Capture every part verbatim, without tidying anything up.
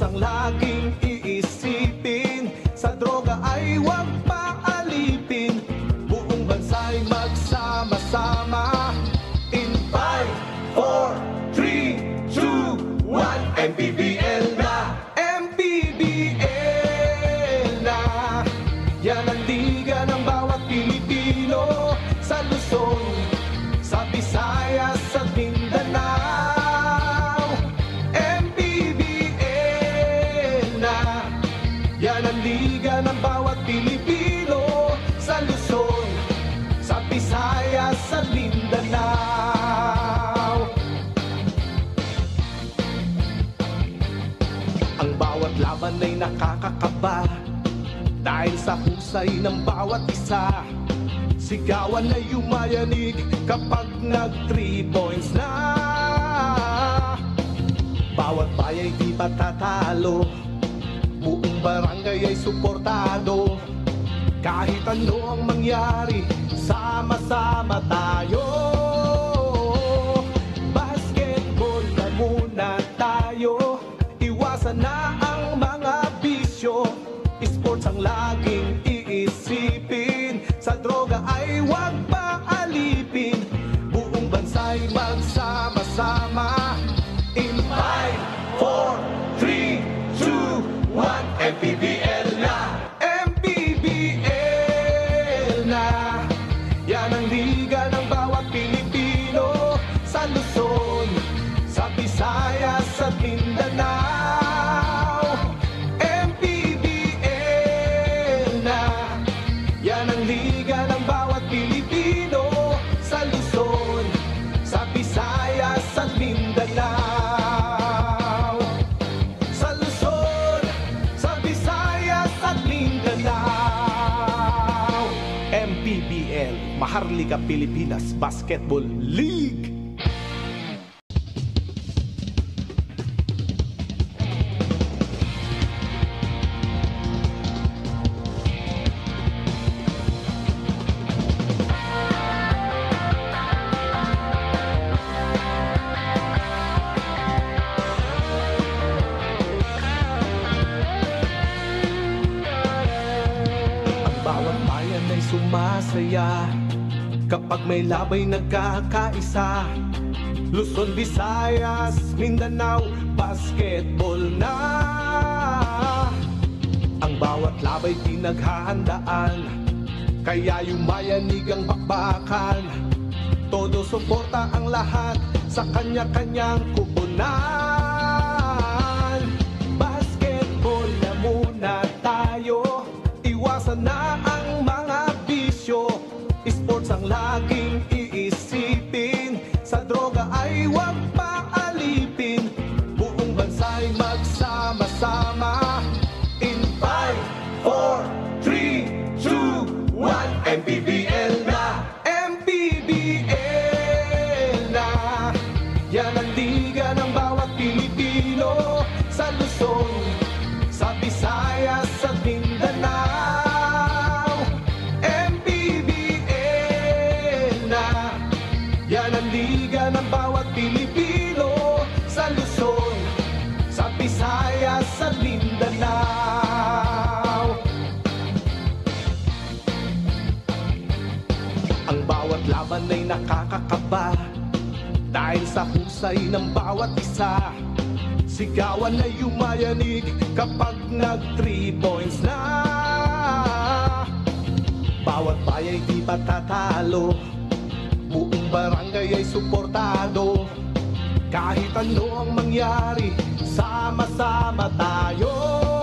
Sports ang laging iisipin, sa droga ay huwag paalipin. Buong bansa'y magsama-sama. In five, four, three, two, one, M P B L na! M P B L na! Yan ang liga ng bawat Pilipino, sa Luzon, sa Visayas, sa Mindanao. M P B L na! Yan ang liga ng bawat Pilipino, sa Luzon, sa Visayas, sa Mindanao. Ang bawat laban ay nakakakaba, dahil sa husay ng bawat isa. Sigawan ay yumayanig kapag nag-three points na. Bawat bayay di patatalo, buong barangay ay suportado. Kahit ano ang mangyari, sama-sama tayo. Basketball na muna tayo, iwasan na ang mga bisyo. Sports ang laging iisipin, sa droga ay huwag paalipin. Buong bansa'y magsama-sama. In five, four, three, two, one, M P B L na! M P B L na! Yan ang liga ng bawat Pilipino, sa Luzon, sa Visayas, sa Mindanao. M P B L na! Yan ang liga ng bawat Pilipino, sa Luzon, sa Visayas, sa Mindanao. Sa Luzon, sa Visayas, at Mindanao. M P B L, Maharlika Pilipinas Basketball League. Bawat bayan ay sumasaya kapag may labay nagkakaisa. Luzon, Visayas, Mindanao, basketball na! Ang bawat labay pinaghahandaan, kaya yumayanig ang bakbakan. Todo suporta ang lahat sa kanya-kanyang kupunan. Basketball na muna tayo, iwasan na ang mga bisyo. Sports ang laging iisipin, sa droga ay huwag paalipin. Buong bansa'y magsama-sama. In five, four, three, two, one, M P B L na! M P B L na! Yan ang liga ng bawat Pilipino, sa Luzon, sa Visayas, sa Mindanao. M P B L na! Yan ang liga ng bawat Pilipino, sa Luzon, sa Visayas, sa Mindanao. Ang bawat laban ay nakakakaba, dahil sa husay ng bawat isa. Sigawan ay yumayanig kapag nag-three points na. Bawat bayay di patatalo, buong barangay ay suportado. Kahit ano ang mangyari, sama-sama tayo.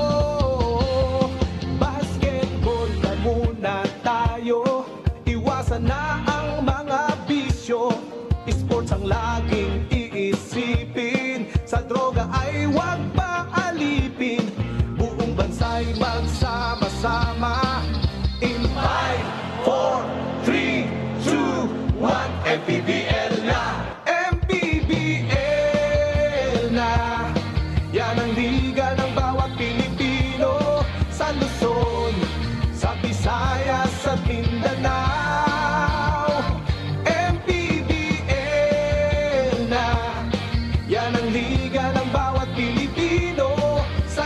Basketball na muna tayo, iwasan na ang mga bisyo. Sports ang laging iisipin, sa droga ay huwag paalipin. Buong bansa'y magsama-sama. In five, four, three, two, one, M P B L na! M P B L na! Yan ang liga ng bawat Pilipino, sa Luzon, sa Visayas, sa Mindanao. M P B L na! Yan ang liga ng bawat Pilipino,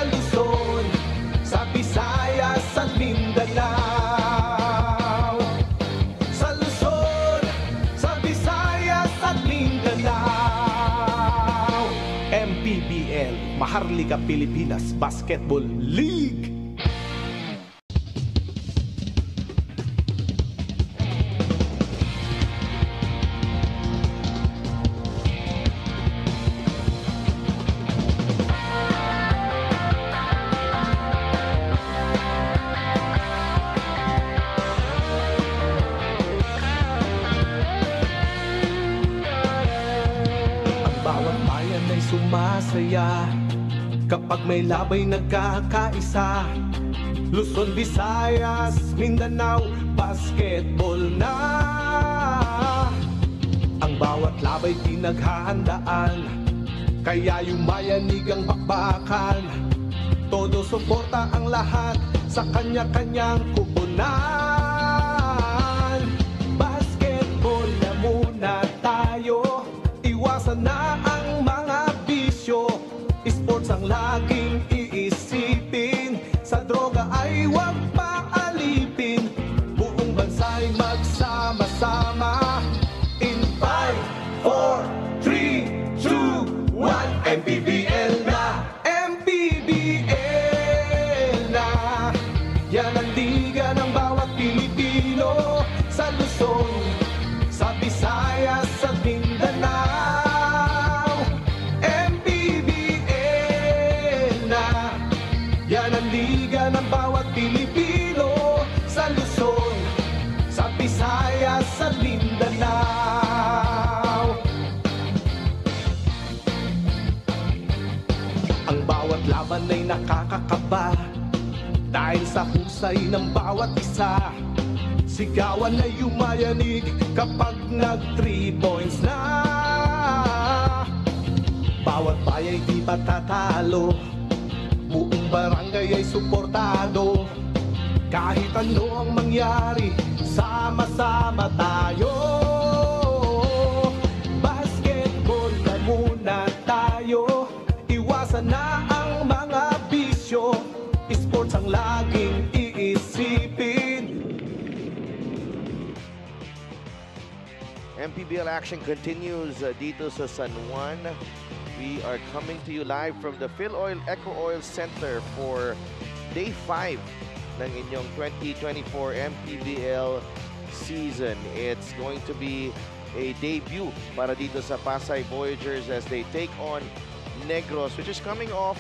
Maharlika Pilipinas Basketball League. Bawat bayan ay sumasaya kapag may labay nagkakaisa. Luzon, Visayas, Mindanao, basketball na. Ang bawat labay pinaghahandaan, kaya yumayanig ang bakbakan. Todo suporta ang lahat sa kanya-kanyang kupunan. Basketball na muna tayo, iwasan na ang mga bisyo. Sports ang laging iisipin, sa droga ay huwag paalipin. Buong bansa'y magsama-sama. In five, four, three, two, one, M P B L na, M P B L na. Yan ang liga ng bawat Pilipino, sa Luzon, sa Visayas, sa Mindanao. M P B L na. Yan ang liga ng bawat Pilipino, sa Luzon, sa Visayas, sa Mindanao. Ang bawat laban ay nakakakaba dahil sa husay ng bawat isa. Sigawan ay yumayanig kapag nag-three points na. Bawat bayay di patatalo, buong barangay ay suportado. Kahit ano ang mangyari, sama-sama tayo. Basketball na muna tayo, iwasan na ang mga bisyo. Sports ang laging iisipin. M P B L action continues uh, dito sa San Juan. We are coming to you live from the Philoil Eco Oil Center for day five ng inyong twenty twenty-four M P B L season. It's going to be a debut para dito sa Pasay Voyagers as they take on Negros, which is coming off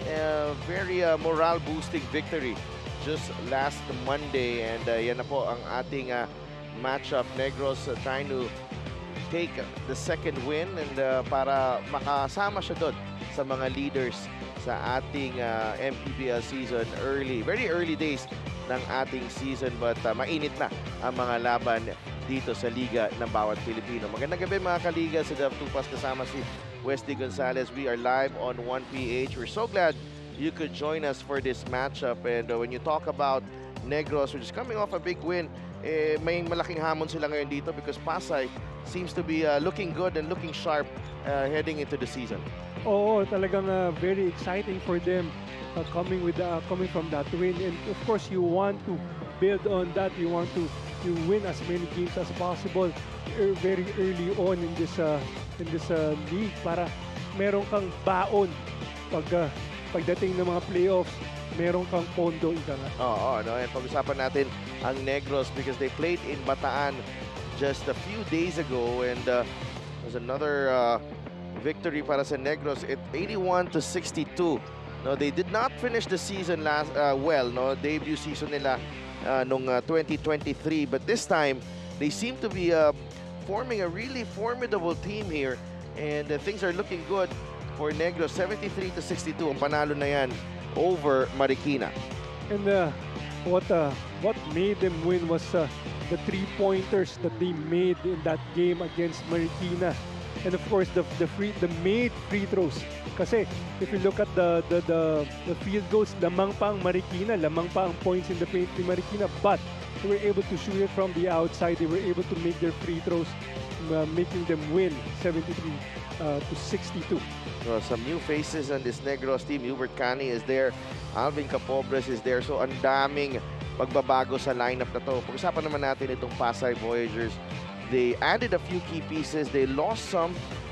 a very uh, morale-boosting victory just last Monday. And uh, yan na po ang ating uh, matchup. Negros uh, trying to take the second win and uh, para makasama siya doon sa mga leaders sa ating uh, M P B L season. Early, very early days ng ating season, but uh, mainit na ang mga laban dito sa liga ng bawat Pilipino. Magandang gabi mga kaliga, sa Dev Tupas kasama si Wesley Gonzalez. We are live on one P H. We're so glad you could join us for this matchup. And uh, when you talk about Negros, which is coming off a big win, eh, may malaking hamon sila ngayon dito because Pasay seems to be uh, looking good and looking sharp uh, heading into the season. Oo, talagang uh, very exciting for them uh, coming with uh, coming from that win. And of course, you want to build on that. You want to you win as many games as possible er, very early on in this uh, in this uh, league para meron kang baon pag uh, pagdating ng mga playoffs. Meron kang pondo, ika nga. Oo, no? And pag-usapan natin ang Negros because they played in Bataan just a few days ago, and uh, there's another uh, victory para sa Negros at eighty-one to sixty-two. No, they did not finish the season last uh, well, no, debut season nila uh, nung uh, twenty twenty-three, but this time they seem to be uh, forming a really formidable team here, and uh, things are looking good for Negros. seventy-three to sixty-two ang panalo na yan over Marikina. And uh, what uh, what made them win was uh, the three-pointers that they made in that game against Marikina. And of course, the the free the made free throws. Kasi if you look at the the the, the field goals, lamang pa ang Marikina, lamang pa ang points in the paint ni Marikina, but they were able to shoot it from the outside. They were able to make their free throws, uh, making them win seventy-three to sixty-two. So, some new faces on this Negros team. Hubert Cani is there. Alvin Capobres is there. So, ang daming pagbabago sa lineup na to. Pag-usapan naman natin itong Pasay Voyagers. They added a few key pieces. They lost some,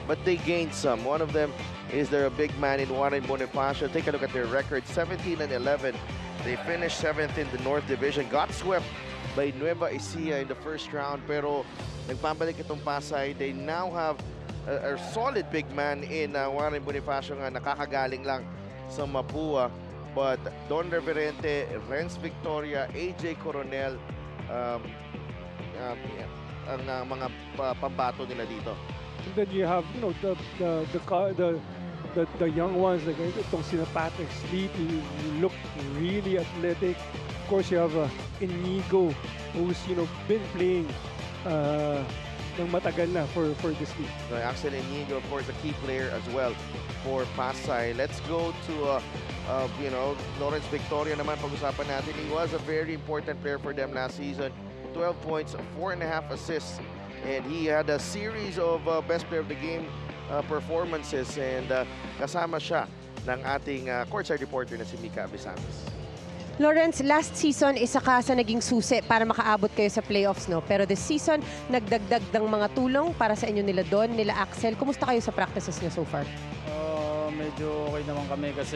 but they gained some. One of them is their big man in Warren Bonifacio. Take a look at their record, seventeen and eleven. They finished seventh in the North Division. Got swept by Nueva Ecija in the first round, pero nagpabalik itong Pasay. They now have a, a solid big man in uh, Warren Bonifacio nga nakakagaling lang sa Mapua. But Don Reverente, Renz Victoria, A J Coronel, um, um, ang uh, mga pa pambato nila dito. And then you have, you know, the the the car- the the, the young ones like itong sina Patrick Sleep, you, you look really athletic. Of course, you have uh, Inigo, who's, you know, been playing uh, ng matagal na for for this league. So Axel Inigo, of course, a key player as well for Pasay. Let's go to uh, uh, you know, Lawrence Victoria naman pag-usapan natin. He was a very important player for them last season. twelve points, four and a half assists, and he had a series of uh, best player of the game uh, performances, and uh, kasama siya ng ating uh, courtside reporter na si Mika Abisamis. Lawrence, last season, isa ka sa naging susi para makaabot kayo sa playoffs, no? Pero this season, nagdagdag ng mga tulong para sa inyo nila Don, nila Axel. Kumusta kayo sa practices niyo so far? Uh, medyo okay naman kami kasi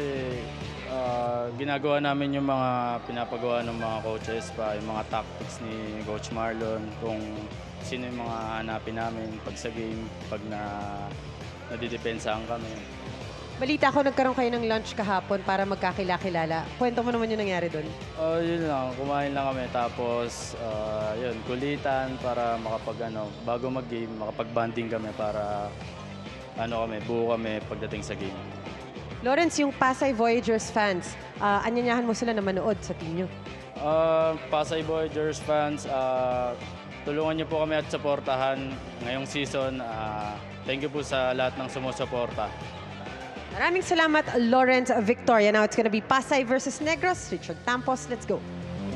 uh, ginagawa namin yung mga pinapagawa ng mga coaches pa, yung mga tactics ni Coach Marlon, kung sino yung mga hanapin namin pag sa game, pag na nadidepensahan kami. Balita ko, nagkaroon kayo ng lunch kahapon para magkakilala-kilala. Kwento mo naman yung nangyari doon. Uh, yun lang, kumain lang kami tapos uh, yun, kulitan para makapag ano, bago mag-game, makapag-banding kami para ano kami, buo kami pagdating sa game. Lawrence, yung Pasay Voyagers fans, uh, anyanyahan mo sila na manood sa team nyo? Uh, Pasay Voyagers fans, uh, tulungan niyo po kami at supportahan ngayong season. Uh, thank you po sa lahat ng sumusuporta. Maraming salamat, Lawrence Victoria. Now it's gonna be Pasay versus Negros. Richard Tampos, let's go.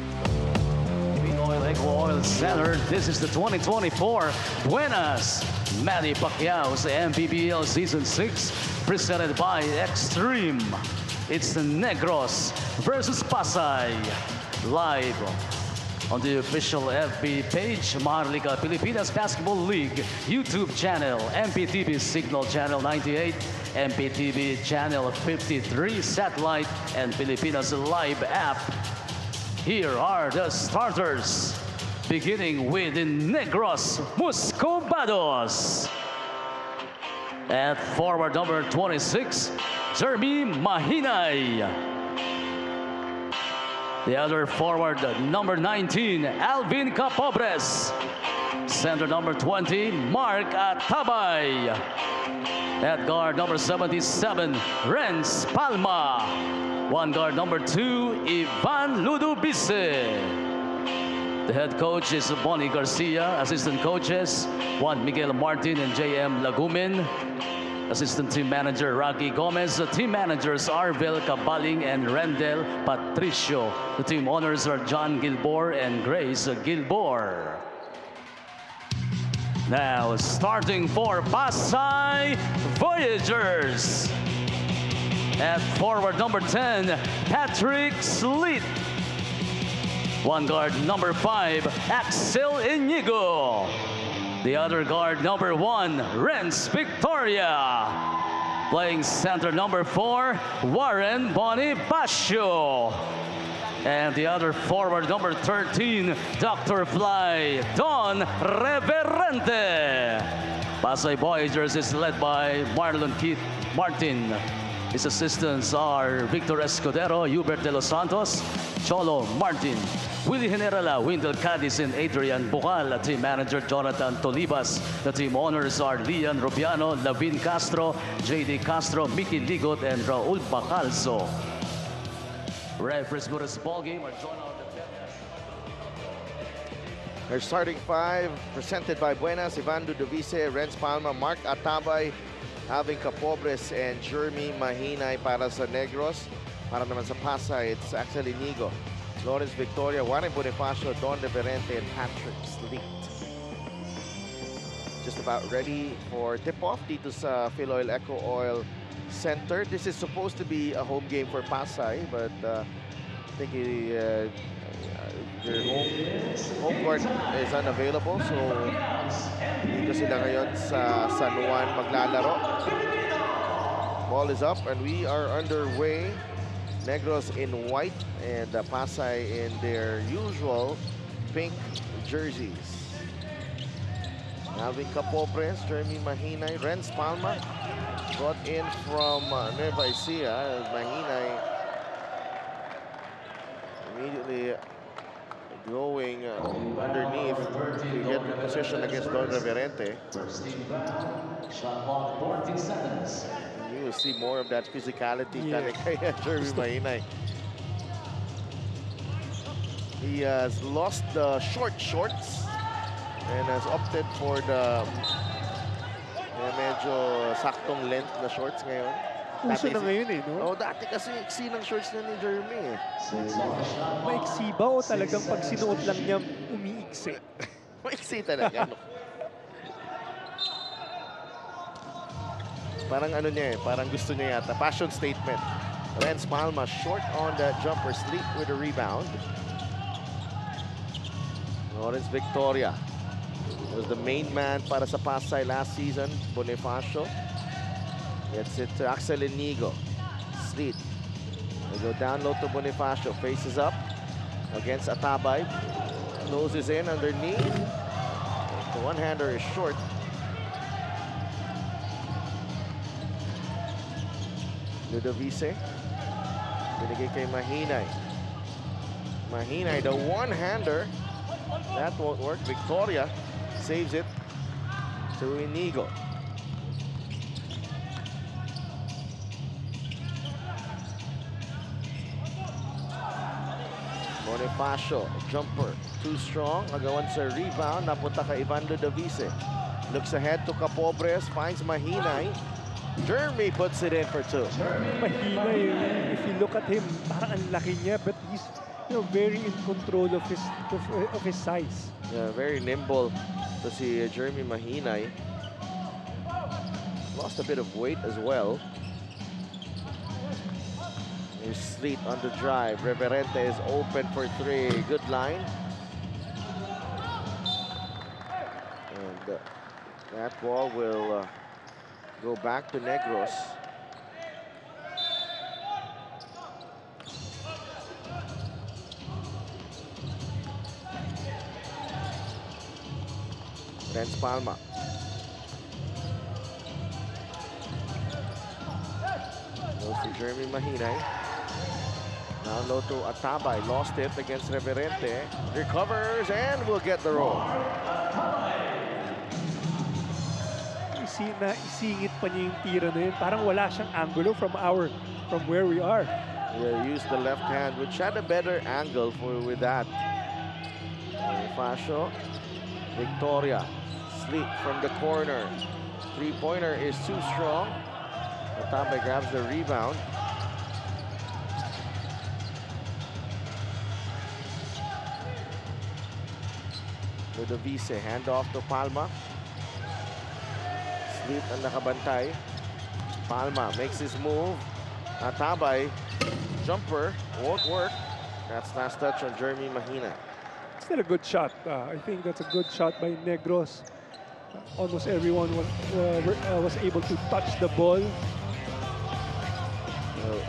Oil Eco Oil Center. This is the twenty twenty-four Buenas Manny Pacquiao sa M P B L Season six, presented by Extreme. It's the Negros versus Pasay. Live on the official F B page, Maharlika Pilipinas Basketball League YouTube channel, M P T V Signal Channel ninety-eight, M P T V Channel fifty-three, Satellite, and Pilipinas Live app. Here are the starters, beginning with the Negros Muscobados. At forward number twenty-six, Jeremy Mahinay. The other forward, number nineteen, Alvin Capobres. Center number twenty, Mark Atabay. At guard number seventy-seven, Renz Palma. One guard number two, Ivan Ludovice. The head coach is Bonnie Garcia. Assistant coaches, Juan Miguel Martin and J M Lagumin. Assistant team manager, Rocky Gomez. The team managers, Arvel Cabaling and Rendel Patricio. The team owners are John Gilbor and Grace Gilbor. Now, starting for Pasay Voyagers. At forward number ten, Patrick Sleet. One guard number five, Axel Inigo. The other guard number one, Renz Victoria. Playing center number four, Warren Bonifacio. And the other forward number thirteen, Doctor Fly, Don Reverente. Pasay Voyagers is led by Marlon Keith Martin. His assistants are Victor Escudero, Hubert De Los Santos, Cholo Martin, Willie Generala, Wendell Cadiz, and Adrian Bucal. Team manager Jonathan Tolibas. The team owners are Lian Rubiano, Lavin Castro, J D Castro, Mickey Ligot, and Raul Bacalzo. Referees for this ball game are John out the Their starting five, presented by Buenas, Ivan Ludovice, Renz Palma, Mark Atabay, Alvin Capobres, and Jeremy Mahinay para sa Negros. Para naman sa Pasay, it's Axel Inigo, Lawrence Victoria, Warren Bonifacio, Don Reverente, and Patrick Sleet. Just about ready for tip-off dito sa Phil Oil Eco Oil Center. This is supposed to be a home game for Pasay, but uh, I think he, uh, their home, home court is unavailable, so dito sila ngayon sa San Juan maglalaro. Ball is up and we are underway. Negros in white and uh, Pasay in their usual pink jerseys. Alvin Capopres, Jeremy Mahinay, Renz Palma brought in from uh, Nueva Ecija. Mahinay immediately going uh, underneath to get the position against Don Reverente. And you will see more of that physicality Yeah. coming kay Jeremy Mahinay. He has lost the short shorts and has opted for the eh, medyo saktong length na shorts ngayon. Uso na si- ngayon eh, no? Oh, dati kasi iksi ng shorts na ni Jeremy eh. Maiksi ba o talagang pag sinuot lang niya, umiiksi? Maiksi talaga. No? Parang ano niya eh, parang gusto niya yata. Passion statement. Renz Palma short on the jumper, Sleep with a rebound. Lawrence Victoria was the main man para sa Pasay last season. Bonifacio gets it to Axel Inigo. Sleet. They go down low to Bonifacio. Faces up against Atabay. Closes in underneath. The one-hander is short. Ludovice. Binigay kay Mahinay. Mahinay, the one-hander. That won't work. Victoria saves it to Inigo. Bonifacio, jumper, too strong. Agawan sa rebound, napunta kay Ivan Ludovice. Looks ahead to Capobres, finds Mahinay. Jeremy puts it in for two. Mahina eh. If you look at him, parang ang laki niya, but he's, you know, very in control of his of, of his size. Yeah, very nimble to see Jeremy Mahinay. Lost a bit of weight as well. Here's Sleet on the drive. Reverente is open for three. Good line. And uh, that ball will uh, go back to Negros. Renz Palma. Goes to Jeremy Mahinay. Now low to Atabay. Lost it against Reverente. Recovers and will get the roll. Isi, na, isingit pa niya yung tira na yun. Parang wala siyang angulo from our, from where we are. Yeah, use the left hand, which had a better angle for with that. Bonifacio. Victoria. Sleep from the corner. Three-pointer is too strong. Atabay grabs the rebound. Ludovice, hand off to Palma. Sleep ang nakabantay. Palma makes his move. Atabay, jumper, won't work. That's last touch on Jeremy Mahina. Still a good shot. Uh, I think that's a good shot by Negros. Uh, almost everyone was, uh, were- uh, was able to touch the ball. Uh,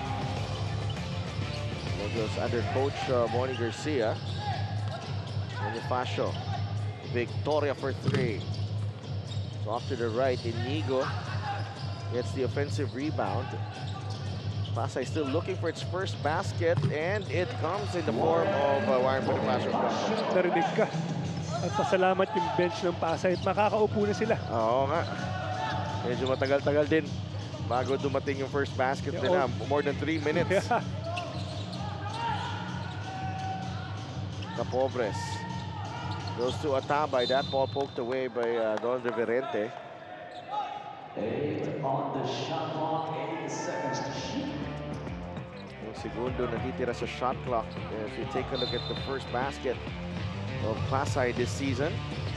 Negros under coach uh, Bonnie Garcia. Bonifacio. Victoria for three. So off to the right, Inigo gets the offensive rebound. Pasay still looking for its first basket, and it comes in the form of uh, Warren Bonifacio. Narinig ka. At pasalamat yung bench ng Pasay at makakaupo na sila. Oo nga. Medyo matagal-tagal din bago dumating yung first basket Yeah, nila. oh. More than three minutes. Yeah. Capobres goes to Atabay. That ball poked away by uh, Don Reverente. Eight on the shot clock, eight seconds to shoot. Yung segundo natitira sa shot clock. If you take a look at the first basket of Pasay this season.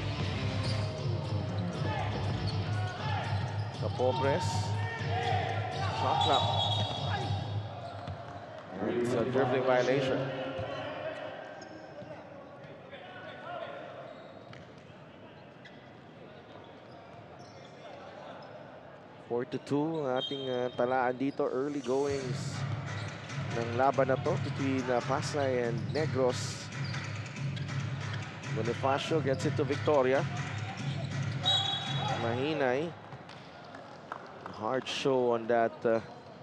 Capobres. Shot clock. It's a dribbling violation. four to two ang ating uh, talaan dito. Early goings ng laban na to between uh, Pasay and Negros. Bonifacio gets it to Victoria. Mahinay. Hard show on that uh,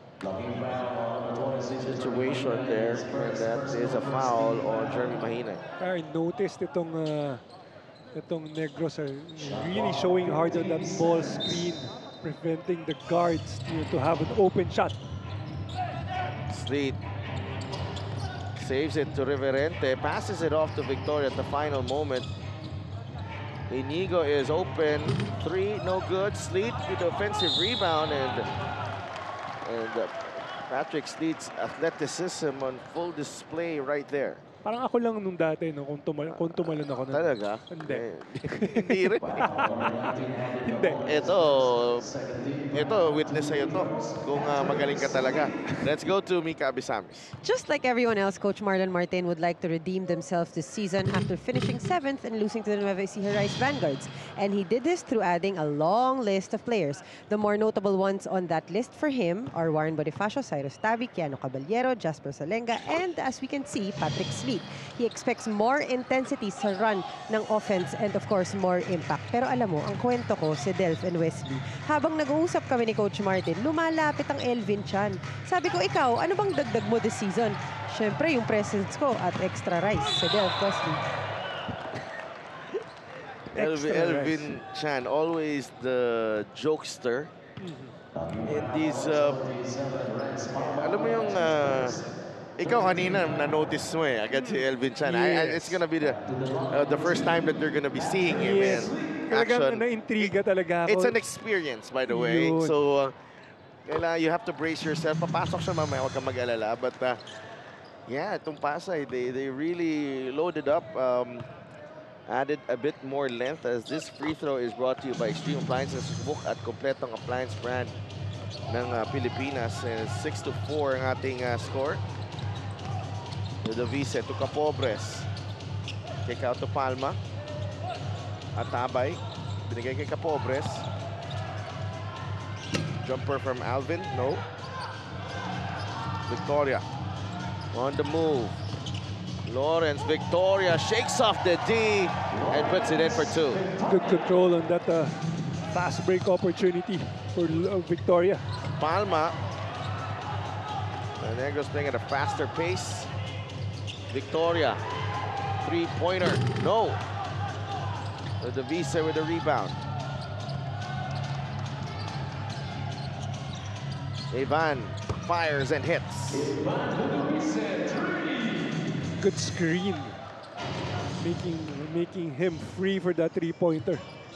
situation there. And that is a foul on Jeremy Mahinay. I noticed itong uh, itong Negros are really showing hard on that ball screen, preventing the guards to, to have an open shot. Sleet saves it to Reverente, passes it off to Victoria at the final moment. Inigo is open, three, no good. Sleet with the offensive rebound, and and uh, Patrick Sleet's athleticism on full display right there. Parang ako lang nung dati, no, kung, tumal kung tumalon ako. nun. Talaga? Hindi. Eh, Hindi rin. Hindi. Ito, ito, witness sa'yo to. Kung uh, magaling ka talaga. Let's go to Mika Abisamis. Just like everyone else, Coach Marlon Martin would like to redeem themselves this season after finishing seventh and losing to the Nueva Ecija Rice Vanguards. And he did this through adding a long list of players. The more notable ones on that list for him are Warren Bonifacio, Cyrus Tavi, Keanu Caballero, Jasper Salenga, and as we can see, Patrick Sleet. He expects more intensity sa run ng offense and of course more impact. Pero alam mo, ang kwento ko si Delph and Wesley, habang nag-uusap kami ni Coach Martin, lumalapit ang Elvin Chan. Sabi ko, ikaw, ano bang dagdag mo this season? Siyempre, yung presence ko at extra rice si Delph Wesley. Elvin, Elvin Chan, always the jokester. Mm-hmm. In these, uh, alam mo yung, uh, ikaw kanina na-notice mo eh, agad si Elvin Chan. Yes. I, I, it's gonna be the uh, the first time that they're gonna be seeing him Yes. in Talagang action. na-intriga talaga ako. It's an experience, by the way. Yun. So, uh, kailangan you have to brace yourself. Papasok siya mamaya, huwag kang mag-alala. But, uh, yeah, itong Pasay, they, they really loaded up. Um, added a bit more length as this free throw is brought to you by Extreme Appliances. Book at kompletong appliance brand ng uh, Pilipinas. And six to four ang ating uh, score. To the Vice, to Capobres. Kick out to Palma. Atabay. Binigay kay Capobres. Jumper from Alvin. No. Victoria. On the move. Lawrence. Victoria shakes off the D and puts it in for two. Good control on that uh, fast break opportunity for uh, Victoria. Palma. The Negros playing at a faster pace. Victoria, three-pointer, no. The Visa with the rebound. Ivan fires and hits. Good screen, making making him free for that three-pointer.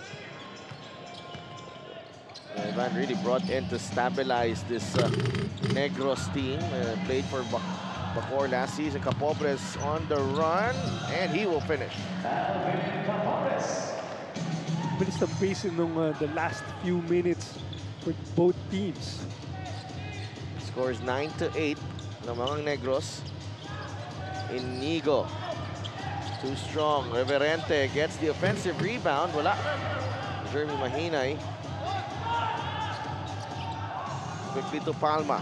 Ivan really brought in to stabilize this uh, Negros team. Uh, played for Bac Bacoor last season. Capobres on the run, and he will finish. Bilis ng pace nung uh, the last few minutes for both teams. Scores nine to eight ng mga Negros. Inigo, too strong. Reverente gets the offensive rebound. Wala. Jeremy Mahinay. Quickly to Palma.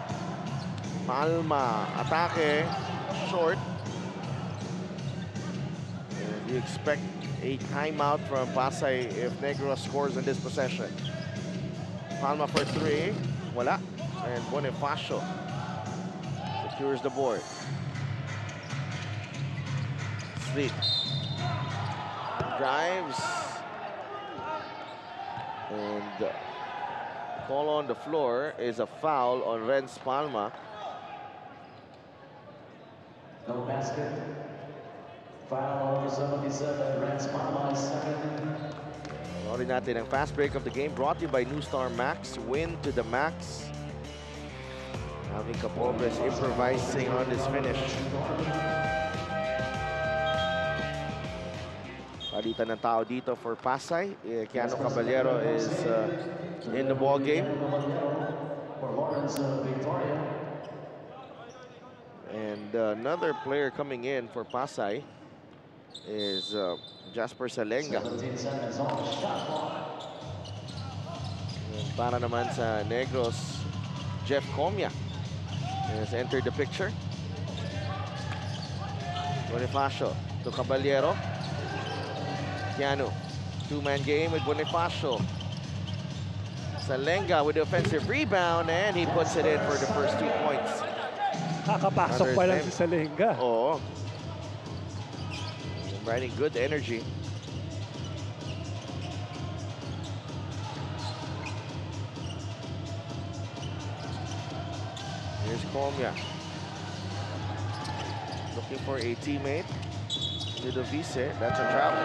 Palma, atake, short. And you expect a timeout from Pasay if Negros scores in this possession. Palma for three. Wala. And Bonifacio secures the board. Sleep. Drives. And uh, call on the floor is a foul on Renz Palma. No basket. Foul number seventy-seven, Renz Palma, second. Panoorin natin ang fast break of the game brought to you by New Star Max. Win to the max. Having Capobres improvising on this finish. Palitan ng tao dito for Pasay. Eh, Keanu Caballero is uh, in the ball game. For Lawrence of Victoria. And uh, another player coming in for Pasay is uh, Jasper Salenga. seventeen seconds on the shot clock. And Para naman sa Negros, Jeff Comia has entered the picture. Bonifacio to Caballero. Keanu, two-man game with Bonifacio. Salenga with the offensive rebound, and he puts it in for the first two points. Kakapasok pa lang si Salenga. Oo. Riding good energy. Here's Comia. Looking for a teammate. Ludovice, that's a travel.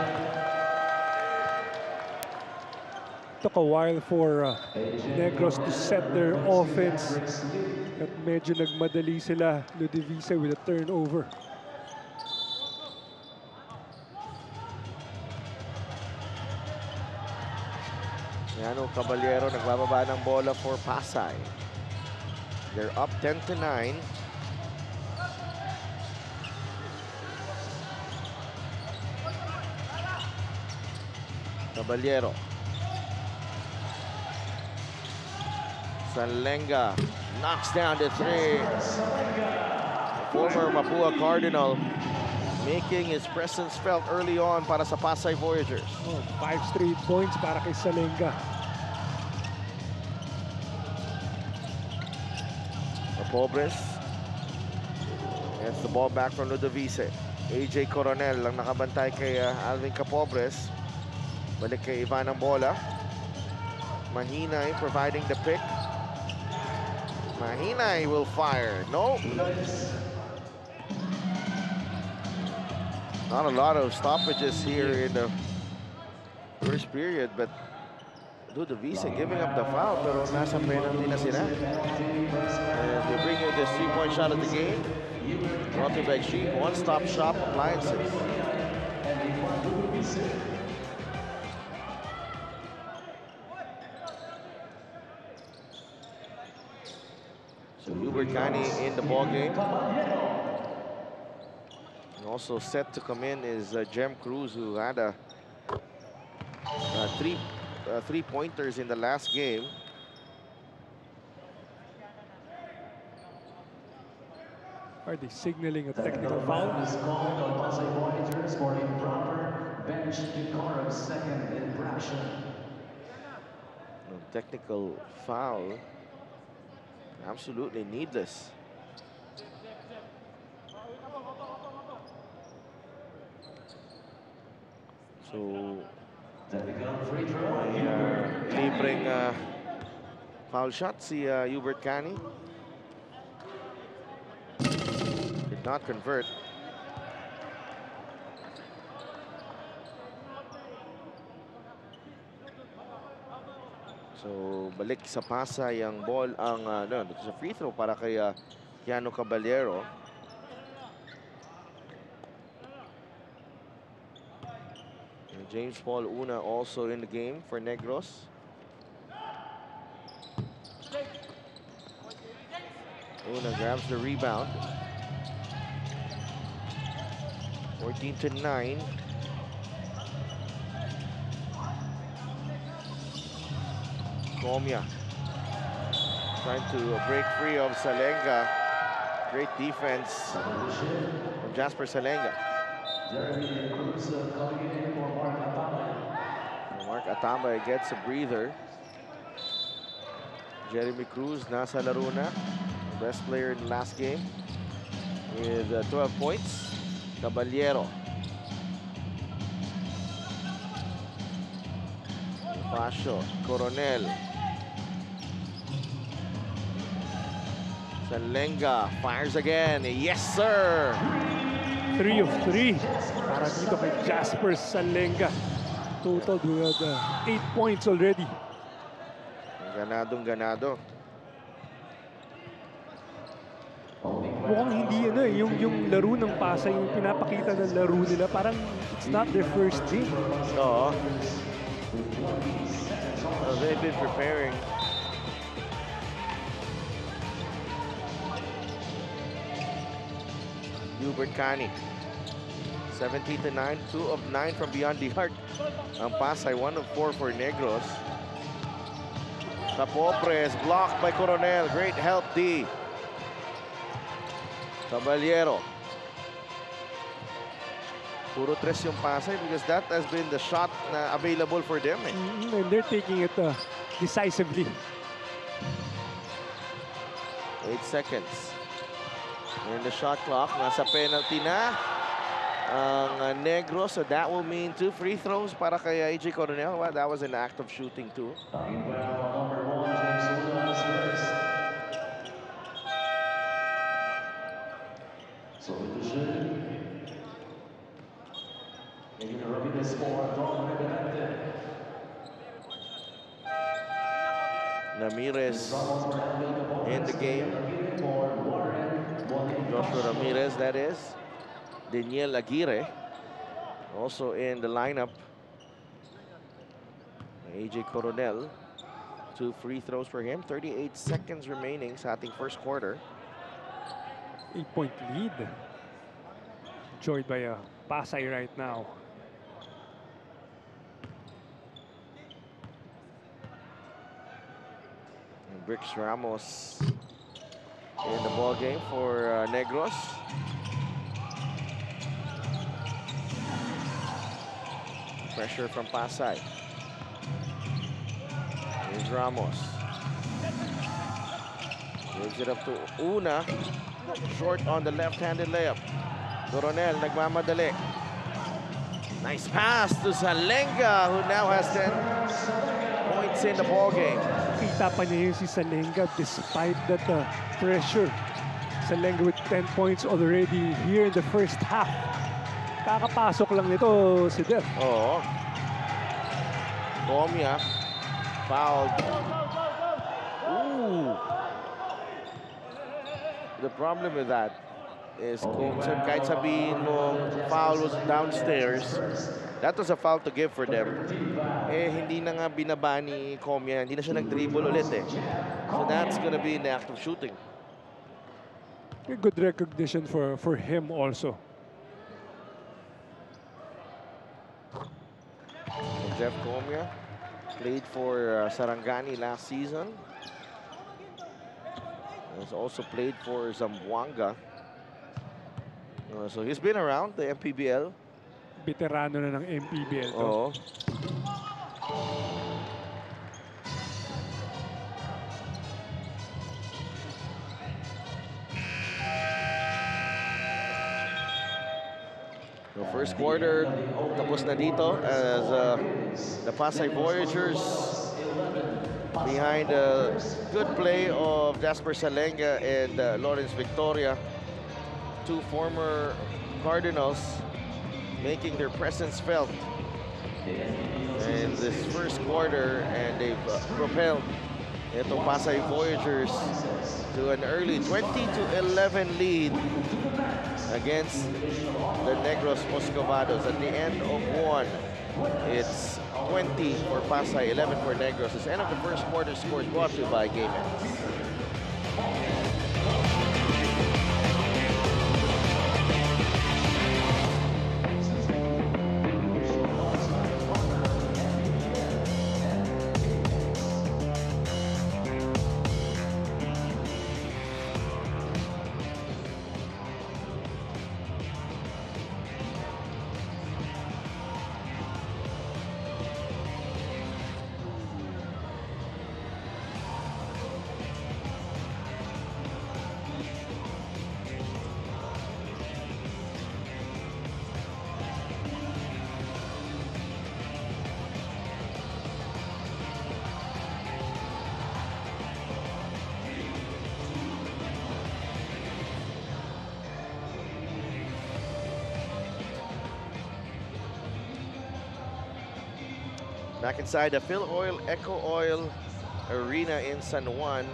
Took a while for uh, Negros to set their offense. At medyo nagmadali sila, Ludovice with a turnover. Keanu Caballero nagbababa ng bola for Pasay. They're up ten to nine. Caballero. Salenga knocks down the three. Former Mapua Cardinal making his presence felt early on para sa Pasay Voyagers. Oh, five straight points para kay Salenga. Capobres gets the ball back from Ludovice. A J Coronel lang nakabantay kay uh, Alvin Capobres. Balik kay Ivan ang bola. Mahinay providing the pick. Mahinay will fire. No. Not a lot of stoppages here in the first period, but Ludovice giving up the foul, pero nasa penalty na sila. And they bring you this three-point shot of the game. Brought to by Sheep, one-stop shop appliances. So Hubert Cani in the ball game. And also set to come in is uh, Jem Cruz, who had a, a three uh, three pointers in the last game. Are they signaling a technical foul? Is called on Pasay Voyagers for improper bench decorum, second infraction. No technical foul. Absolutely needless. So, Technical free throw. may uh, libreng uh, foul shot si uh, Hubert Cani. Did not convert. So, balik sa Pasay ang ball, ang uh, no, sa free throw para kay uh, Keanu Caballero. And James Paul Una also in the game for Negros. Una grabs the rebound. fourteen to nine. Comia trying to break free of Salenga. Great defense from Jasper Salenga. Jeremy Cruz uh, coming in for Mark Atama. Mark Atama gets a breather. Jeremy Cruz nasa laro na. Best player in the last game with uh, twelve points. Caballero. Pasio, Coronel. Salenga fires again. Yes, sir! Three of three para dito kay Jasper Salenga. Total with uh, eight points already. Ganadong ganado. Mukhang hindi ano eh, yung, yung laro ng Pasay, yung pinapakita ng laro nila, parang it's not their first game. Oo. Well, they've been preparing. Hubert Cani. seventeen to nine, two of nine from beyond the arc. Ang Pasay, one of four for Negros. Capopres blocked by Coronel. Great help, D. Caballero. Puro tres yung Pasay because that has been the shot na available for them. Eh. Mm, and they're taking it uh, decisively. Eight seconds. And the shot clock, nasa penalty na ang uh, Negros. So that will mean two free throws para kay A J Coronel. Well, that was an act of shooting too. Number one, James Ulas first. So position. Making a rapidez for Don Rebenante. Ramirez in the game. Joshua Ramirez, that is. Daniel Aguirre also in the lineup. A J Coronel, two free throws for him. thirty-eight seconds remaining sa ating first quarter. Eight-point lead. Enjoyed by uh, Pasay right now. Bricks Ramos in the ball game for uh, Negros. Pressure from Pasay. Here's Ramos. Gives it up to Una. Short on the left-handed layup. Coronel nagmamadali. Nice pass to Salenga, who now has ten points in the ball game. Kita pa niya yung si Salenga despite that uh, pressure. Salenga with ten points already here in the first half. Kakapasok lang nito si Def. Oo. Comia fouled. Ooh. The problem with that is kung sab- kahit sabihin mo foul was downstairs, that was a foul to give for them. Eh, hindi na nga binaba ni Comia. Hindi na siya nag-dribble ulit eh. So that's gonna be an act of shooting. A good recognition for, for him also. Jeff Comia played for uh, Sarangani last season. He's also played for Zamboanga. Uh, so he's been around the M P B L. Veterano na ng M P B L to. Oo. So first quarter, tapos na dito as uh, the Pasay Voyagers behind a good play of Jasper Salenga and uh, Lawrence Victoria, two former Cardinals making their presence felt in this first quarter, and they've uh, propelled itong Pasay Voyagers to an early twenty to eleven lead against the Negros Moscovados. At the end of one, it's twenty for Pasay, eleven for Negros. It's the end of the first quarter. Scores brought to you by GameX. Back inside the Phil Oil Eco Oil Arena in San Juan.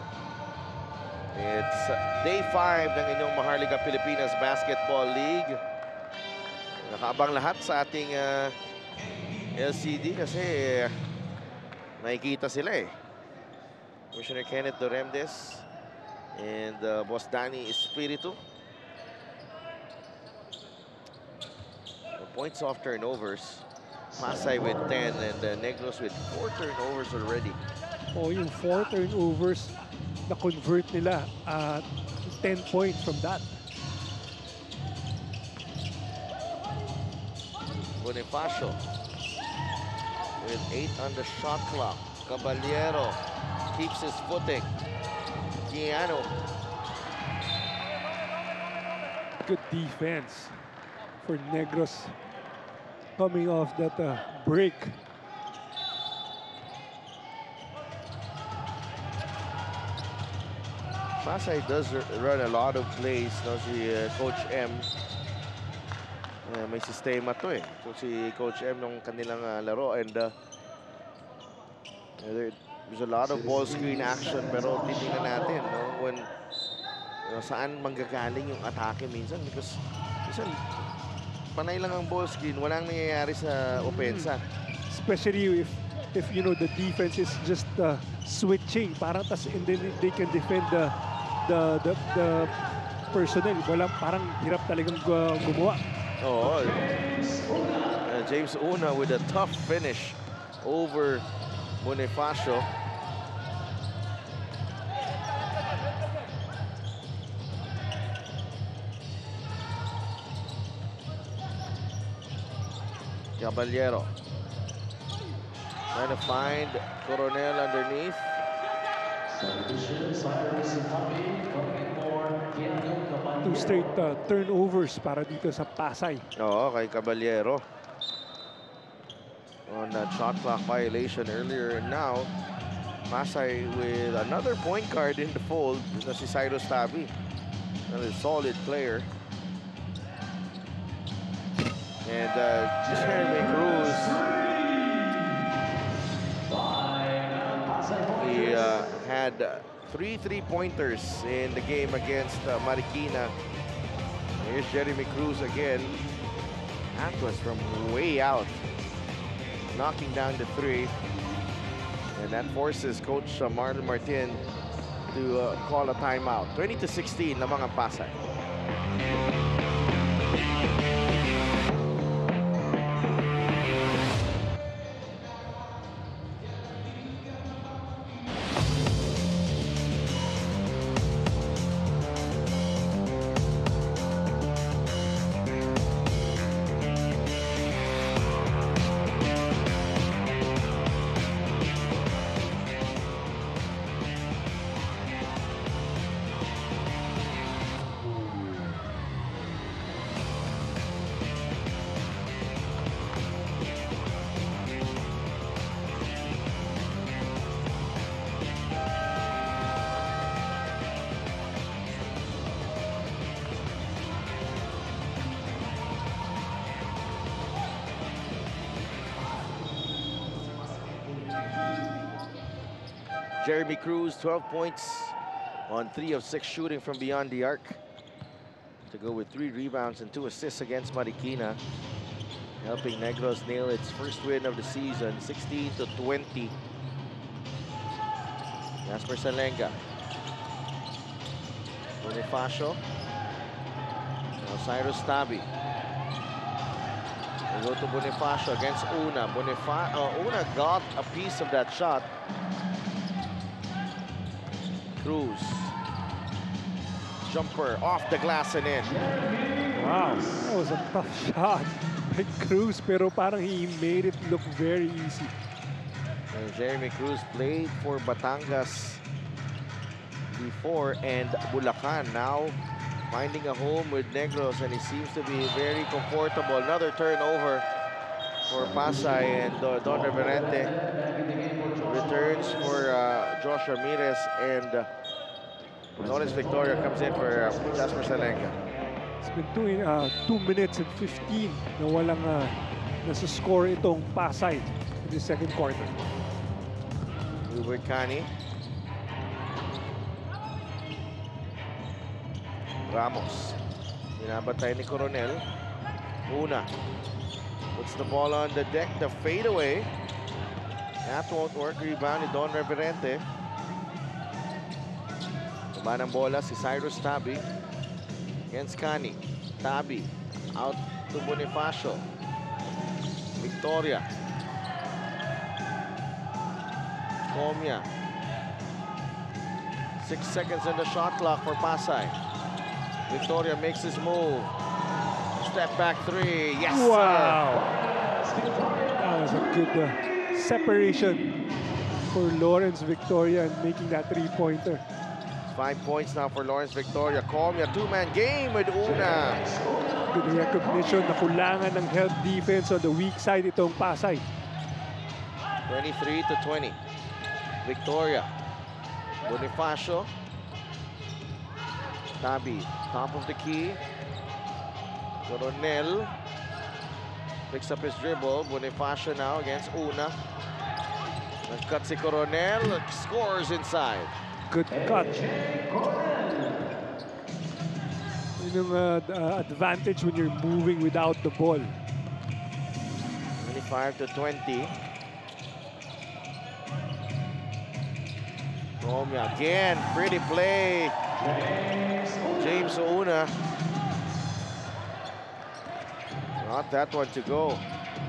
It's uh, day five ng inyong Maharlika Pilipinas Basketball League. Nakaabang lahat sa ating uh, L C D kasi uh, nakikita sila eh. Commissioner Kenneth Doremdes and uh, Boss Danny Espiritu. The points off turnovers. Pasay with ten and uh, Negros with four turnovers already. O yung four turnovers na convert nila at ten points from that. Bonifacio with eight on the shot clock. Caballero keeps his footing. Giano. Good defense for Negros coming off that uh, break. Pasay does r- run a lot of plays, no, si uh, Coach M. Uh, may sistema to eh. So, si Coach M nung kanilang uh, laro and uh, there, there's a lot of ball screen action pero titingnan natin no, when uh, saan manggagaling yung atake minsan because minsan panay lang ang ball screen, walang nangyayari sa opensa. Especially if if you know the defense is just uh, switching, parang tas and then they can defend the the the, the personnel. Walang parang hirap talagang uh, gumawa. Oh, uh, James Una with a tough finish over Bonifacio. Caballero trying to find Coronel underneath. Two straight uh, turnovers para dito sa Pasay. Oo, kay Caballero. On that shot clock violation earlier. And now, Pasay with another point guard in the fold. Na si Cyrus Tabi. Another solid player. And uh, Jeremy Cruz. He uh, had three three-pointers in the game against uh, Marikina. Here's Jeremy Cruz again. That was from way out. Knocking down the three. And that forces Coach uh, Marlon Martin to uh, call a timeout. twenty to sixteen lamang ang Pasay. Jeremy Cruz, twelve points on three of six shooting from beyond the arc. To go with three rebounds and two assists against Marikina. Helping Negros nail its first win of the season, sixteen to twenty. Jasper Salenga. Bonifacio. Now Cyrus Tabi. They go to Bonifacio against Una. Bonifa uh, Una got a piece of that shot. Cruz. Jumper off the glass and in. Wow, that was a tough shot by Cruz, pero parang he made it look very easy. And Jeremy Cruz played for Batangas before and Bulacan. Now finding a home with Negros, and he seems to be very comfortable. Another turnover for Pasay, and uh, Don Reverente returns for uh, Josh Ramirez, and uh, Lawrence Victoria comes in for uh, Jasper Salenga. It's been two, uh, two minutes and fifteen na walang uh, nasa-score itong Pasay in the second quarter. Hubert Cani. Ramos. Binabatay ni Coronel. Una. Puts the ball on the deck. The fadeaway. That won't work. Rebound ni Don Reverente. Tuba ng bola si Cyrus Tabi. Against Cani. Tabi. Out to Bonifacio. Victoria. Comia. Six seconds on the shot clock for Pasay. Victoria makes his move. Step back three. Yes, Wow. That was a good uh, separation for Lawrence Victoria and making that three-pointer. Five points now for Lawrence Victoria. Comia, two-man game with Una. Good recognition na kulangan ng help defense on the weak side itong Pasay. twenty-three to twenty. Victoria. Bonifacio. Tabi, top of the key. Coronel picks up his dribble. Bonifacio now against Una. Nag-cut si Coronel. Scores inside. Good cut. Yun yung uh, uh, advantage when you're moving without the ball. twenty-five to twenty. Comia again. Pretty play. James Una. Not that one to go.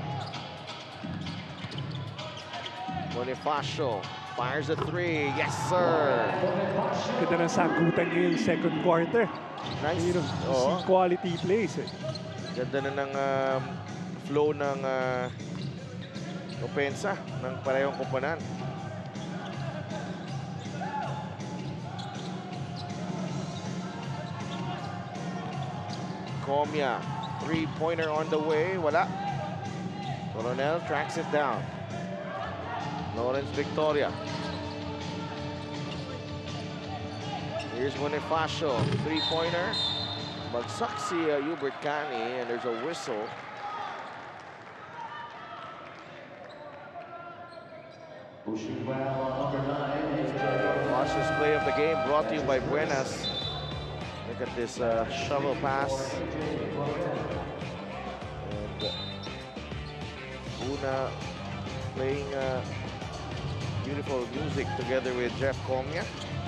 Bonifacio fires a three. Yes, sir. Ganda ng sagutan niya yung second quarter. Nice. You know, Oo. see quality plays. Eh. Ganda na ng um, flow ng uh, opensa ng parehong kumpanan. Comia, three-pointer on the way. Wala. Coronel tracks it down. Lawrence Victoria. Here's Bonifacio, three-pointer. Bagsak si uh, Hubert Cani, and there's a whistle. Fastest play of the game brought to you by Buenas. Look at this uh, shovel pass. And uh, Una playing uh, beautiful music together with Jeff Comia.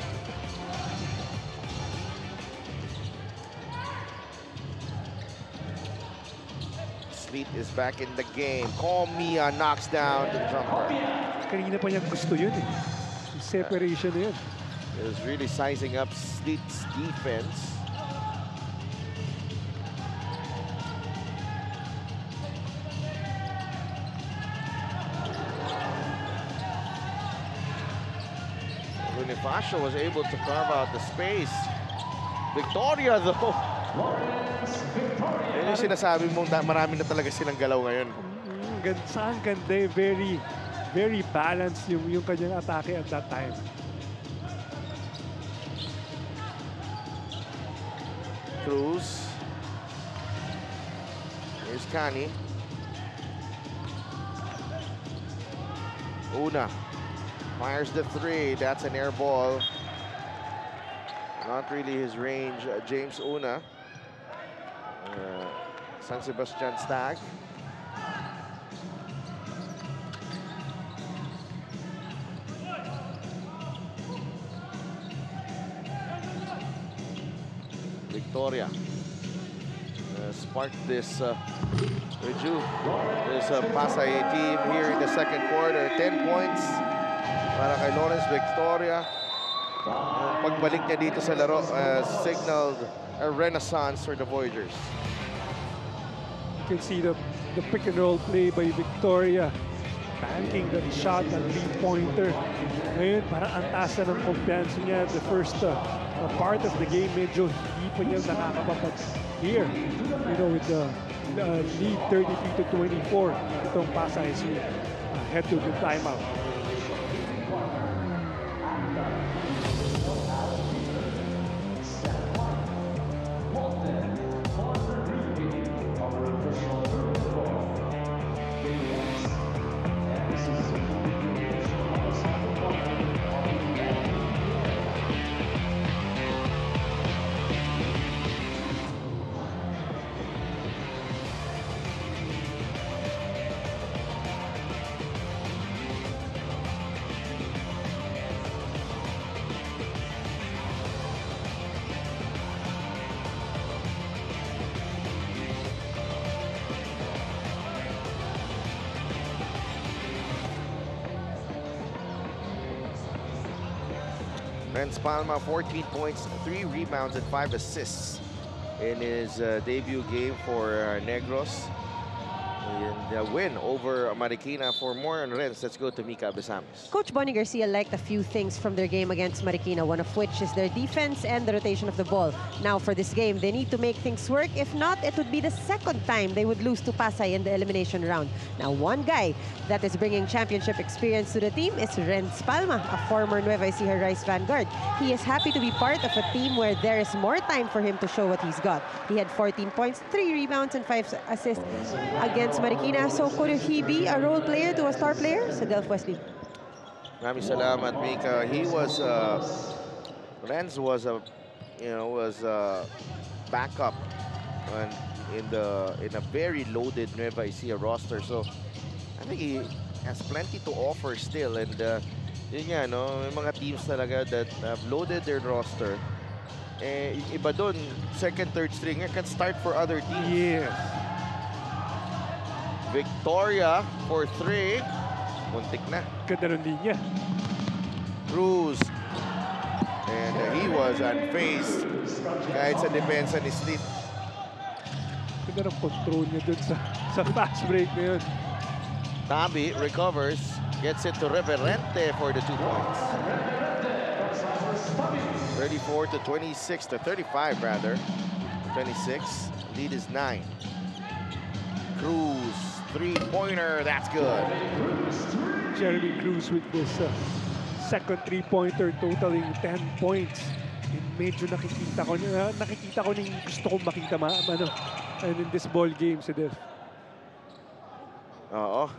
Sleet is back in the game. Comia knocks down the jumper. Kanina pa niyang gusto yun eh. Yung separation na yun. It was really sizing up Sleet's defense. Bonifacio was able to carve out the space. Victoria though. Yan yung sinasabi mong marami na talaga silang galaw ngayon. Mm, ganda, saan ganda eh. Very, very balanced yung, yung kanyang atake at that time. Cruz. Here's Cani. Una fires the three. That's an air ball. Not really his range. Uh, James Una. Uh, San Sebastian Stag. Victoria uh, sparked this uh, reju this uh, Pasay team here in the second quarter. ten points para kay Lawrence Victoria. Ang pagbalik niya dito sa laro uh, signaled a renaissance for the Voyagers. You can see the, the pick and roll play by Victoria. Banking the shot, the three-pointer. Ngayon, parang ang taas na ng kumpiyansa niya. The first uh, uh, part of the game, medyo hindi pa niya nakakapapag here. You know, with the uh, lead thirty-three to twenty-four, itong Pasay is uh, head to the timeout. Renz Palma, fourteen points, three rebounds, and five assists in his uh, debut game for uh, Negros. And a win over Marikina. For more on Renz, let's go to Mika Besames. Coach Bonnie Garcia liked a few things from their game against Marikina, one of which is their defense and the rotation of the ball. Now for this game, they need to make things work. If not, it would be the second time they would lose to Pasay in the elimination round. Now one guy that is bringing championship experience to the team is Renz Palma, a former Nueva Ecija Rice Vanguard. He is happy to be part of a team where there is more time for him to show what he's got. He had fourteen points, three rebounds, and five assists against Marikina. So could he be a role player to a star player? Sa Delph Wesley. Maraming salamat, Mika. He was, uh, Renz was a, you know, was a backup and in the in a very loaded Nueva Ecija roster. So I think he has plenty to offer still. And uh, yun nga, no, may mga teams talaga that have loaded their roster. Eh, iba dun, second, third stringer can start for other teams. Yes. Victoria for three. Muntik na. Ganda ng linya. Cruz. And uh, he was unfazed kahit sa depensa ni Sleet. Ganda ng control niya dun sa, sa fast break na yun. Tabi recovers. Gets it to Reverente for the two points. thirty-four to twenty-six to thirty-five rather. twenty-six. Lead is nine. Cruz. Three-pointer, that's good. Jeremy Cruz with this uh, second three-pointer totaling ten points. And medyo nakikita ko, uh, nakikita ko ng gusto kong makita ma ano, and in this ball game si Delph. Oo.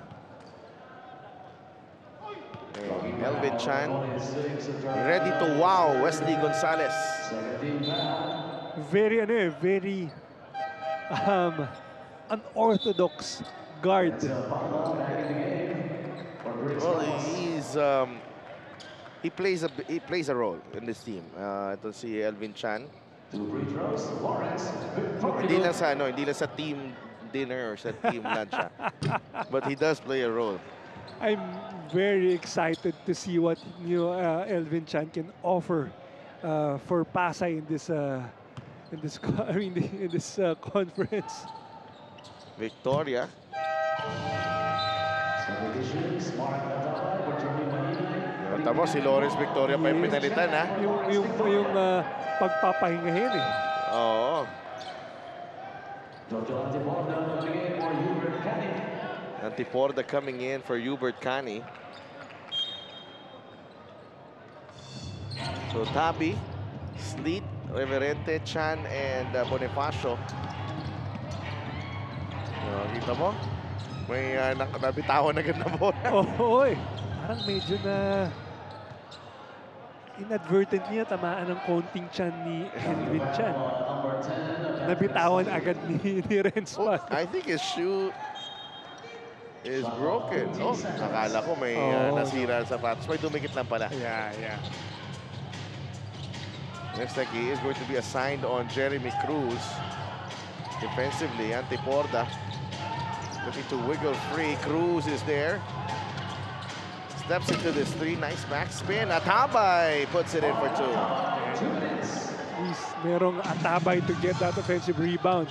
And Elvin Chan ready to wow Wesley Gonzalez. Very ano eh, very um, unorthodox guard. Well, he's um, he plays a he plays a role in this team. Uh, ito si Elvin Chan. Hindi lang sa ano, hindi lang sa team dinner or sa team lunch. ah. But he does play a role. I'm very excited to see what you know, uh, Elvin Chan can offer uh, for Pasay in this uh, in this co- I mean in this uh, conference. Victoria. Tama si Lawrence Victoria pa yung pinalitan, ha? Yung, yung, yung uh, pagpapahingahin eh. Oo. Antiporda coming in for Hubert Cani. So Tabi, Sleet, Reverente, Chan, and uh, Bonifacio. Uh, kita mo? May uh, nabitawan agad na bola. Oo, eh. Parang medyo na inadvertently na tamaan ng konting chan ni Elvin Chan. Nabitawan agad ni, ni Renz Oh, Palma. I think his shoe is broken. Oh, nakala ko may uh, Oh. nasira sa sapatos. May dumikit lang pala. Yeah, yeah. Looks like he is going to be assigned on Jeremy Cruz. Defensively, Antiporda looking to wiggle free. Cruz is there. Steps into this three. Nice back spin. Atabay puts it in for two. He's merong atabay to get that offensive rebound.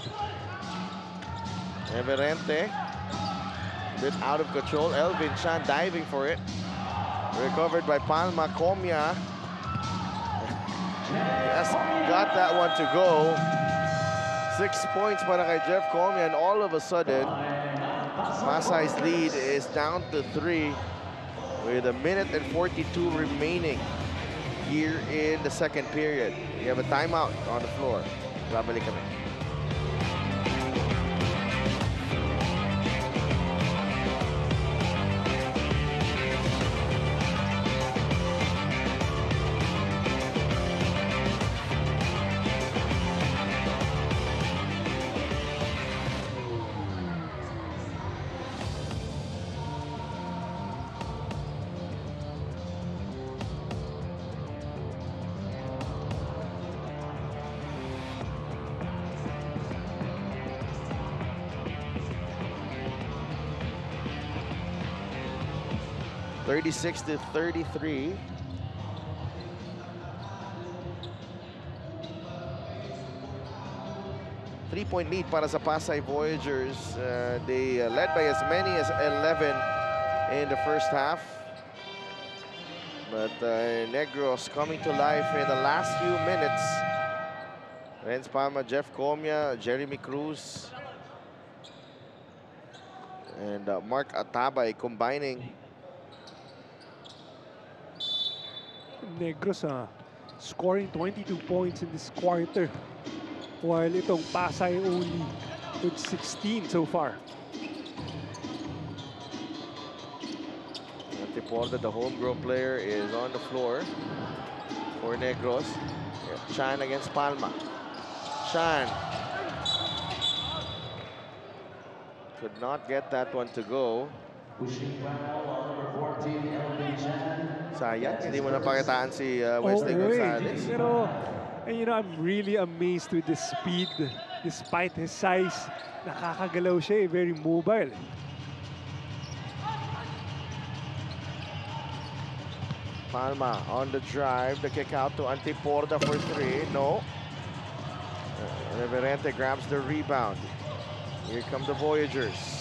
Everente. Bit out of control. Elvin Chan diving for it. Recovered by Palma. Comia. Yes, got that one to go. Six points para kay Jeff Comia, and all of a sudden, Pasay's lead is down to three with a minute and forty-two remaining here in the second period. We have a timeout on the floor. Babalik kami. thirty-six to thirty-three. three-point lead para sa Pasay Voyagers. Uh, they uh, led by as many as eleven in the first half. But uh, Negros coming to life in the last few minutes. Renz Palma, Jeff Comia, Jeremy Cruz, and uh, Mark Atabay combining. Negros uh, scoring twenty-two points in this quarter, while itong Pasay only with sixteen so far. Antiporda, the homegrown player, is on the floor for Negros. Chan against Palma. Chan could not get that one to go. Sayang, hindi mo napakitaan si uh, Wesley Oh, wait. Gonzalez. Pero, and you know, I'm really amazed with the speed. Despite his size, nakakagalaw siya, eh, very mobile. Palma on the drive, the kick out to Antiporda for three. No. Uh, Reverente grabs the rebound. Here come the Voyagers.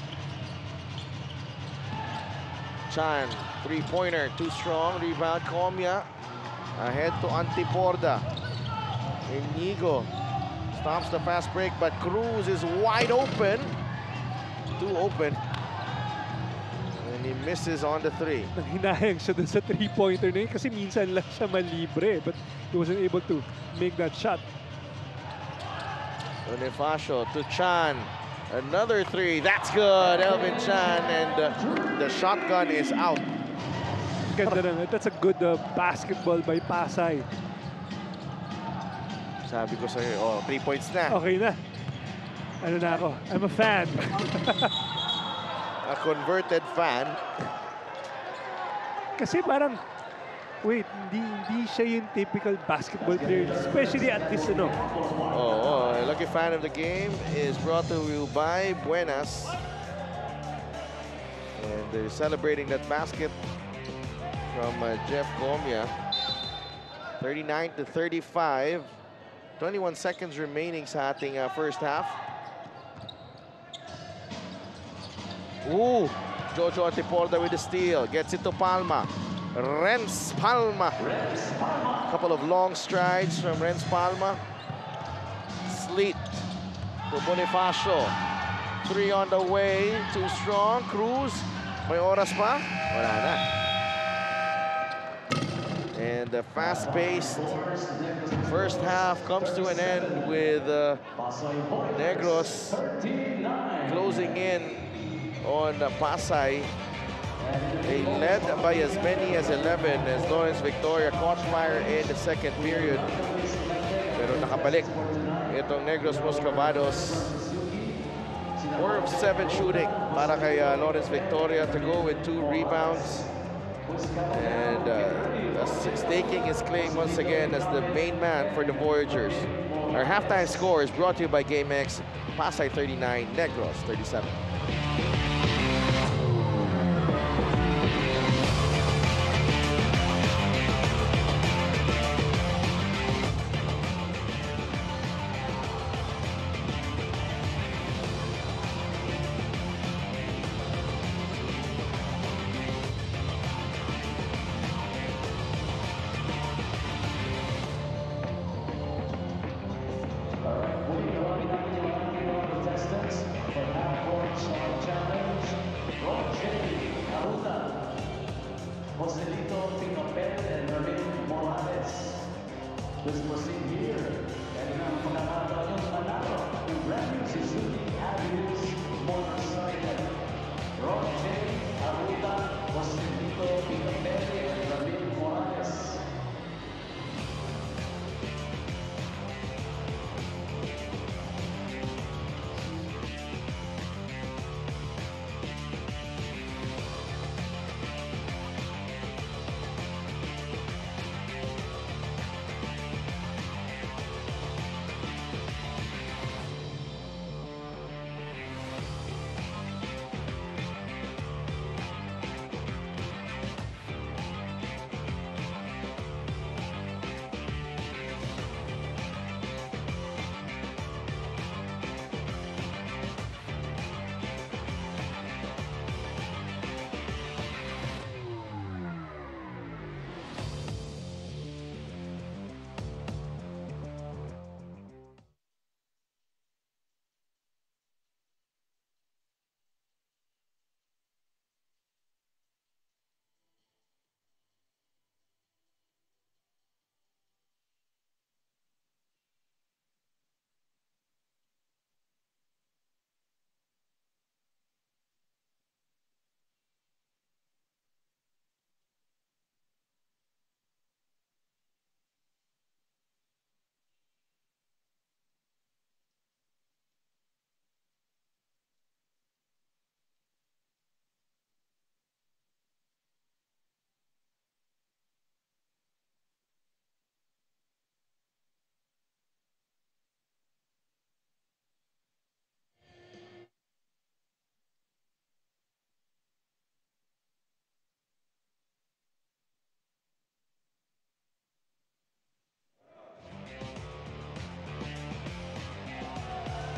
Chan, three-pointer, too strong. Rebound, Comia. Ahead to Antiporda. Inigo stops the fast break, but Cruz is wide open. Too open. And he misses on the three. Nanghinayang siya dun sa three-pointer na yun kasi minsan lang siya malibre, but he wasn't able to make that shot. Bonifacio to Chan. Another three. That's good. Elvin Chan, and uh, the shotgun is out. Ganda na. That's a good uh, basketball by Pasay. Sabi ko sa'yo, oh, three points na. Okay na. Ano na ako? I'm a fan. A converted fan. Kasi parang, wait, hindi, hindi siya yung typical basketball player, especially at this, ano. Oh, oh, a lucky fan of the game is brought to you by Buenas. And they're celebrating that basket from uh, Jeff Comia. thirty-nine to thirty-five. twenty-one seconds remaining sa ating uh, first half. Ooh, Jojo Antiporda with the steal. Gets it to Palma. Renz Palma. Couple of long strides from Renz Palma. Sleet to Bonifacio. Three on the way. Too strong. Cruz. May oras pa? Wala na. And the fast-paced first half comes to an end with uh, Negros closing in on uh, Pasay. They led by as many as eleven as Lawrence Victoria caught fire in the second period. Pero nakabalik itong Negros Moscovados. four of seven shooting para kay uh, Lawrence Victoria to go with two rebounds. And uh, staking his claim once again as the main man for the Voyagers. Our halftime score is brought to you by GameX. Pasay thirty-nine, Negros thirty-seven.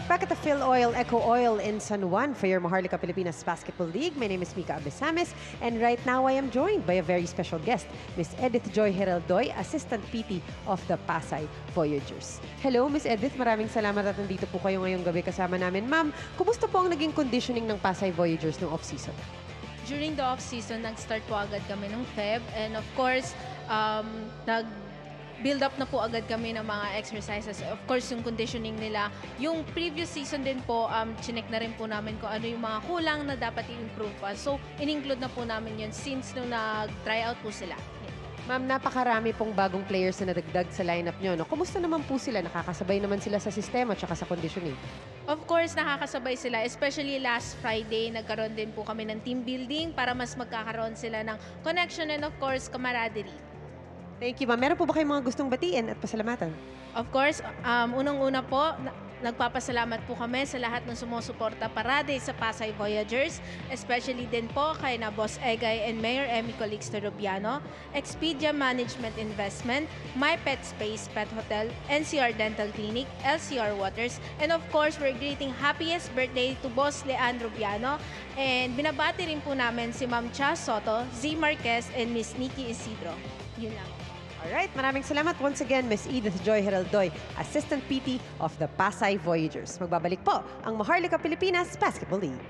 Back at the Phil Oil Eco Oil in San Juan for your Maharlika Pilipinas Basketball League. My name is Mika Abesames, and right now I am joined by a very special guest, Miss Edith Joy Heraldoy, Assistant P T of the Pasay Voyagers. Hello, Miss Edith. Maraming salamat at nandito po kayo ngayong gabi kasama namin. Ma'am, kumusta po ang naging conditioning ng Pasay Voyagers noong off-season? During the off-season, nag-start po agad kami ng Feb. And of course, um, nag build up na po agad kami ng mga exercises. Of course, yung conditioning nila. Yung previous season din po, um, chinek na rin po namin kung ano yung mga kulang na dapat i-improve pa. So, in-include na po namin yun since nung nag-try out po sila. Ma'am, napakarami pong bagong players na nadagdag sa lineup nyo. No? Kumusta naman po sila? Nakakasabay naman sila sa sistema at sa conditioning? Of course, nakakasabay sila. Especially last Friday, nagkaroon din po kami ng team building para mas magkakaroon sila ng connection and of course, camaraderie. Thank you, ma'am. Meron po ba kayong mga gustong batiin at pasalamatan? Of course, um, unang-una po, na- nagpapasalamat po kami sa lahat ng sumusuporta parade sa Pasay Voyagers, especially din po kay na Boss Egay and Mayor Emmy Calixto Rubiano, Expedia Management Investment, My Pet Space Pet Hotel, N C R Dental Clinic, L C R Waters, and of course, we're greeting happiest birthday to Boss Leandro Rubiano, and binabati rin po namin si Ma'am Cha Soto, Z Marquez, and Miss Nikki Isidro. Yun lang. Alright, maraming salamat once again, Miss Edith Joy Heraldoy, Assistant P T of the Pasay Voyagers. Magbabalik po ang Maharlika Pilipinas Basketball League.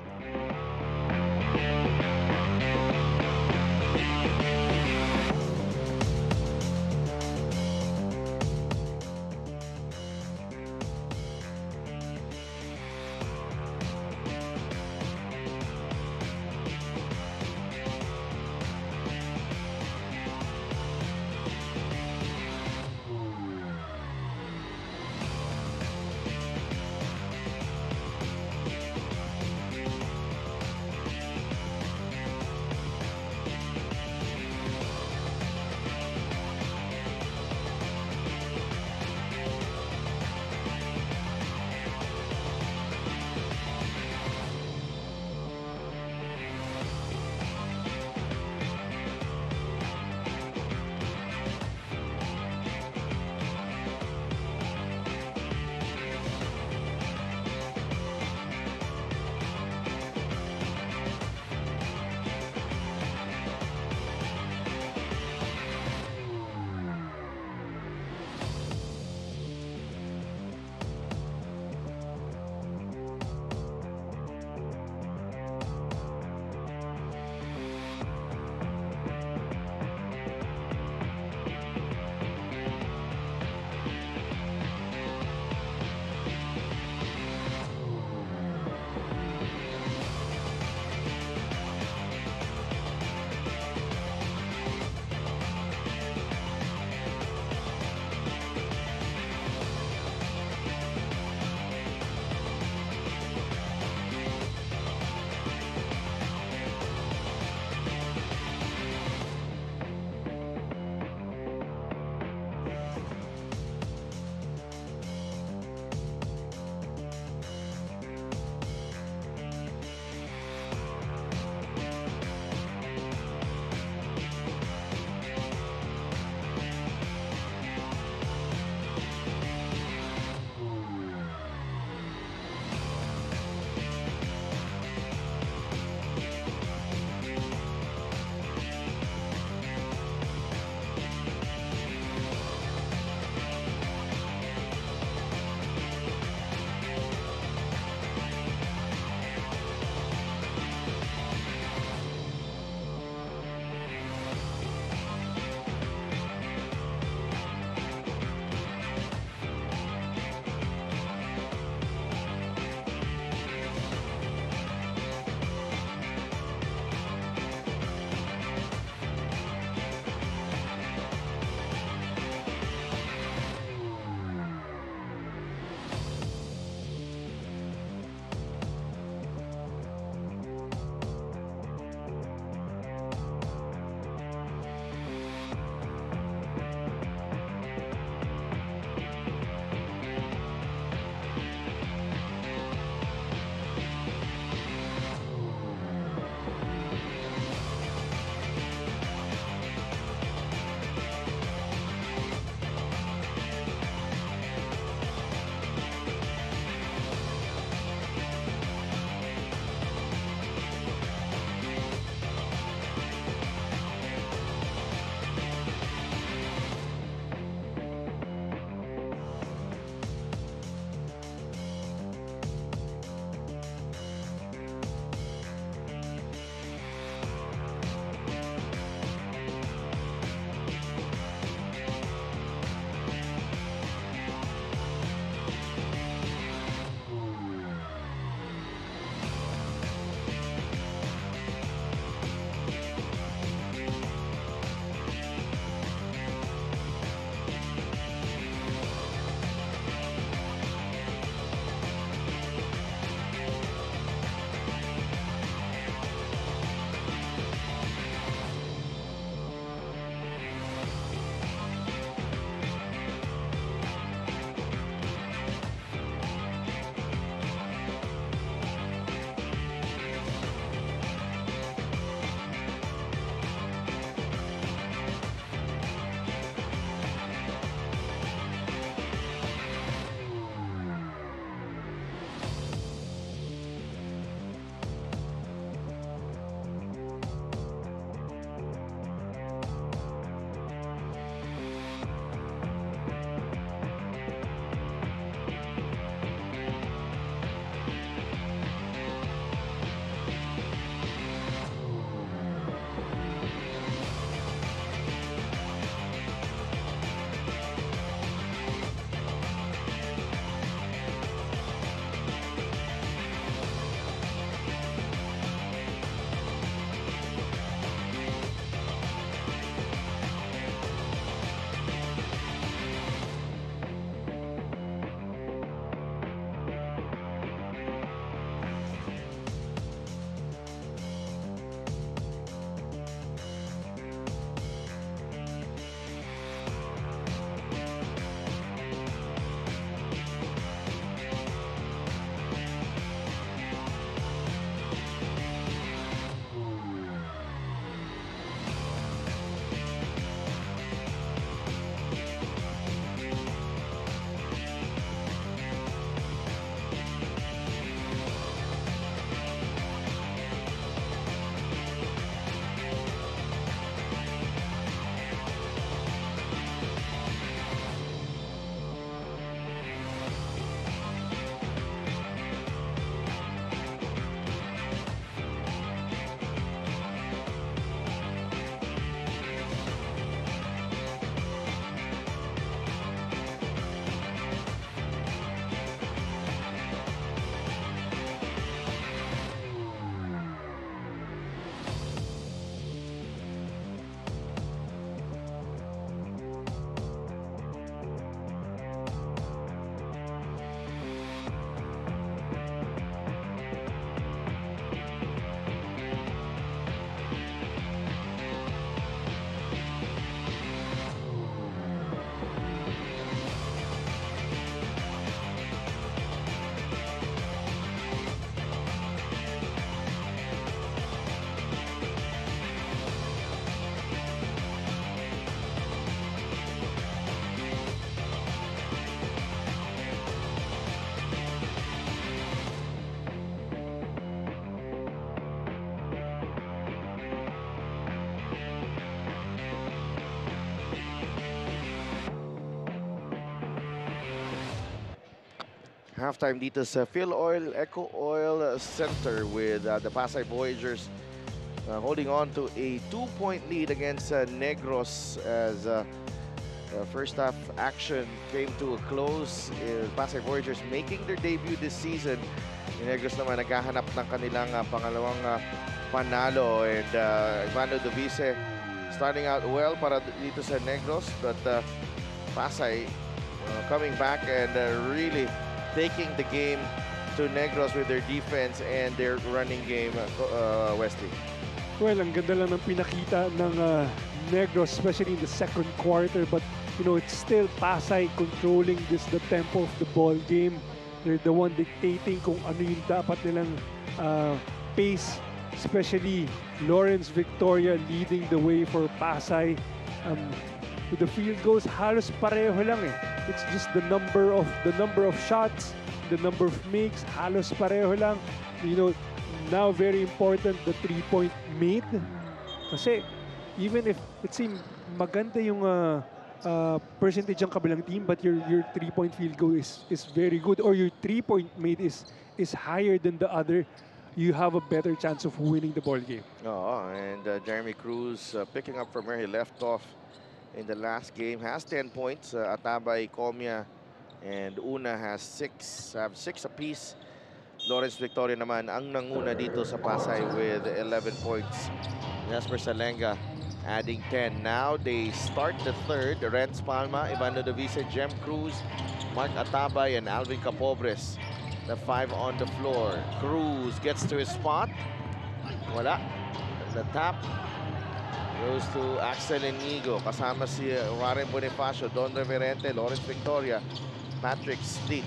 Halftime dito sa Phil Oil Eco Oil Center with uh, the Pasay Voyagers uh, holding on to a two-point lead against uh, Negros as uh, uh, first half action came to a close. Uh, Pasay Voyagers making their debut this season. Yung Negros naman naghahanap ng kanilang uh, pangalawang uh, panalo, and uh, Ivano Dovice starting out well para dito sa Negros, but uh, Pasay uh, coming back and uh, really taking the game to Negros with their defense and their running game, uh, Wesley. Well, ang ganda lang ng pinakita ng uh, Negros, especially in the second quarter, but you know, it's still Pasay controlling this the tempo of the ball game. They're the one dictating kung ano yung dapat nilang uh, pace, especially Lawrence Victoria leading the way for Pasay. Um, with the field goals, halos pareho lang eh. It's just the number of the number of shots, the number of makes, halos pareho lang. You know, now very important the three-point made. Kasi even if it seems maganda yung uh, uh, percentage ng kabilang team, but your your three-point field goal is is very good, or your three-point made is is higher than the other, you have a better chance of winning the ball game. Oh, and uh, Jeremy Cruz uh, picking up from where he left off in the last game, has ten points. Uh, Atabay, Comia, and Una has six, have six apiece. Lawrence Victoria naman ang nanguna dito sa Pasay with eleven points. Jasper Salenga adding ten. Now they start the third. Renz Palma, Ivano Dovice, Jem Cruz, Mark Atabay, and Alvin Capobres. The five on the floor. Cruz gets to his spot. Wala. The tap goes to Axel Inigo. Kasama si Warren Bonifacio, Don Reverente, Lawrence Victoria, Patrick Sleet.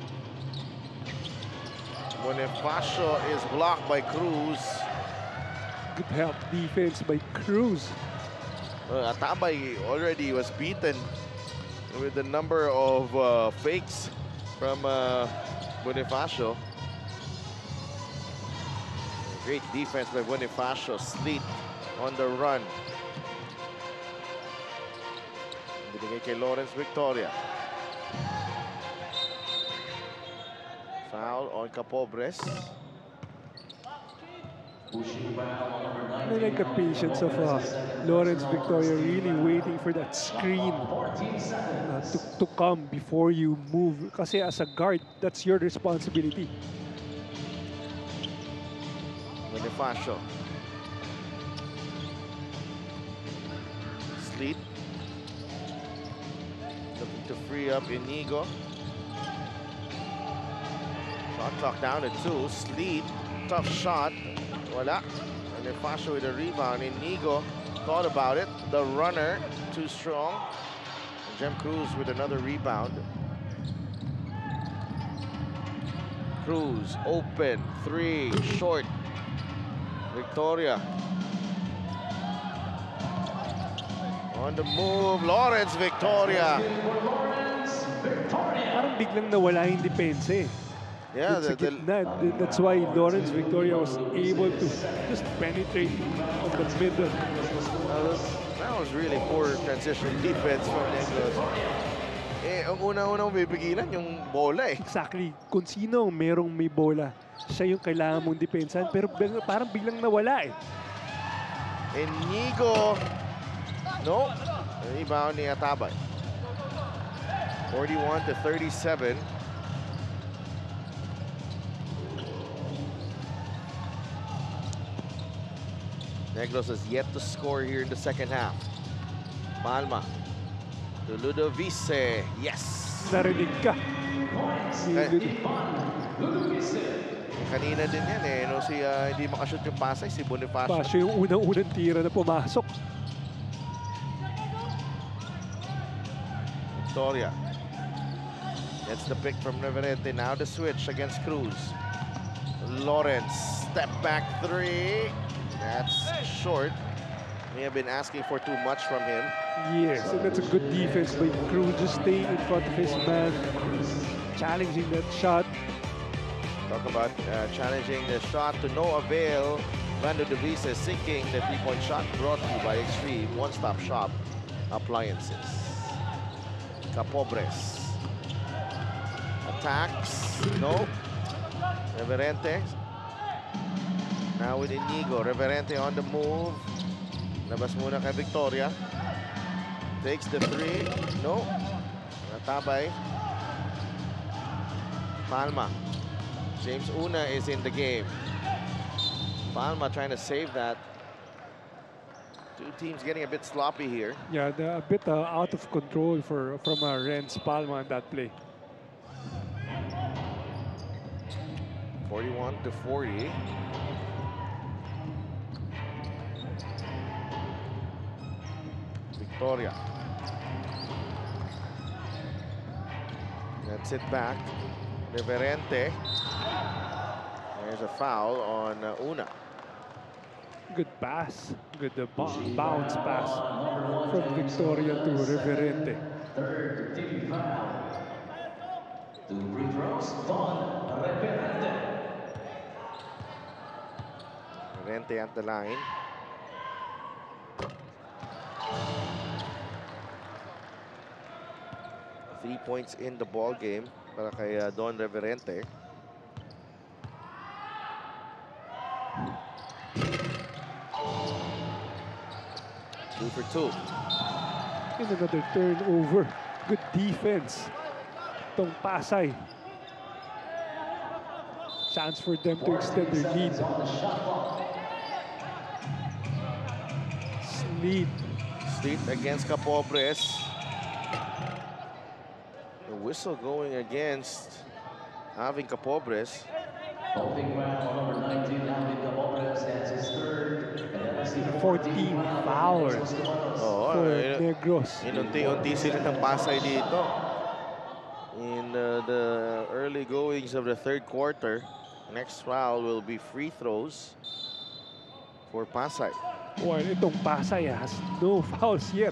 Bonifacio is blocked by Cruz. Good help defense by Cruz. Uh, Atabay already was beaten with the number of uh, fakes from uh, Bonifacio. Great defense by Bonifacio. Sleet on the run. Binigay kay Lawrence Victoria. Foul on Capobres. I like the patience of uh, Lawrence Victoria, really waiting for that screen uh, to, to come before you move. Kasi as a guard, that's your responsibility. Bonifacio. Sleet. Looking to free up Inigo. Shot clock down to two. Sleet. Tough shot. Wala. And then Bonifacio with a rebound. Inigo thought about it. The runner too strong. And Jem Cruz with another rebound. Cruz open. Three. Short. Victoria. On the move, Lawrence Victoria. Parang biglang nawala yung depensa eh. Yeah, It's the, a the, gitna. That's why Lawrence Victoria was able to just penetrate on the middle. uh, that was really poor transition defense from Negros. Eh, ang una-unang bibigilan yung bola eh. Exactly. Kung sino ang merong may bola, siya yung kailangan mong depensahan. Pero big- parang biglang nawala eh. Inigo. No. Rebound ni Atabay. forty-one to thirty-seven. Negros has yet to score here in the second half. Palma to Ludovice. Yes. Narinig ka. Si Eh. Lud- Kanina din yan eh. No, si, uh, hindi makashoot yung Pasay, si Bonifacio. Pasio yung unang-unang tira na pumasok. Victoria gets the pick from Reverente. Now the switch against Cruz. Lawrence, step back three. That's short. May have been asking for too much from him. Yes, and that's a good defense by Cruz, just staying in front of his man, challenging that shot. Talk about uh, challenging the shot to no avail. Vando Dovice sinking the three-point shot, brought to you by Extreme One-Stop Shop Appliances. Capobres. attacks. No. Reverente. Now with Inigo. Reverente on the move. Labas muna kay Victoria. Takes the three. No. Natabay. Palma. James Una is in the game. Palma trying to save that. Two teams getting a bit sloppy here. Yeah, the, a bit uh, out of control for from uh, Renz Palma in that play. forty-one to forty. Victoria. That's it back. Reverente. There's a foul on uh, Una. Good pass, good uh, b- bounce pass from Victoria to Reverente. Third team foul. Two free throws, Von Reverente. Reverente at the line. Three points in the ball game para kay uh, Don Reverente. Two for two. And another turnover. Good defense. Tong Pasay. Chance for them to extend their lead. Sleep. Sleep against Capobres. The whistle going against having Capobres. Holding foul number nineteen, Alvin Capobres, that's his third. And that was the fourteen fouls Oo, for eh, Negros. inunti-unti sila ng Pasay dito. In uh, the early goings of the third quarter, next foul will be free throws for Pasay. While itong Pasay has no fouls yet.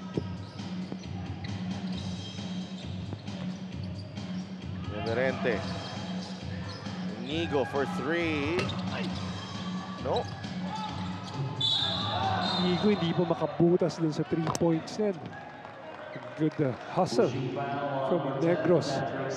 Reverente. Inigo for three. No. Inigo hindi pa makabutas dun sa three points din. Good uh, hustle from Negros.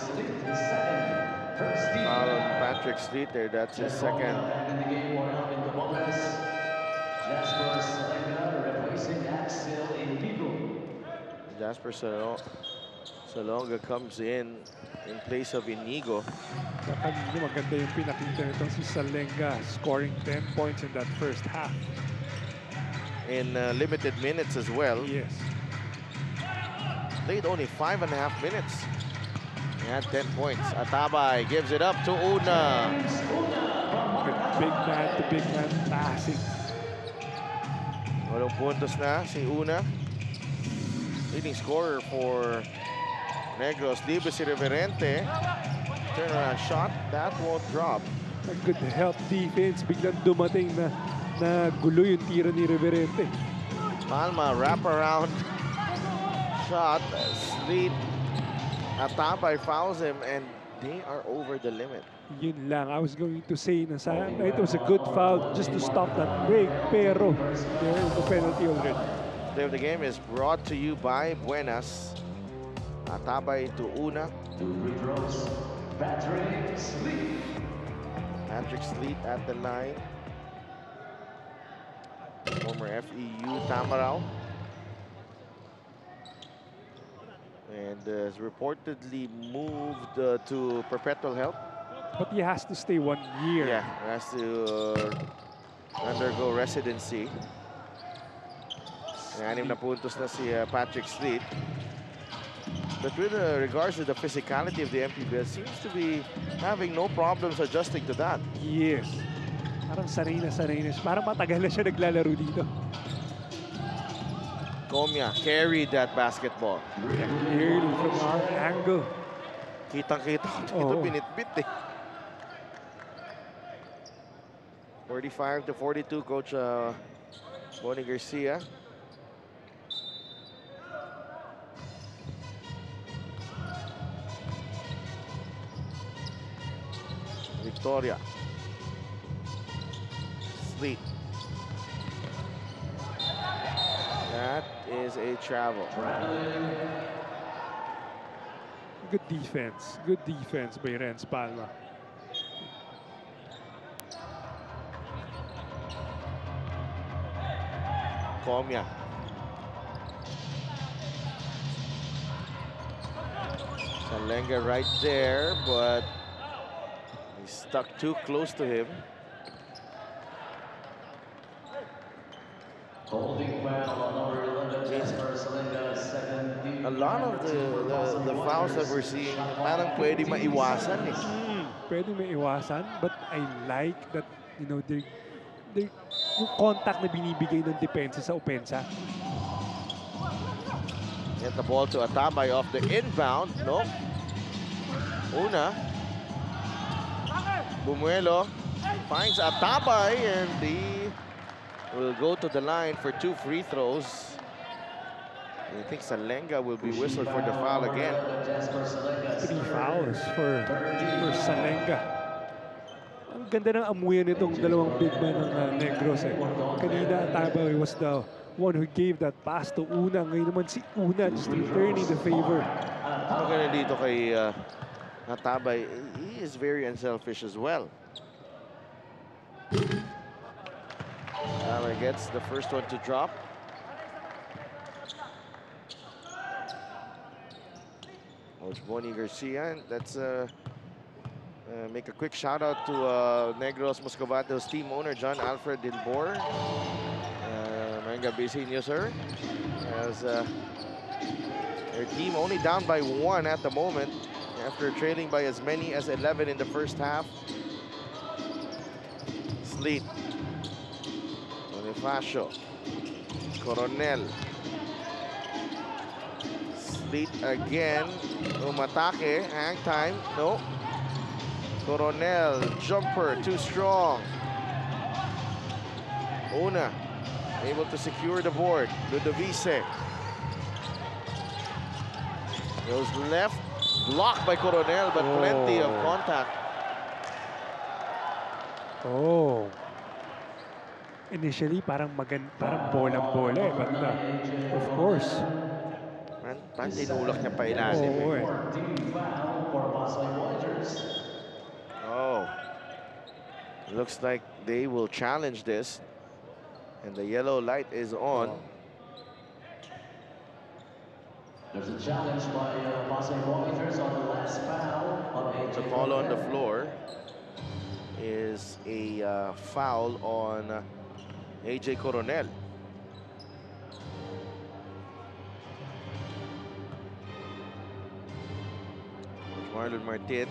Foul on Patrick Sleeter. That's his second. Back in the game for Alvin Capobres. Jasper Salonga replacing Axel Inigo. Jasper Salonga, Salonga comes in in place of Inigo. Na kanina maganda yung pinakita nitong si Salenga, scoring ten points in that first half. In uh, limited minutes as well. Yes. Played only five and a half minutes. He had ten points. Atabay gives it up to Una. Good big man to big man passing. Walong puntos na si Una. Leading scorer for Negros. Libre si Reverente. Turnaround shot. That won't drop. A good help defense. Biglang dumating na na gulo yung tira ni Reverente. Palma wraparound shot. Sleep. Atabay fouls him and they are over the limit. Yun lang. I was going to say na sa, it was a good foul just to stop that break. Pero there is the penalty already. Play of the game is brought to you by Buenas. Atabay to Una. Two free throws, Patrick Sleep. Patrick Sleet at the line. Former F E U Tamarao. And uh, has reportedly moved uh, to Perpetual Health. But he has to stay one year. Yeah, has to uh, undergo residency. Anim na puntos na si uh, Patrick Sleet. But with uh, regards to the physicality of the M P B L, seems to be having no problems adjusting to that. Yes. Parang sanay na sanay na siya. Parang matagal na siya naglalaro dito. Comia carried that basketball. Clearly from our angle. Kitang-kita ko dito, Oo. binitbit eh. forty-five to forty-two, Coach uh, Bonnie Garcia. Victoria. Sleet. That is a travel. Good defense. Good defense by Renz Palma. Comia. Salenga right there, but he's stuck too close to him. Holding foul on number eleven, Jasper Salenga, second. A lot of the, the, the fouls that we're seeing, parang pwede maiwasan eh. Mm, pwede may iwasan, but I like that, you know, they, they, yung contact na binibigay ng depensa sa opensa. Get the ball to Atabay off the inbound. No. Una. Bumuelo finds Atabay and he will go to the line for two free throws. I think Salenga will be whistled for the foul again. Three fouls for, for Salenga. Ang ganda ng amuyan nitong dalawang big man ng uh, Negros eh. Kanina Atabay was the one who gave that pass to Una. Ngayon naman si Una just returning the favor. Maganda dito kay uh, Atabay. He is very unselfish as well. Atabay gets the first one to drop. Coach Bonnie Garcia. Let's uh, uh, make a quick shout out to uh, Negros Muscovato's team owner, John Alfred Dilbor. Mayroong gabi sa inyo, sir. As uh, their team only down by one at the moment after trailing by as many as eleven in the first half. Sleet. Bonifacio. Coronel. Sleet again. Umatake. Hang time. No. Coronel. Jumper. Too strong. Una. Able to secure the board. Ludovice. Goes left. Blocked by Coronel, but oh. Plenty of contact. Oh. Initially, parang magan, parang bolang-bola eh. But uh, of course. Man, parang tinulak niya pa ilalim. Oh, eh. Oh. Looks like they will challenge this. And the yellow light is on. There's a challenge by uh, Pasay Voyagers on the last foul on A J. The call on the floor is a uh, foul on uh, A J Coronel. Marlon Martin.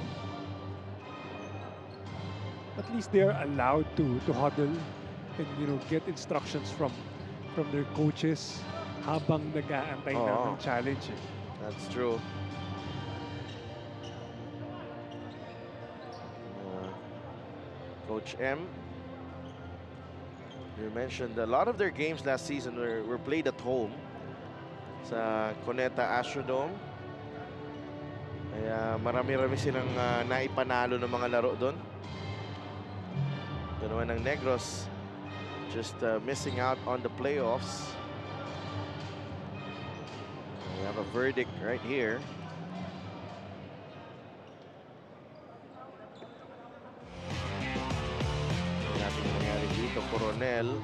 At least they are allowed to to huddle and, you know, get instructions from from their coaches habang nag-aantay na ng challenge. Eh. That's true. Uh, Coach M, you mentioned a lot of their games last season were, were played at home sa Cuneta Astrodome. Kaya marami-rami silang uh, naipanalo ng mga laro doon. Ito naman ng Negros. Just uh, missing out on the playoffs. We have a verdict right here. Natin nangyari dito, Coronel.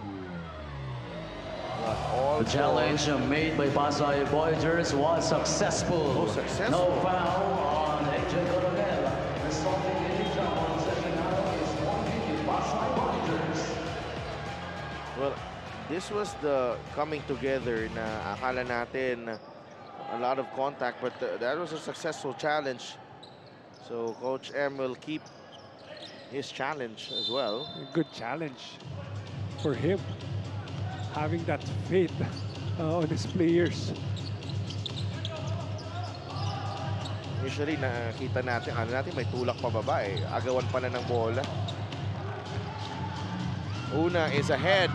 The challenge made by Pasay Voyagers was successful. Oh, successful. No foul on A J Coronel. Resulting in the jump on second half is one fifty Pasay Voyagers. Well, this was the coming together na akala natin a lot of contact, but th that was a successful challenge. So Coach M will keep his challenge as well. A good challenge for him, having that faith uh, on his players. Usually nakita natin, ano natin, may tulak pababa eh. Agawan pa na ng bola. Una is ahead.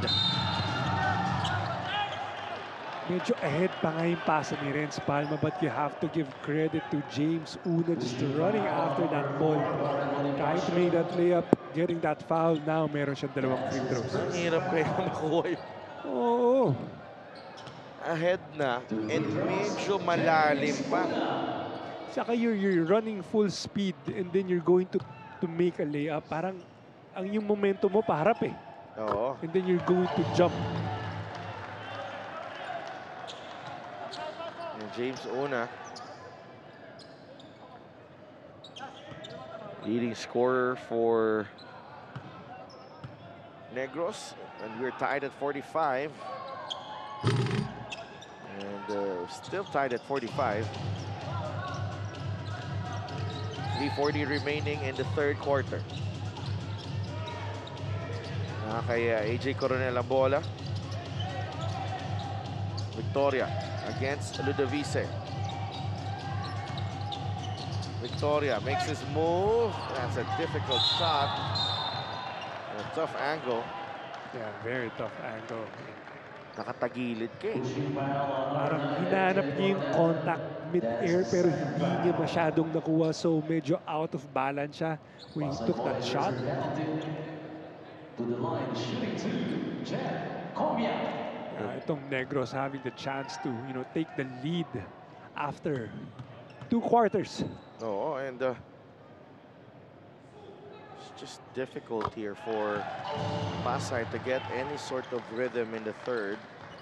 Medyo ahead pa nga yung pasa ni Renz Palma, but you have to give credit to James Una just running after that ball. Trying to make that layup, getting that foul. Now meron siyang dalawang free throws. Ang hirap kaya makuha yun. Oo. Ahead na, and medyo malalim pa. Saka you're, you're running full speed and then you're going to to make a layup. Parang ang yung momentum mo paharap eh. Oo. And then you're going to jump. And James Una, leading scorer for Negros, and we're tied at forty-five. And uh, still tied at forty-five. three forty remaining in the third quarter. Na kay uh, A J Coronel ang bola. Victoria against Ludovice. Victoria makes his move. That's a difficult shot. A tough angle. Yeah, very tough angle. Nakatagilid ka eh. Parang hinanap niya yung contact mid-air pero hindi niya masyadong nakuha. So medyo out of balance siya when he took that shot. To the line, shooting two, Jeff Comia. Uh, itong Negros having the chance to, you know, take the lead after two quarters. Oo, and uh, it's just difficult here for Pasay to get any sort of rhythm in the third.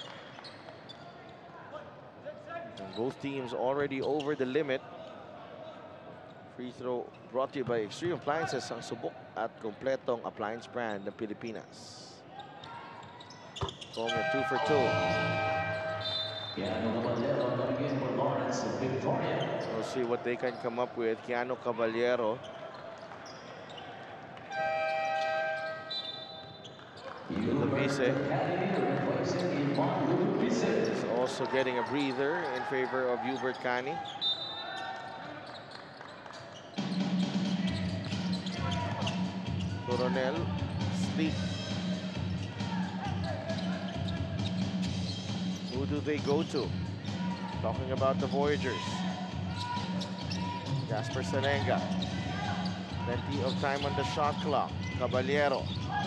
And both teams already over the limit. Free throw brought to you by Extreme Appliances, ang subok at kompletong appliance brand ng Pilipinas. Going two for two. Keanu Caballero coming in for Lawrence of Victoria. We'll see what they can come up with. Keanu Caballero. Ludovice is also getting a breather in favor of Hubert Cani. Coronel, Sleep. Who do they go to? Talking about the Voyagers. Jasper Sarenga. Plenty of time on the shot clock. Caballero.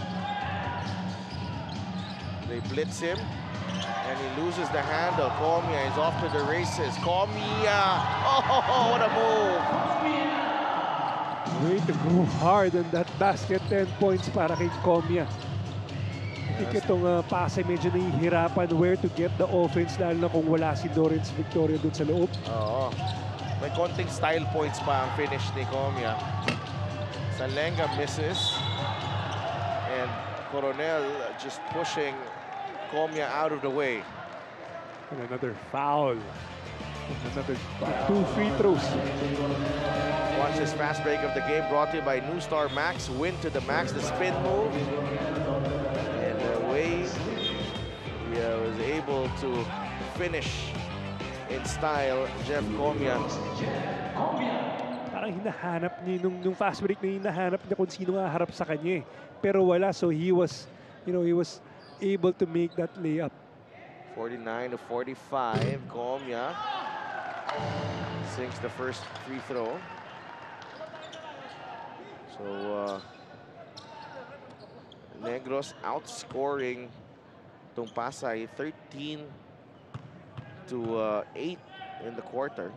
They blitz him, and he loses the handle. Comia is off to the races. Comia! Oh, what a move! Way to go hard on that basket. ten points para kay Comia. I think itong uh, Pasay medyo nahihirapan where to get the offense lalo na kung wala si Lawrence Victoria dun sa loob. Oo. May konting style points pa ang finish ni Comia. Salenga misses. And Coronel just pushing Comia out of the way. And another foul. And another two free throws. Watch this fast break of the game brought to you by New Star Max. Win to the max, the spin move. And the way he uh, was able to finish in style, Jeff Comia. Parang hinahanap niya nung, nung fast break na hinahanap niya kung sino nga harap sa kanya eh. Pero wala, so he was, you know, he was able to make that layup. forty-nine to forty-five, Comia sinks the first free throw. So, uh, Negros outscoring itong Pasay thirteen to eight in the quarter.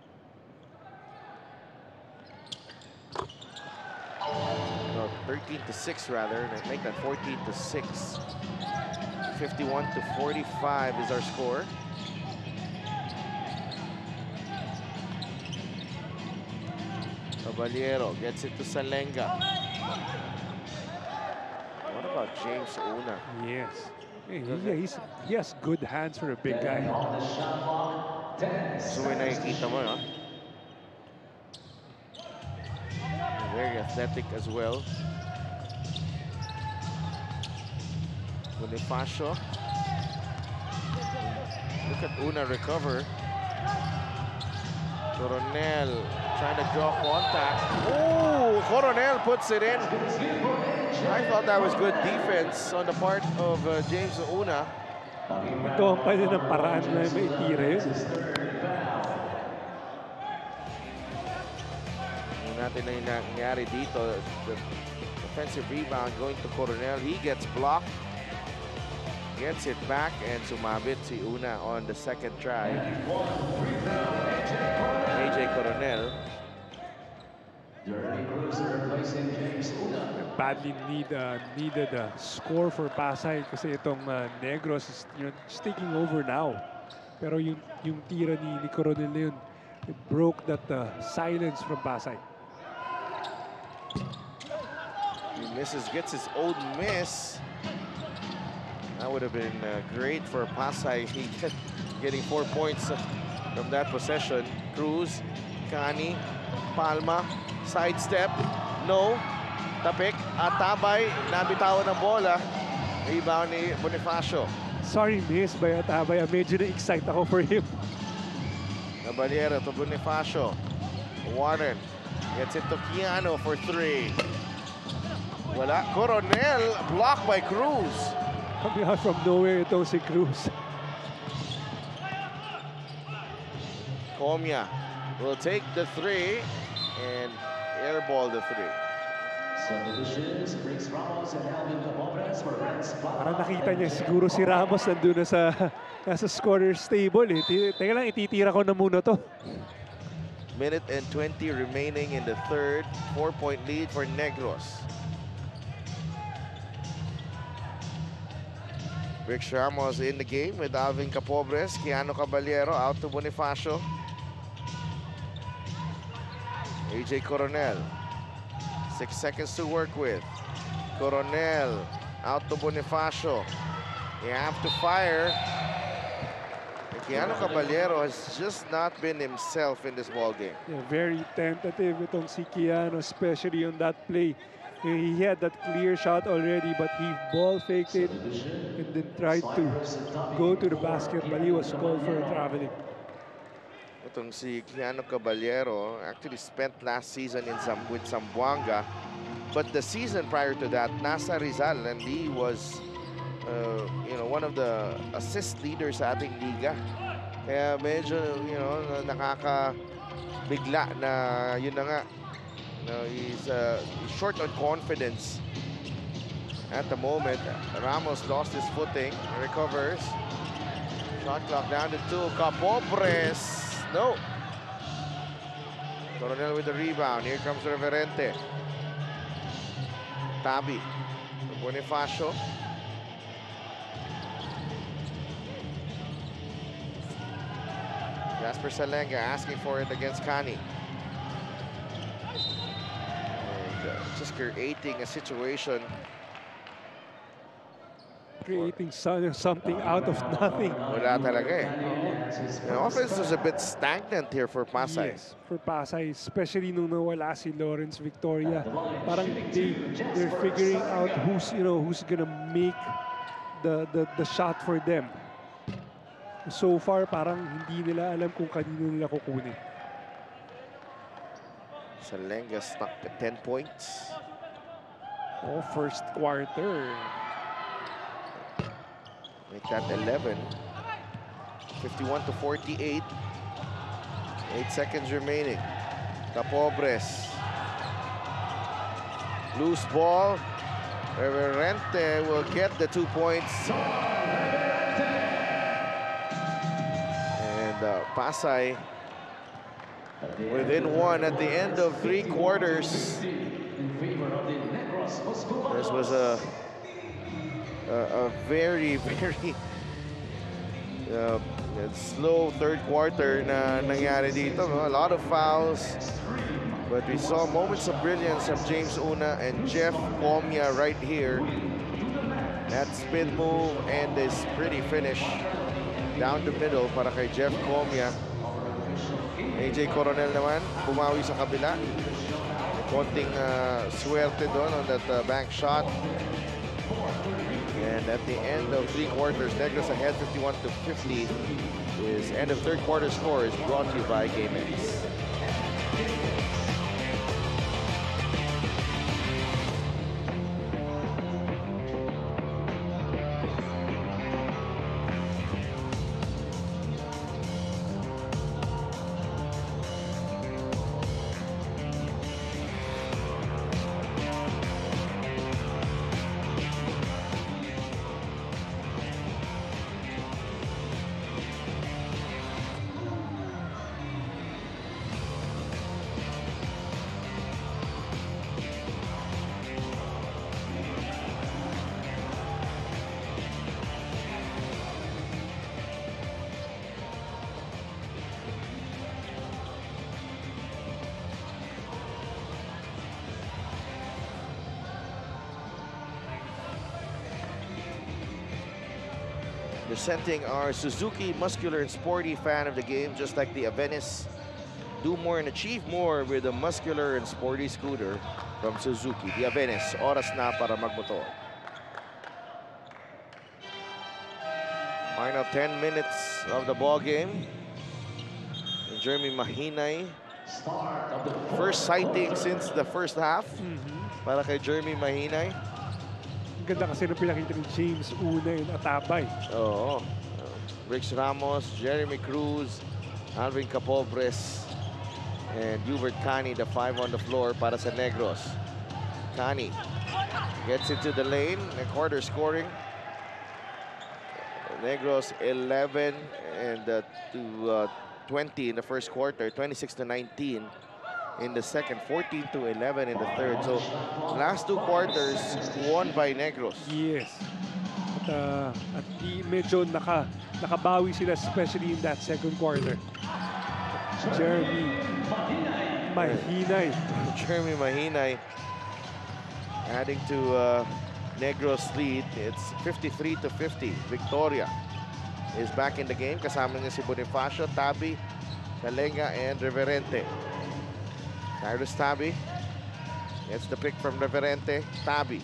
No, thirteen to six rather, and make that fourteen to six. fifty-one to forty-five is our score. Caballero gets it to Salenga. What about James Una? Yes. Hey, he, he's, he has good hands for a big guy. So may nakikita mo, no? Very athletic as well. Bonifacio. Look at Una recover. Coronel trying to draw contact. Oh, Coronel puts it in. I thought that was good defense on the part of uh, James Una. Ito ang pwede ng paraan na maitira yun. Tingnan natin na yung nangyari dito. The offensive rebound going to Coronel. He gets blocked. Gets it back and sumabit si Una on the second try. A J Coronel. Dirty Cruiser replacing James Una. Badly need uh, needed a score for Pasay kasi itong uh, Negros is, you know, just taking over now. Pero yung, yung tira ni, ni Coronel na yun, it broke that uh, silence from Pasay. He misses, gets his own miss. That would have been uh, great for Pasay. He getting four points uh, from that possession. Cruz, Cani, Palma, sidestep, no. Tapik, Atabay, nabitawan ng bola. Rebound ni Bonifacio. Sorry, miss by Atabay. Medyo na-excite ako for him. Caballero to Bonifacio. Warren gets it to Kiano for three. Wala. Coronel, blocked by Cruz. Coming out from nowhere itong si Cruz. Comia will take the three and airball the three. Subdivisions, Briggs Ramos and Alvin Capobres for Reds. Parang nakita niya siguro si Ramos nandun na sa, nasa scorer's table. Eh. Ti- Teka lang, ititira ko na muna to. Minute and twenty remaining in the third. Four-point lead for Negros. Briggs Ramos in the game with Alvin Capobres. Kiano Caballero out to Bonifacio. A J Coronel. Six seconds to work with. Coronel out to Bonifacio. You have to fire. And Kiano Caballero has just not been himself in this ball game. Yeah, very tentative itong si Kiano, especially on that play. He had that clear shot already, but he ball faked it and then tried to go to the basket, but he was called for traveling. Itong si Kiano Caballero actually spent last season in Zam with Zamboanga, but the season prior to that, nasa Rizal, and he was, uh, you know, one of the assist leaders sa ating liga. Kaya medyo, you know, nakakabigla na yun na nga. You know, he's, uh, he's short on confidence at the moment. Ramos lost his footing, recovers. Shot clock down to two. Capobres. No. Coronel with the rebound. Here comes Reverente. Tabi. Bonifacio. Jasper Salenga asking for it against Cani. And uh, just creating a situation. Creating so- something out of nothing. Wala talaga eh. The offense was a bit stagnant here for Pasay. Yes, for Pasay, especially nung nawala si Lawrence Victoria. Parang they, they're figuring out who's, you know, who's gonna make the, the, the shot for them. So far, parang hindi nila alam kung kanino nila kukunin. Salenga stuck at ten points. Oh, first quarter. Make that eleven. fifty-one to forty-eight. Eight seconds remaining. Capobres. Loose ball. Reverente will get the two points. And uh, Pasay within one at the end of three quarters. This was a a, a very, very uh, slow third quarter na nangyari dito. No? A lot of fouls. But we saw moments of brilliance from James Una and Jeff Comia right here. That spin move and this pretty finish down the middle para kay Jeff Comia. A J Coronel naman, bumawi sa kabila. May konting uh, swerte doon on that uh, bank shot. And at the end of three quarters, Negros ahead fifty-one to fifty. His end of third quarter score is brought to you by GameX. Presenting our Suzuki muscular and sporty fan of the game, just like the Avenis. Do more and achieve more with a muscular and sporty scooter from Suzuki. The Avenis, oras na para magmotor. Final ten minutes of the ball game. Jeremy Mahinay. First sighting since the first half. Para kay Jeremy Mahinay. Ang ganda kasi nung pinakita ni James una yung atabay. Oo. Rix Ramos, Jeremy Cruz, Alvin Capobres, and Hubert Cani, the five on the floor para sa Negros. Cani gets into the lane, and quarter scoring. Negros eleven and uh, to uh, twenty in the first quarter, twenty-six to nineteen in the second, fourteen to eleven in the third. So last two quarters won by Negros. Yes. At, uh, at di, medyo naka, nakabawi sila, especially in that second quarter. Jeremy Mahinay. Jeremy Mahinay adding to uh, Negros lead. It's fifty-three to fifty. Victoria is back in the game. Kasama niya si Bonifacio, Tabi, Kalenga, and Reverente. Tyrus Tabi gets the pick from Reverente. Tabi.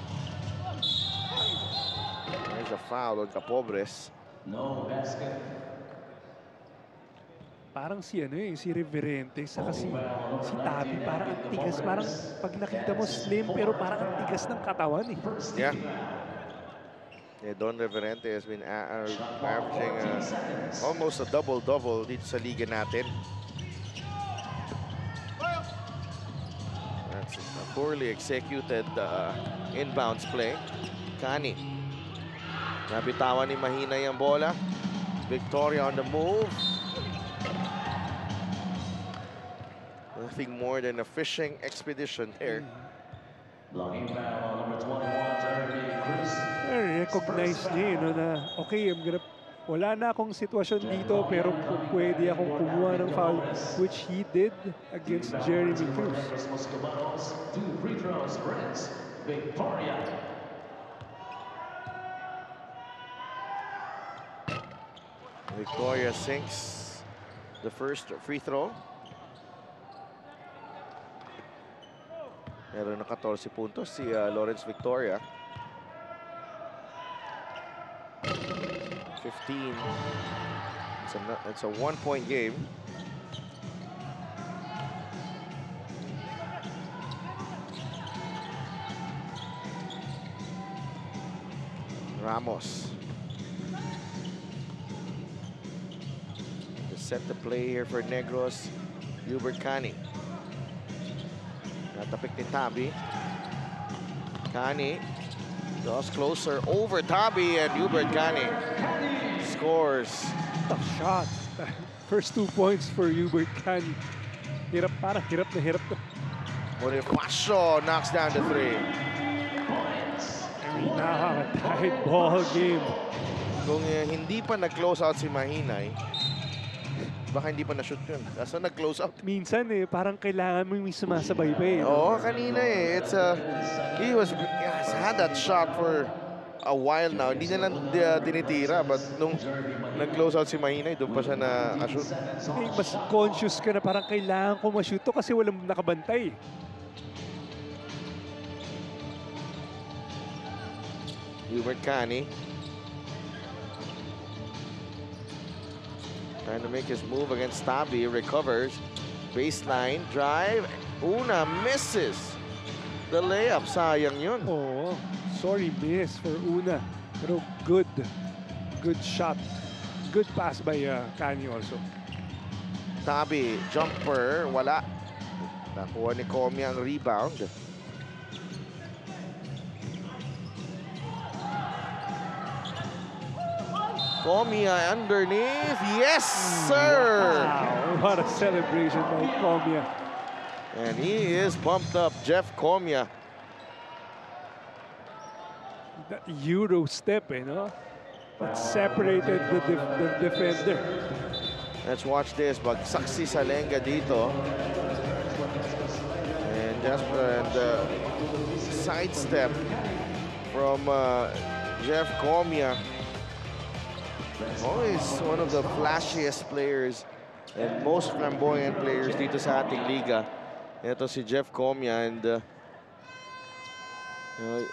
There's a foul on Capobres. No basket. Parang si ano eh, si Reverente, saka si, si Tabi, parang ang tigas. Parang pag nakita mo slim, pero parang ang tigas ng katawan eh. Yeah. Yeah, Don Reverente has been uh, uh, averaging uh, almost a double-double dito sa liga natin. That's a poorly executed uh, inbounds play. Cani. Nabitawan ni Mahinay ang bola. Victoria on the move. Nothing more than a fishing expedition here. Blocking foul on number twenty-one, Jeremy Cruz. Eh, recognize niya eh, no, na okay, I'm gonna, wala na akong sitwasyon dito, pero kung pwede akong kumuha ng foul, which he did against Jeremy Cruz. Two free throws, Prince, Victoria. Victoria sinks the first free throw. Meron na fourteen puntos si uh, Lawrence Victoria. fifteen. It's a, it's a one-point game. Ramos. To set the play here for Negros, Hubert Cani. Natapik ni Tabi. Cani draws closer over Tabi, and Hubert Cani scores. Tough shot. First two points for Hubert Cani. Hirap, parang hirap na hirap to. Bonifacio knocks down the three. Very nakaka-tight ball game. Kung uh, hindi pa nag-close out si Mahinay, baka hindi pa na-shoot yun. Kaso nag-close out. Minsan eh, parang kailangan mo yung sumasabay pa eh. Oo, kanina eh. It's uh, he was he has had that shot for a while now. Hindi na lang uh, dinitira, but nung nag-close out si Mahinay, doon pa siya na-shoot. Eh, mas conscious ka na parang kailangan ko ma-shoot to kasi walang nakabantay. Hubert Cani trying to make his move against Tabi, recovers, baseline, drive, Una misses the layup, sayang yun. Oo, sorry miss for Una, pero good, good shot, good pass by uh, Cani also. Tabi, jumper, wala. Nakuha ni Comia ang rebound. Comia underneath. Yes, sir! Wow, what a celebration by Comia. And he is bumped up, Jeff Comia. That Euro step, eh, no? That separated the, def the defender. Let's watch this. Bagsak si Salenga dito. And just and uh, sidestep from uh, Jeff Comia. Always one of the flashiest players and most flamboyant players dito sa ating liga. Ito si Jeff Comia, and uh, uh,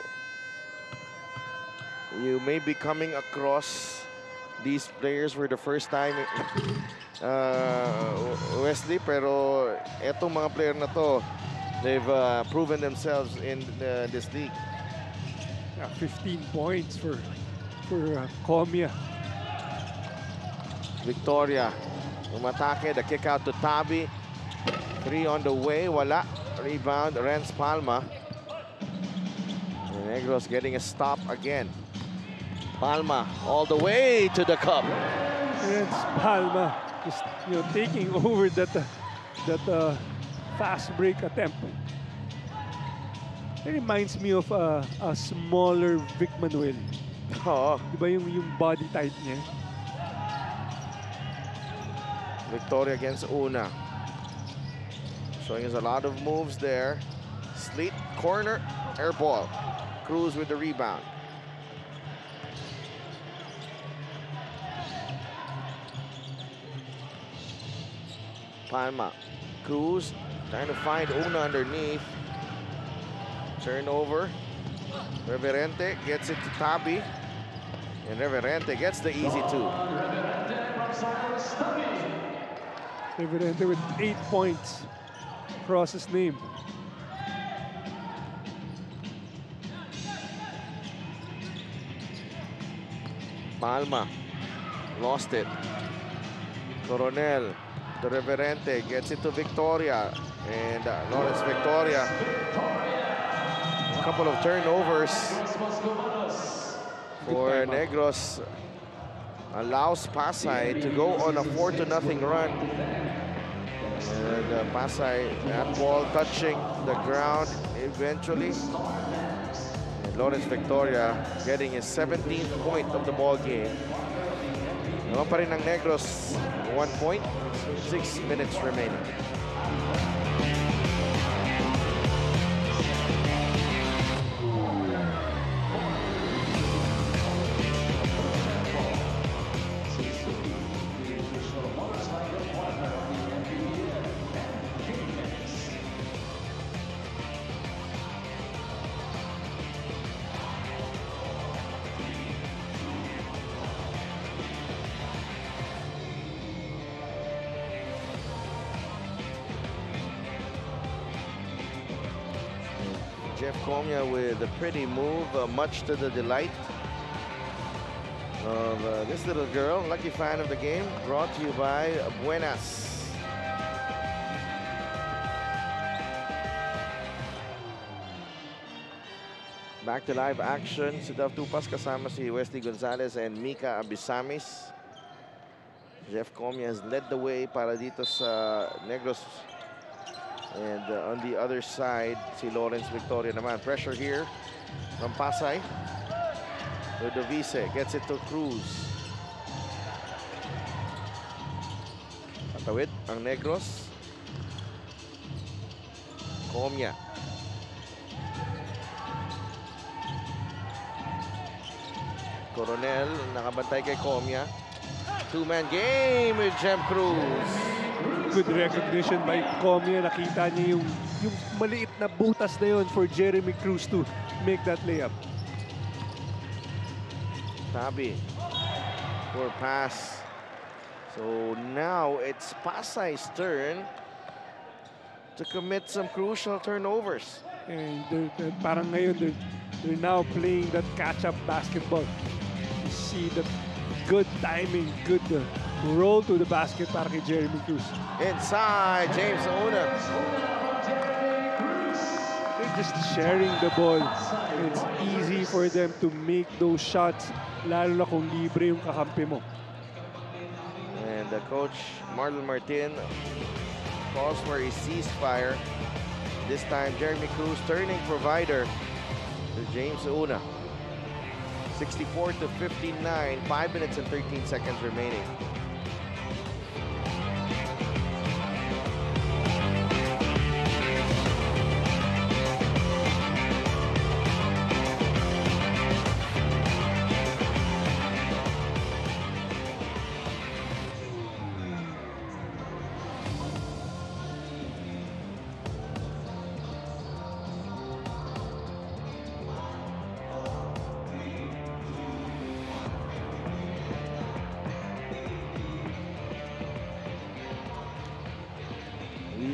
you may be coming across these players for the first time, uh, Wesley, pero etong mga player na to, they've uh, proven themselves in uh, this league. Yeah, fifteen points for for uh, Comia. Victoria, umatake, the kick out to Tabi. Three on the way, wala. Rebound, Renz Palma. And Negros getting a stop again. Palma all the way to the cup. And it's Palma just, you know, taking over that uh, that uh, fast break attempt. It reminds me of uh, a smaller Vic Manuel. Oh, Diba yung, yung body type niya? Victoria against Una. Showing us a lot of moves there. Sleet, corner, air ball. Cruz with the rebound. Palma. Cruz trying to find Una underneath. Turnover. Reverente gets it to Tabi. And Reverente gets the easy two. Reverente with eight points across his name. Palma lost it. Coronel to Reverente, gets it to Victoria, and uh, Lawrence Victoria. A couple of turnovers for Negros, allows Pasay to go on a four to nothing run. And uh, Pasay, that ball touching the ground eventually. And Lawrence Victoria getting his seventeenth point of the ball game. Naman pa rin ng Negros, one point, six minutes remaining. Jeff Comia with a pretty move, uh, much to the delight of uh, this little girl, lucky fan of the game, brought to you by Buenas. Back to live action, si Dav Tupas kasama si Wesley Gonzalez and Mika Abisamis. Jeff Comia has led the way para dito sa Negros. And uh, on the other side, si Lawrence Victoria naman. Pressure here from Pasay. Ludovice gets it to Cruz. Patawid ang Negros. Comia. Coronel nakabantay kay Comia. Two-man game with Jem Cruz. Good recognition by Comia. Nakita niya yung, yung maliit na butas na yun for Jeremy Cruz to make that layup. Tabi for pass. So now it's Pasay's turn to commit some crucial turnovers. And they're, they're, parang ngayon, they're, they're now playing that catch-up basketball. You see the good timing, good uh, roll to the basket para kay Jeremy Cruz. Inside, James Una. They're just sharing the ball. It's easy for them to make those shots, lalo na kung libre yung kakampi mo. And the coach, Marlon Martin, calls for a ceasefire. This time, Jeremy Cruz turning provider to James Una. sixty-four to fifty-nine, five minutes and thirteen seconds remaining.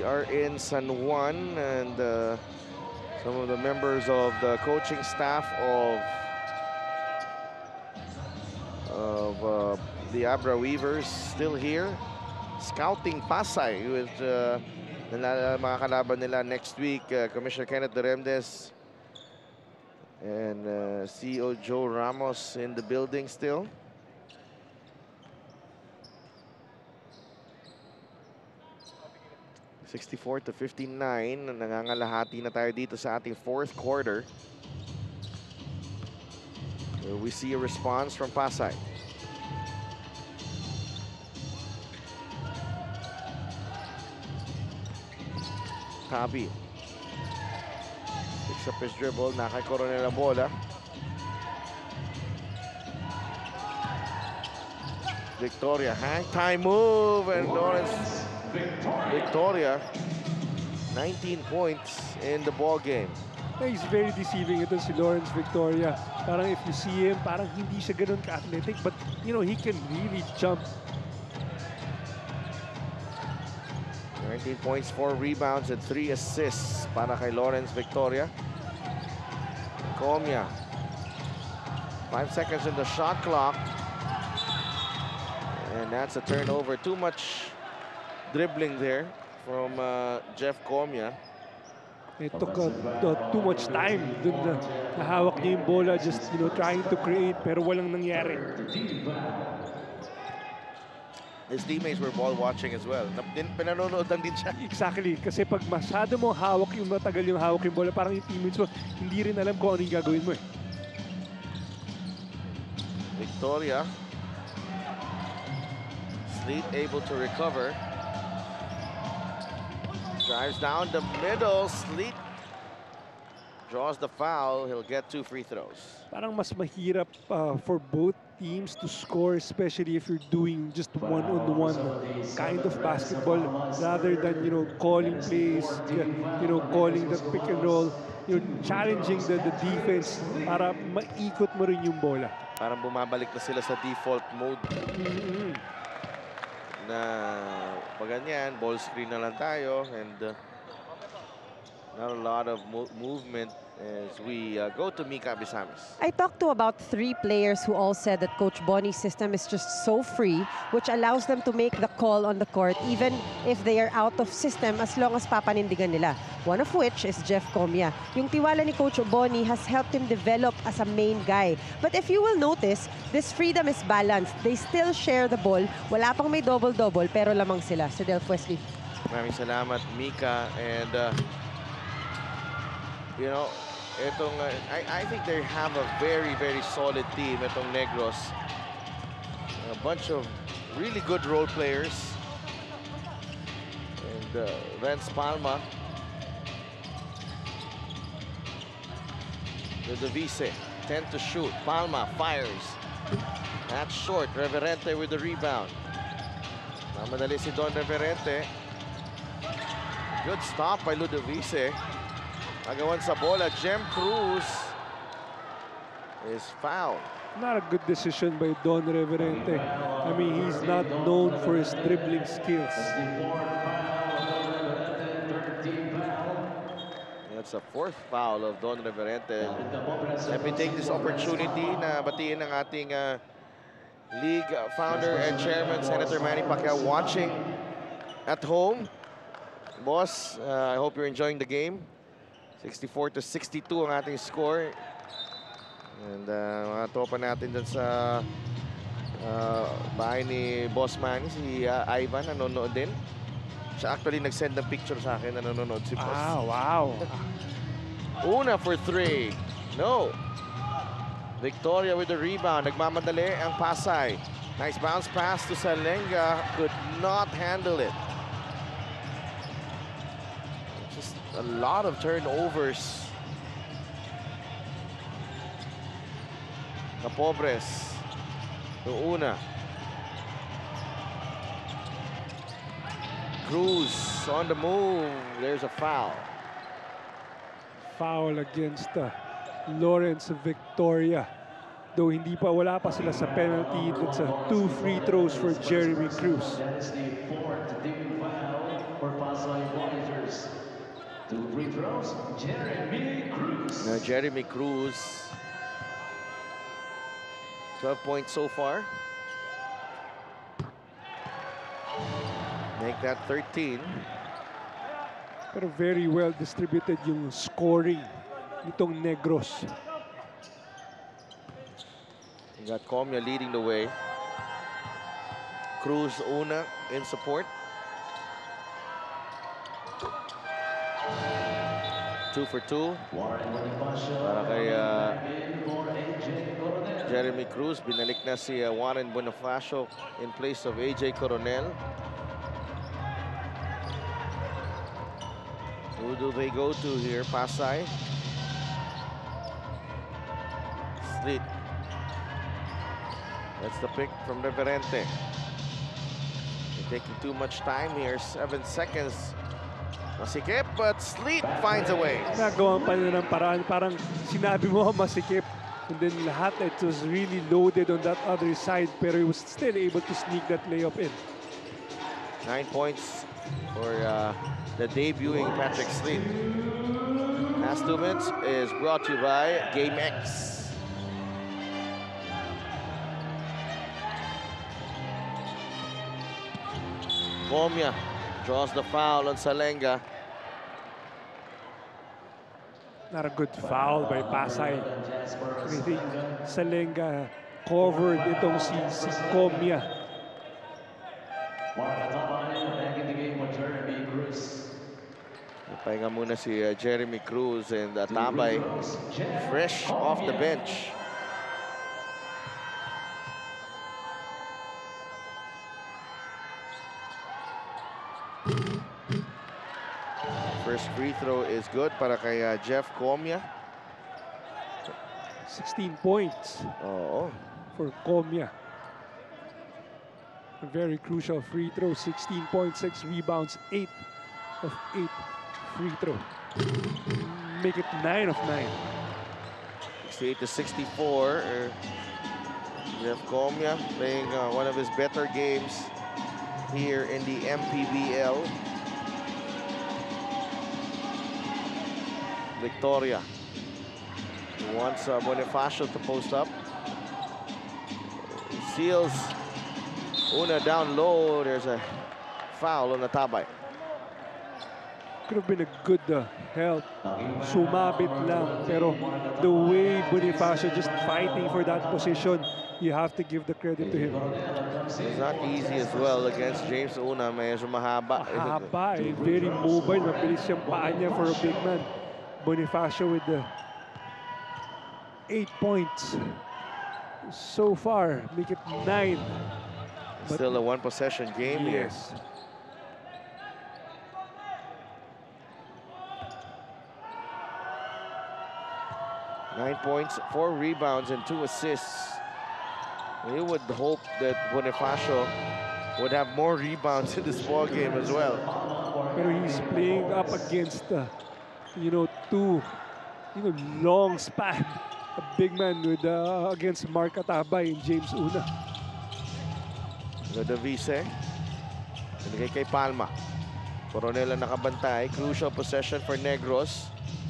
We are in San Juan, and uh, some of the members of the coaching staff of of uh, the Abra Weavers still here, scouting Pasay with uh, nila- mga kalaban nila next week. Uh, Commissioner Kenneth Duremdes and uh, C E O Joe Ramos in the building still. sixty-four to fifty-nine. Nangangalahati na tayo dito sa ating fourth quarter. Will we see a response from Pasay? Tabi picks up his dribble. Nakay-Coronel ang bola. Victoria, hang time move, and Lawrence Victoria, nineteen points in the ball game. He's very deceiving ito si Lawrence Victoria. Parang if you see him, parang hindi siya ganun ka-athletic, but you know, he can really jump. nineteen points, four rebounds, and three assists para kay Lawrence Victoria. Comia. Five seconds in the shot clock. And that's a turnover. Too much dribbling there from uh, Jeff Comia. It took uh, uh, too much time. Dun na nahawak niya yung bola, just you know, trying to create, pero walang nangyari. His teammates were ball watching as well. Nap- din- Pinanonood lang din siya. Exactly, kasi pag masyado mo hawak yung matagal yung hawak yung bola, parang yung teammates mo, hindi rin alam kung ano yung gagawin mo eh. Victoria. Sleet able to recover. Drives down the middle. Sleet draws the foul. He'll get two free throws. Parang mas mahirap uh, for both teams to score, especially if you're doing just one-on-one kind of basketball rather than, you know, calling plays, you know, calling the pick and roll, you know, challenging the, the defense para maikot mo rin yung bola. Parang bumabalik na sila sa default mode. Mm-hmm. Na pag ganyan, ball screen na lang tayo, and uh, not a lot of mo movement as we uh, go to Mika Bisamis. I talked to about three players who all said that Coach Bonnie's system is just so free, which allows them to make the call on the court even if they are out of system as long as papanindigan nila. One of which is Jeff Comia. Yung tiwala ni Coach Bonnie has helped him develop as a main guy. But if you will notice, this freedom is balanced. They still share the ball. Wala pang may double-double, pero lamang sila. Sir Delph Wesley. Maraming salamat, Mika. And, uh, you know, itong, uh, I, I think they have a very, very solid team, itong Negros. A bunch of really good role players. And uh, Renz Palma. The Vice, ten to shoot. Palma fires. That's short. Reverente with the rebound. Mamadali si Don Reverente. Good stop by Ludovice. Agawan sa bola. Jem Cruz is fouled. Not a good decision by Don Reverente. I mean, he's not known for his dribbling skills. That's a fourth foul of Don Reverente. Let me take this opportunity na batiin ng ating uh, league founder and chairman, Senator Manny Pacquiao, watching at home. Boss, uh, I hope you're enjoying the game. sixty-four to sixty-two ang ating score. And uh, mga tropa natin dyan sa uh, bahay ni Boss Manny, si uh, Ivan, nanonood din. Siya actually nag-send ng picture sa akin na nanonood si Boss. Ah, wow. Una for three. No. Victoria with the rebound. Nagmamadali ang Pasay. Nice bounce pass to Salenga. Could not handle it. Just a lot of turnovers. Capobres. To Una. Cruz on the move. There's a foul. Foul against uh, Lawrence Victoria. Though hindi pa, wala pa sila sa penalty. That's uh, two free throws for Jeremy Cruz. for Pasay Voyagers. Two free throws, Jeremy Cruz. Now Jeremy Cruz, twelve points so far. Make that thirteen. Pero very well distributed yung scoring nitong Negros. You got Comia leading the way. Cruz una in support. Two for two. Para kay uh, Jeremy Cruz. Binalik na si uh, Warren Bonifacio in place of A J Coronel. Who do they go to here? Pasay. Sleet. That's the pick from Reverente. They're taking too much time here. Seven seconds. Masikip, but Sleet finds a way. Nagawa pa nila ng paraan. Parang sinabi mo, masikip. And then lahat, it was really loaded on that other side. Pero he was still able to sneak that layup in. Nine points for uh, the debuting Patrick Sleet. Last two minutes is brought to you by GameX. Comia draws the foul on Salenga. Not a good foul by Pasay. I think Salenga covered itong si, si Comia. Back in the game with Jeremy Cruz. Pahinga muna si uh, Jeremy Cruz and uh, Tabay fresh off the bench. First free throw is good para kay uh, Jeff Comia. sixteen points Oo. for Comia. A very crucial free throw. sixteen point six rebounds, eight of eight free throw. Make it nine of nine. sixty-eight to sixty-four. Uh, Jeff Comia playing uh, one of his better games here in the M P B L. Victoria wants uh, Bonifacio to post up. Seals una down low. There's a foul on the Tabay. Could have been a good uh, help. Sumabit lang. Pero the way Bonifacio just fighting for that position, you have to give the credit to him. It's not easy as well against James Una. Medyo mahaba. Mahaba eh. Very mobile. Mabilis yung paa niya for a big man. Bonifacio with the eight points so far. Make it nine. But Still a one possession game here. yes. Nine points, four rebounds, and two assists. You would hope that Bonifacio would have more rebounds in this ball game as well. Pero he's playing up against, uh, you know, two, you know, long span. A big man with uh, against Mark Atabay and James Una. Ludovice. Binigay kay Palma. Coronel ang nakabantay. Crucial possession for Negros.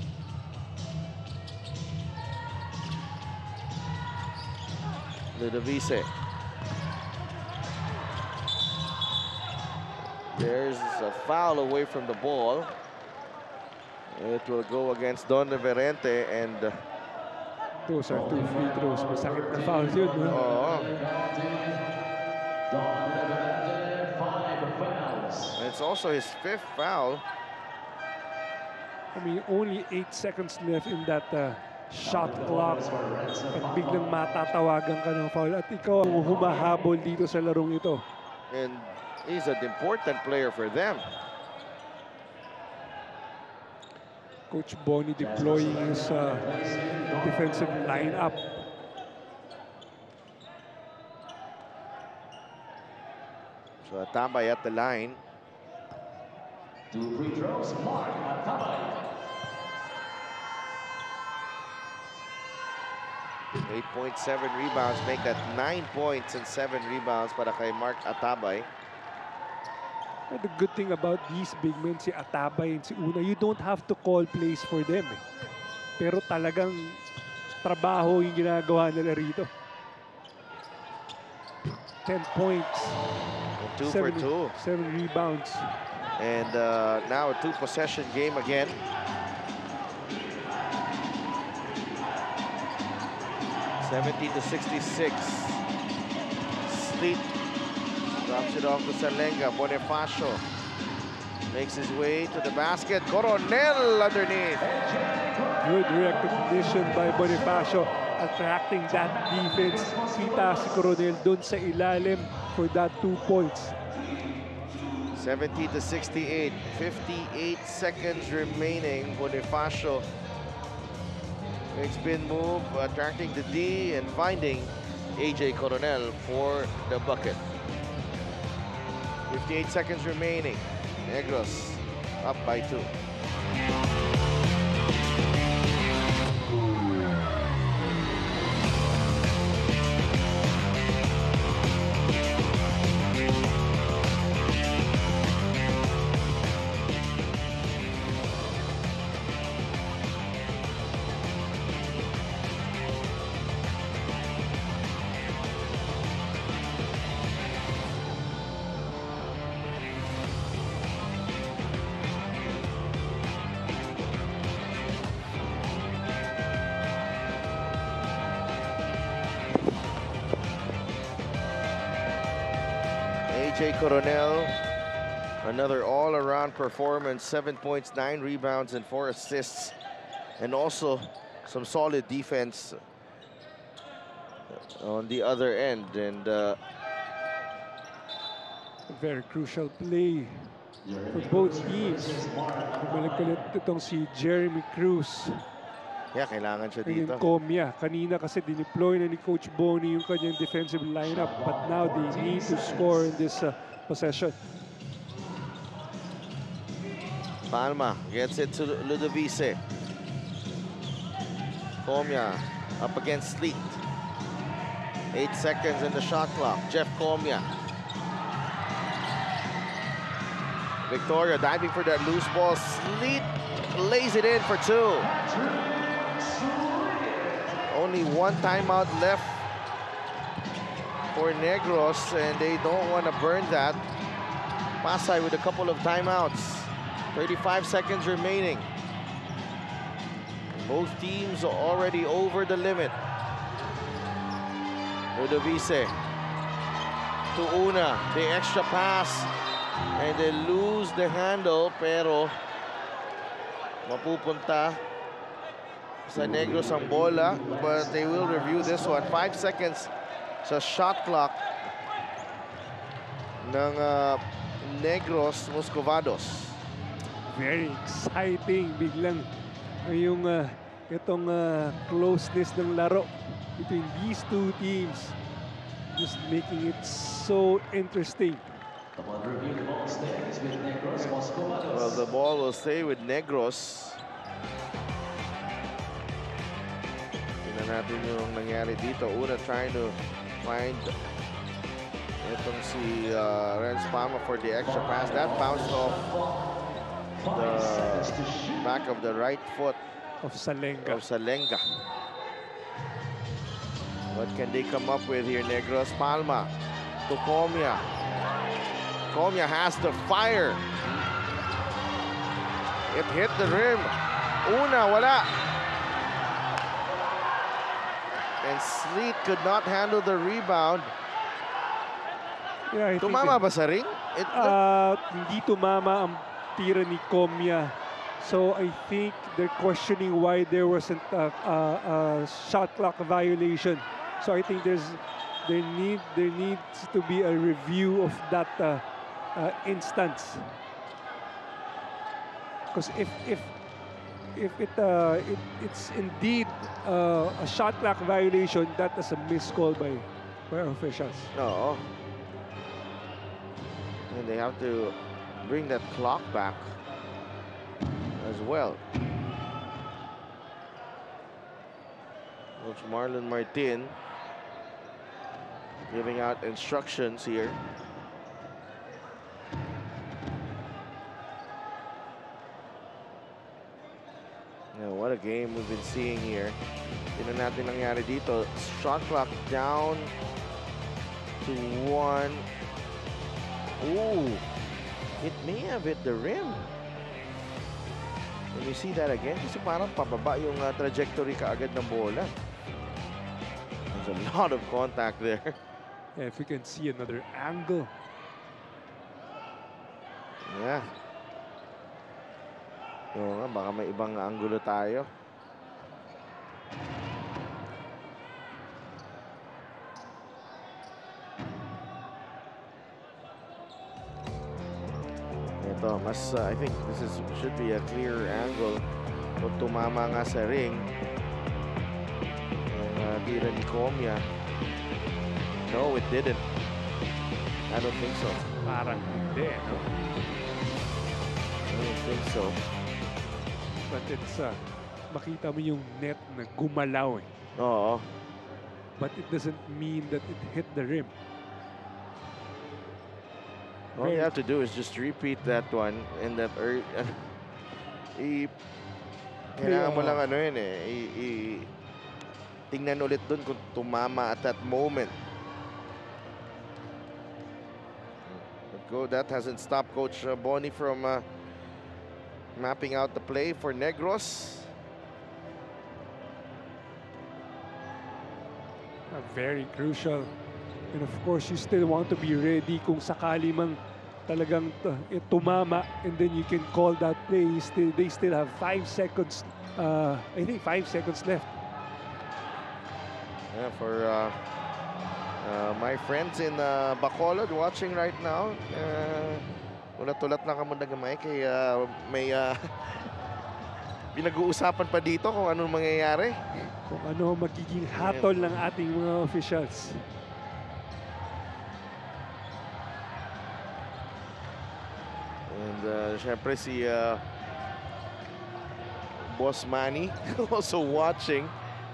Ludovice. There's a foul away from the ball. It will go against Don Reverente and uh, Those are two free throws. Masakit na foul yun. No? oh, Five fouls. it's also his fifth foul. I mean, only eight seconds left in that uh, shot clock. At biglang matatawagan ka ng foul. At ikaw ang humahabol dito sa larong ito. And he's an important player for them. Coach Bonnie deploying his uh, defensive lineup. So Atabay at the line. Two free throws, Mark Atabay. eight point seven rebounds, make that nine points and seven rebounds para kay Mark Atabay. And the good thing about these big men, si Atabay and si Una, you don't have to call plays for them. Eh. Pero talagang trabaho yung ginagawa nila rito. ten points. And two seven, for two. Seven rebounds. And uh, now a two possession game again. seventy to sixty-six. Sleet drops it off to Salenga. Bonifacio makes his way to the basket. Coronel underneath. Good recognition by Bonifacio, attracting that defense. Kita si Coronel dun sa ilalim for that two points. seventy to sixty-eight. fifty-eight seconds remaining. Bonifacio makes spin move, attracting the D and finding A J Coronel for the bucket. fifty-eight seconds remaining. Negros up by two. A J Coronel, another all-around performance, seven points, nine rebounds, and four assists, and also some solid defense on the other end. And uh, A very crucial play for both teams. Bumalik ulit itong si Jeremy Cruz. yeah, kailangan siya And dito. yung Comia. Kanina kasi dineploy na ni Coach Bonnie yung kanyang defensive lineup. But now they need to score in this uh, possession. Palma gets it to Ludovice. Comia up against Sleet. Eight seconds in the shot clock. Jeff Comia. Victoria diving for that loose ball. Sleet lays it in for two. Only one timeout left for Negros, and they don't want to burn that. Pasay with a couple of timeouts. thirty-five seconds remaining. Both teams are already over the limit. Ludovice to Una, the extra pass, and they lose the handle, pero mapupunta sa Negros ang bola, but they will review this one. Five seconds sa shot clock ng uh, Negros Muscovados. Very exciting. Biglang yung uh, itong uh, closeness ng laro between these two teams. Just making it so interesting. Well, the ball will stay with Negros. Tingnan natin yung nangyari dito. Una trying to find itong si uh, Renz Palma for the extra pass. That bounced off the back of the right foot Of Salenga. of Salenga. What can they come up with here, Negros? Palma to Comia. Comia has to fire. It hit the rim. Una, wala. And Sleet could not handle the rebound. Yeah, I think Tumama it- ba sa ring? It, Uh, hindi tumama ang tira ni Comia. So I think they're questioning why there wasn't a, a, a shot clock violation. So I think there's there need there needs to be a review of that uh, uh, instance. Because if if if it, uh, it it's indeed uh, a shot clock violation, that is a missed call by by our officials. no. And they have to bring that clock back as well. Coach Marlon Martin giving out instructions here. game we've been seeing here. Tingnan natin nangyari dito. Shot clock down to one. Ooh, it may have hit the rim. When you see that again, kasi parang pababa yung uh, trajectory kaagad ng bola. There's a lot of contact there. Yeah, if we can see another angle. Yeah. Oo nga, baka may ibang angulo tayo. Ito, mas, uh, I think this is should be a clear angle. Kung tumama nga sa ring, ang uh, tira ni Comia. No, it didn't. I don't think so. Parang hindi, no? I don't think so. But it's, uh, makita mo yung net na gumalaw eh. Oo. But it doesn't mean that it hit the rim. All you have to do is just repeat that one and that er, i kailangan mo lang ano yun eh i, i tingnan ulit dun kung tumama at that moment. But go, that hasn't stopped Coach uh, Bonnie from uh, mapping out the play for Negros. Uh, very crucial. And of course, you still want to be ready kung sakali mang talagang uh, tumama, and then you can call that play. Still, they still have five seconds. Uh, I think five seconds left. Yeah, for uh, uh, my friends in uh, Bacolod watching right now, uh, ulat-ulat na kamo nagamay kay uh, may uh, pinag-uusapan pa dito kung anong mangyayari. Kung ano magiging hatol ng ating mga officials. And uh, syempre si uh, Boss Manny also watching.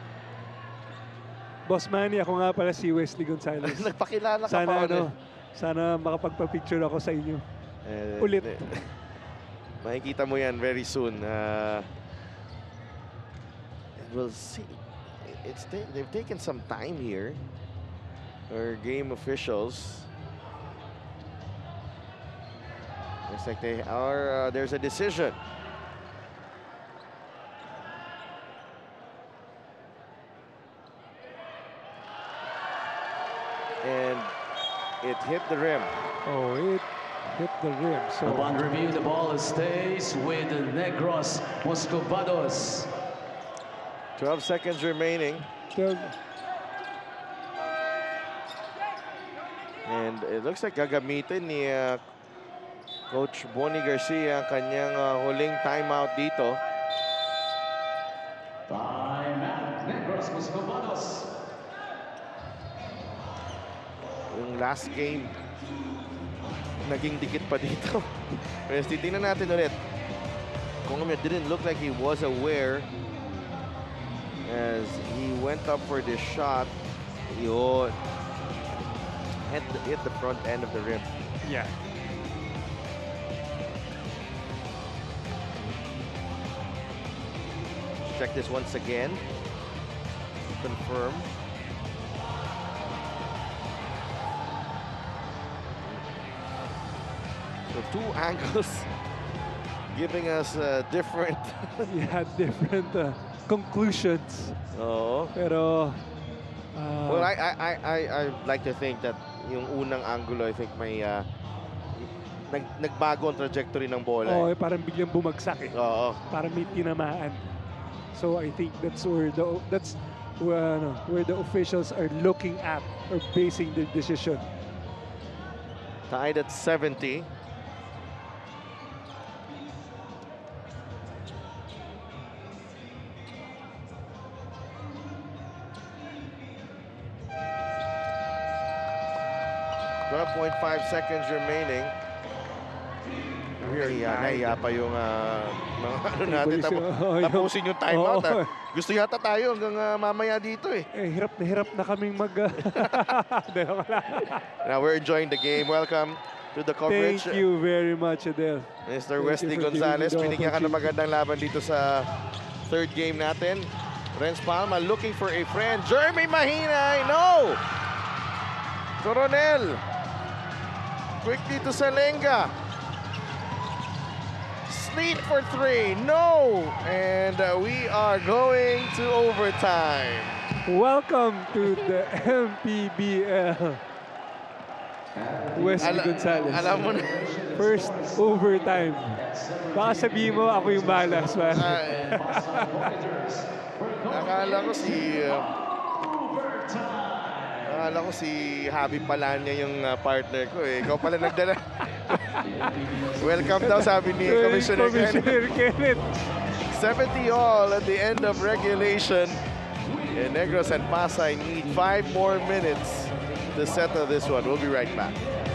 Boss Manny, ako nga pala si Wesley Gonzalez. Nagpakilala ka Sana pa ano, ulit. sana makapagpa-picture ako sa inyo. Eh, Ulit. eh, makikita mo yan very soon. Uh, we'll see. It's ta- they've taken some time here. Our game officials. Looks like they are. Uh, there's a decision. And it hit the rim. Oh, it hit the rim. So Upon review, the ball stays with Negros Moscovados. twelve seconds remaining. twelve. And it looks like gagamitin ni uh, Coach Bonnie Garcia ang kanyang uh, huling timeout dito. Timeout, Negros Moscovados. Yung last game, naging dikit pa dito. Pero titingnan natin ulit. Kung it didn't look like he was aware as he went up for this shot. Yun. Hit the, hit the front end of the rim. Yeah. Check this once again. Confirm. So two angles giving us uh, different. Yeah, different uh, conclusions. Oo. Pero uh, Well, I I I I I'd like to think that yung unang angulo, I think may uh, nag nagbago ang trajectory ng bola. oh, eh. eh, parang biglang bumagsak eh. Oo. Parang may tinamaan. So I think that's where the that's where, ano, where the officials are looking at or basing their decision. Tied at seventy. twelve point five seconds remaining. Nahiya, nahiya pa yung uh, mga ano natin. Tapo, Oh, yung- tapusin yung timeout. Oo. ah. Gusto yata tayo hanggang uh, mamaya dito eh. Eh, hirap na hirap na kaming mag... uh, Dahil wala. Now we're enjoying the game. Welcome to the coverage. Thank you very much, Adele. Mister Thank Wesley you for giving me Gonzalez, the binigyan ka ng opportunity. magandang laban dito sa third game natin. Renz Palma looking for a friend. Jeremy Mahina, no! Coronel. Quickly to Salenga. Sleet for three, no! And uh, we are going to overtime. Welcome to the M P B L. Wesley Ala- Gonzalez. Alam mo na. First overtime. Baka sabihin mo ako yung malas, man. Ay, akala ko si... Uh, akala ko si Javi Palanya yung uh, partner ko eh. Ikaw pala nagdala. Welcome daw, sabi ni Commissioner Kenneth. Commissioner Kenneth. seventy all at the end of regulation. And Negros and Pasay need five more minutes to settle this one. We'll be right back.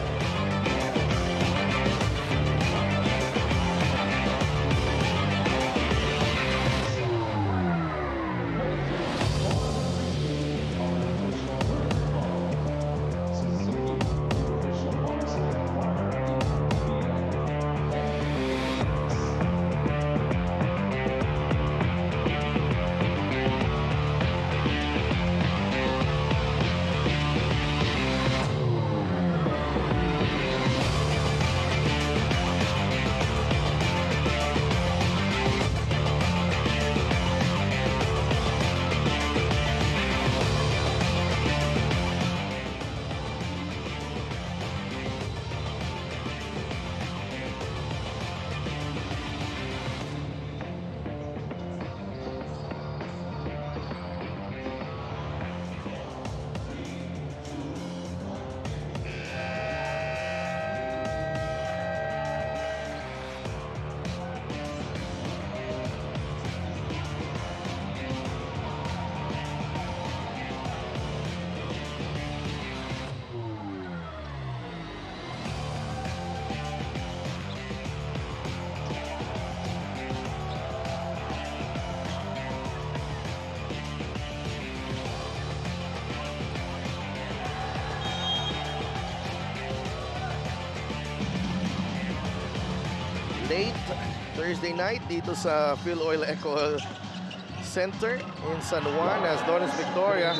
Late Thursday night dito sa Phil Oil Eco Center in San Juan as Donis Victoria.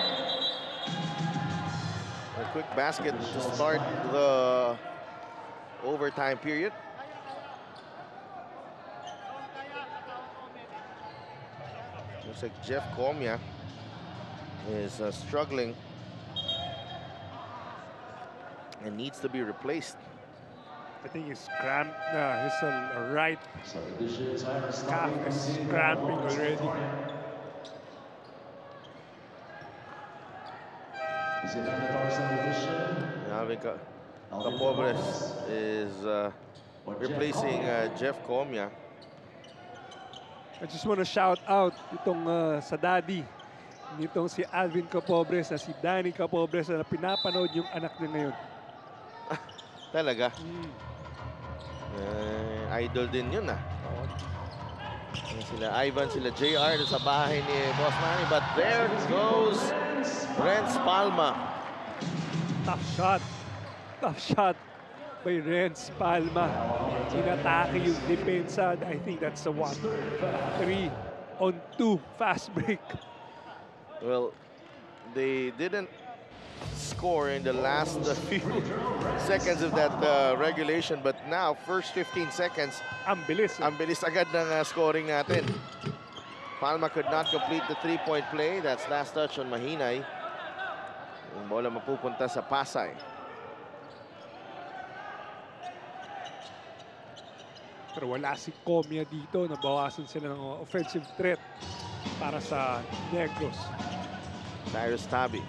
A quick basket to start the overtime period. Looks like Jeff Comia is uh, struggling and needs to be replaced. I think he's cramped. Uh, his uh, right calf is cramping already. Alvin Ca- Capobres is uh, replacing uh, Jeff Comia. I just want to shout out itong uh, sa daddy nitong si Alvin Capobres na si Danny Capobres na pinapanood yung anak niya ngayon. Talaga? Mm. Uh, idol din yun ah. Yan sila Ivan, sila J R sa bahay ni Boss Manny. But there goes Renz Palma. Tough shot. Tough shot by Renz Palma. Inatake yung depensa. I think that's a one. Three on two fast break. Well, they didn't score in the last uh, few seconds of that uh, regulation, but now first fifteen seconds, Ang bilis. Eh. ang bilis agad ng uh, scoring natin. Palma could not complete the three-point play. That's last touch on Mahinay. Yung bola mapupunta sa Pasay. Pero wala si Comia dito. Nabawasan sila ng offensive threat para sa Negros. Cyrus Tabi.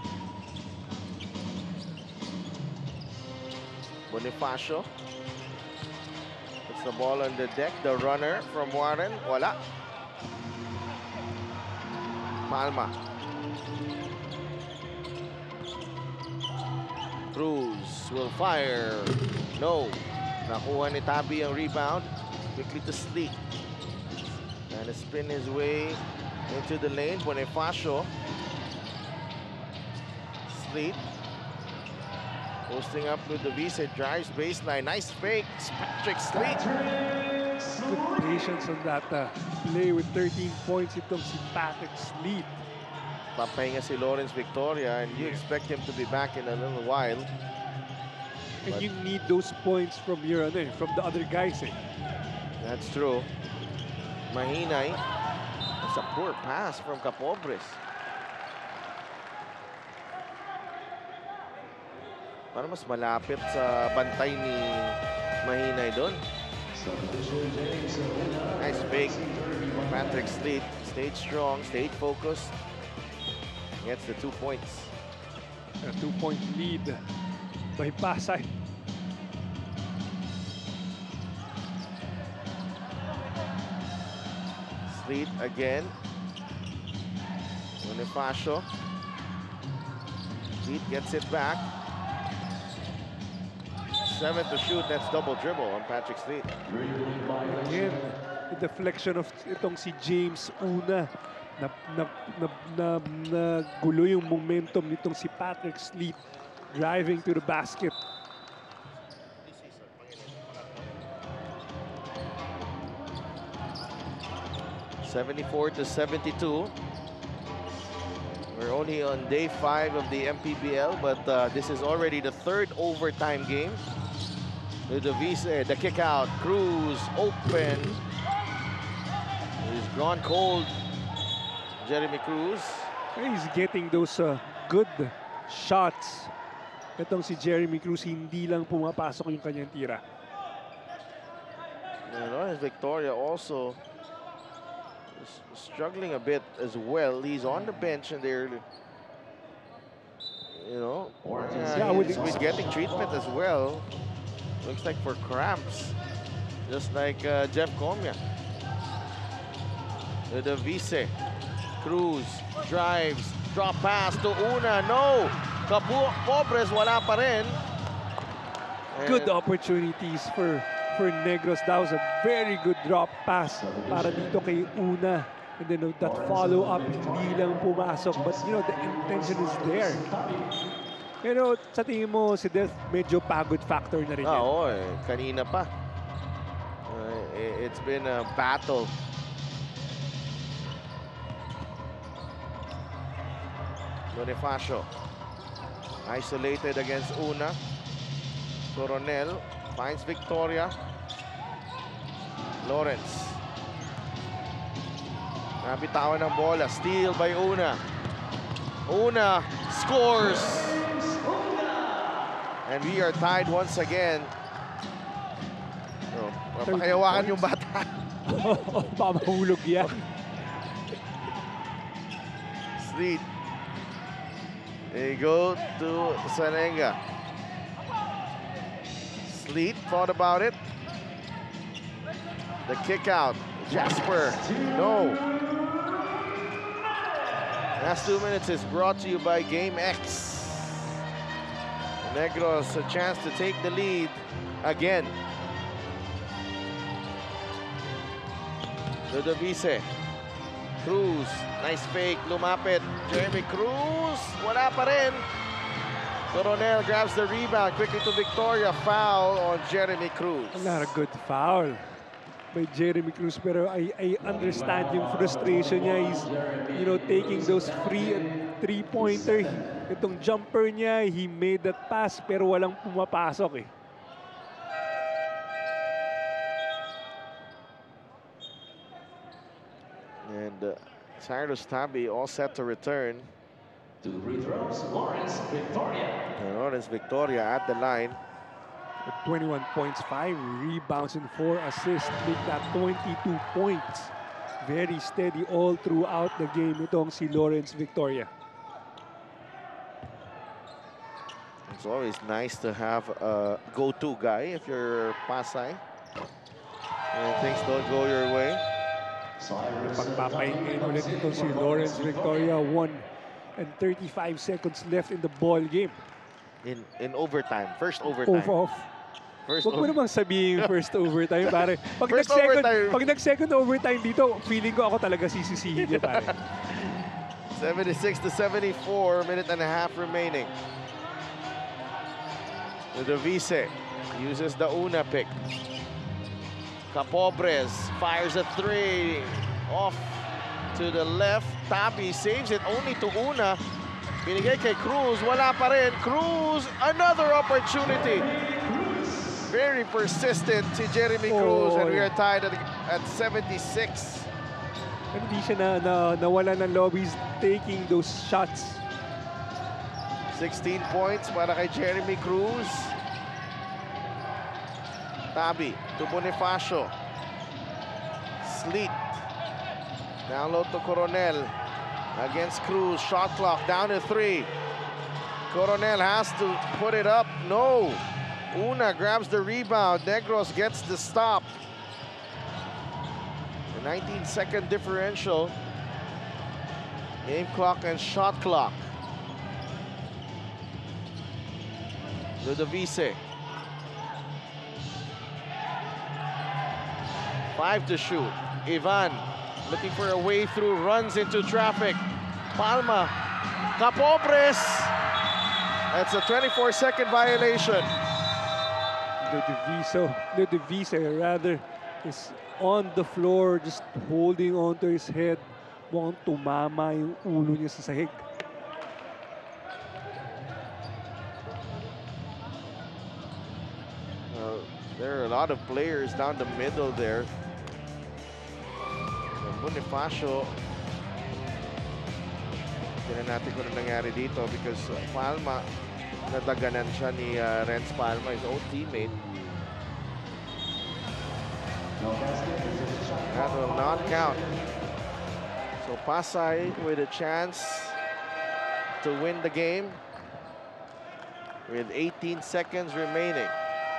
Bonifacio. Puts the ball on the deck. The runner from Warren. Wala. Palma. Cruz will fire. No. Nakuha ni Tabi ang rebound. Quickly to Sleet. And spin his way into the lane. Bonifacio. Sleet. Posting up with the Visa, drives baseline. Nice fake. Patrick Sleet. Good patience on that uh, play with thirteen points itong si Patrick Sleep. Papahinga si Lawrence Victoria, and you expect him to be back in a little while. And But- you need those points from your ano, eh, from the other guys. Eh. That's true. Mahinay. It's a poor pass from Capobres. Para mas malapit sa bantay ni Mahinay doon. Nice fake. Patrick Sleet stayed strong, stayed focused. Gets the two points. A two-point lead by Pasay. Sleet again. Bonifacio. Sleet gets it back. Seven to shoot. That's double dribble on Patrick Sleet. Again, the deflection of itong si James Una. Na, na, na, na, na gulo yung momentum nitong si Patrick Sleep driving to the basket. seventy-four to seventy-two. We're only on day five of the M P B L, but uh, this is already the third overtime game. The Vise, the kick out, Cruz open. He's gone cold. Jeremy Cruz. He's getting those uh, good shots. Itong si Jeremy Cruz, hindi lang pumapasok yung kanyang tira. And Lawrence Victoria also is struggling a bit as well. He's on the bench and they're, you know, Yeah, I uh, would he's, he's getting treatment as well. Looks like for cramps, just like uh, Jeff Comia. The Vise, Cruz drives, drop pass to Una, no! Capobres, wala pa rin. Good And- opportunities for for Negros. That was a very good drop pass para dito kay Una. And then uh, that follow-up, hindi lang pumasok. But, you know, the intention is there. Pero sa tingin mo, si Delph, medyo pagod factor na rin Ah, yan. oo, eh, kanina pa. Uh, i- it's been a battle. Bonifacio. Isolated against Una. Coronel finds Victoria. Lawrence. Nabitawan ng bola. Steal by Una. Una scores. And we are tied once again. Oh, papakihawakan yung bata. Baka mahulog yan. Sleet. They go to Sanenga. Sleet thought about it. The kick out. Jasper. No. Last two minutes is brought to you by Game X. Negros a chance to take the lead again. Ludovise. Cruz. Nice fake. Lumapit. Jeremy Cruz. Wala pa rin. Coronel grabs the rebound quickly to Victoria. Foul on Jeremy Cruz. Not a good foul by Jeremy Cruz. Pero I, I understand yung frustration niya. He's, you know, taking those free three-pointer. Itong jumper niya, he made that pass pero walang pumapasok eh. And uh, Cyrus Tabi all set to return. Two free throws, Lawrence Victoria. And Lawrence Victoria at the line. With twenty-one points, five rebounds and four assists. Make that twenty-two points. Very steady all throughout the game itong si Lawrence Victoria. It's always nice to have a go-to guy if you're Pasay. And things don't go your way. Pagpapahingain ulit itong si Lawrence Victoria. one and thirty-five seconds left in the ball game. In in overtime, first overtime. Over off. First Huwag mo over- namang sabihin first overtime, pare. Pag First nag-second, overtime. pag nag-second overtime dito, feeling ko ako talaga sisisihin niya, pare. seventy-six to seventy-four, minute and a half remaining. Ludovise uses the Una pick. Capobres fires a three. Off to the left. Tabi saves it only to Una. Binigay kay Cruz. Wala pa rin. Cruz, another opportunity. Very persistent si Jeremy Cruz, and we are tied at, at seventy-six. Hindi siya na, na, nawala ng lobbies taking those shots. sixteen points para kay Jeremy Cruz. Tabi to Bonifacio. Sleet. Down low to Coronel. Against Cruz. Shot clock down to three. Coronel has to put it up. No. Una grabs the rebound. Negros gets the stop. The nineteen second differential. Game clock and shot clock. Ludovice. Five to shoot. Ivan looking for a way through, runs into traffic. Palma. Capobres. That's a twenty-four second violation. Ludovice, Ludovice rather, is on the floor, just holding onto his head. Mukhang tumama yung ulo niya sa sahig. Uh, there are a lot of players down the middle there. Bonifacio, tignan natin kung ano nangyari dito because uh, Palma, nadaganan siya ni uh, Renz Palma, his old teammate. That will not count. So Pasay with a chance to win the game with eighteen seconds remaining.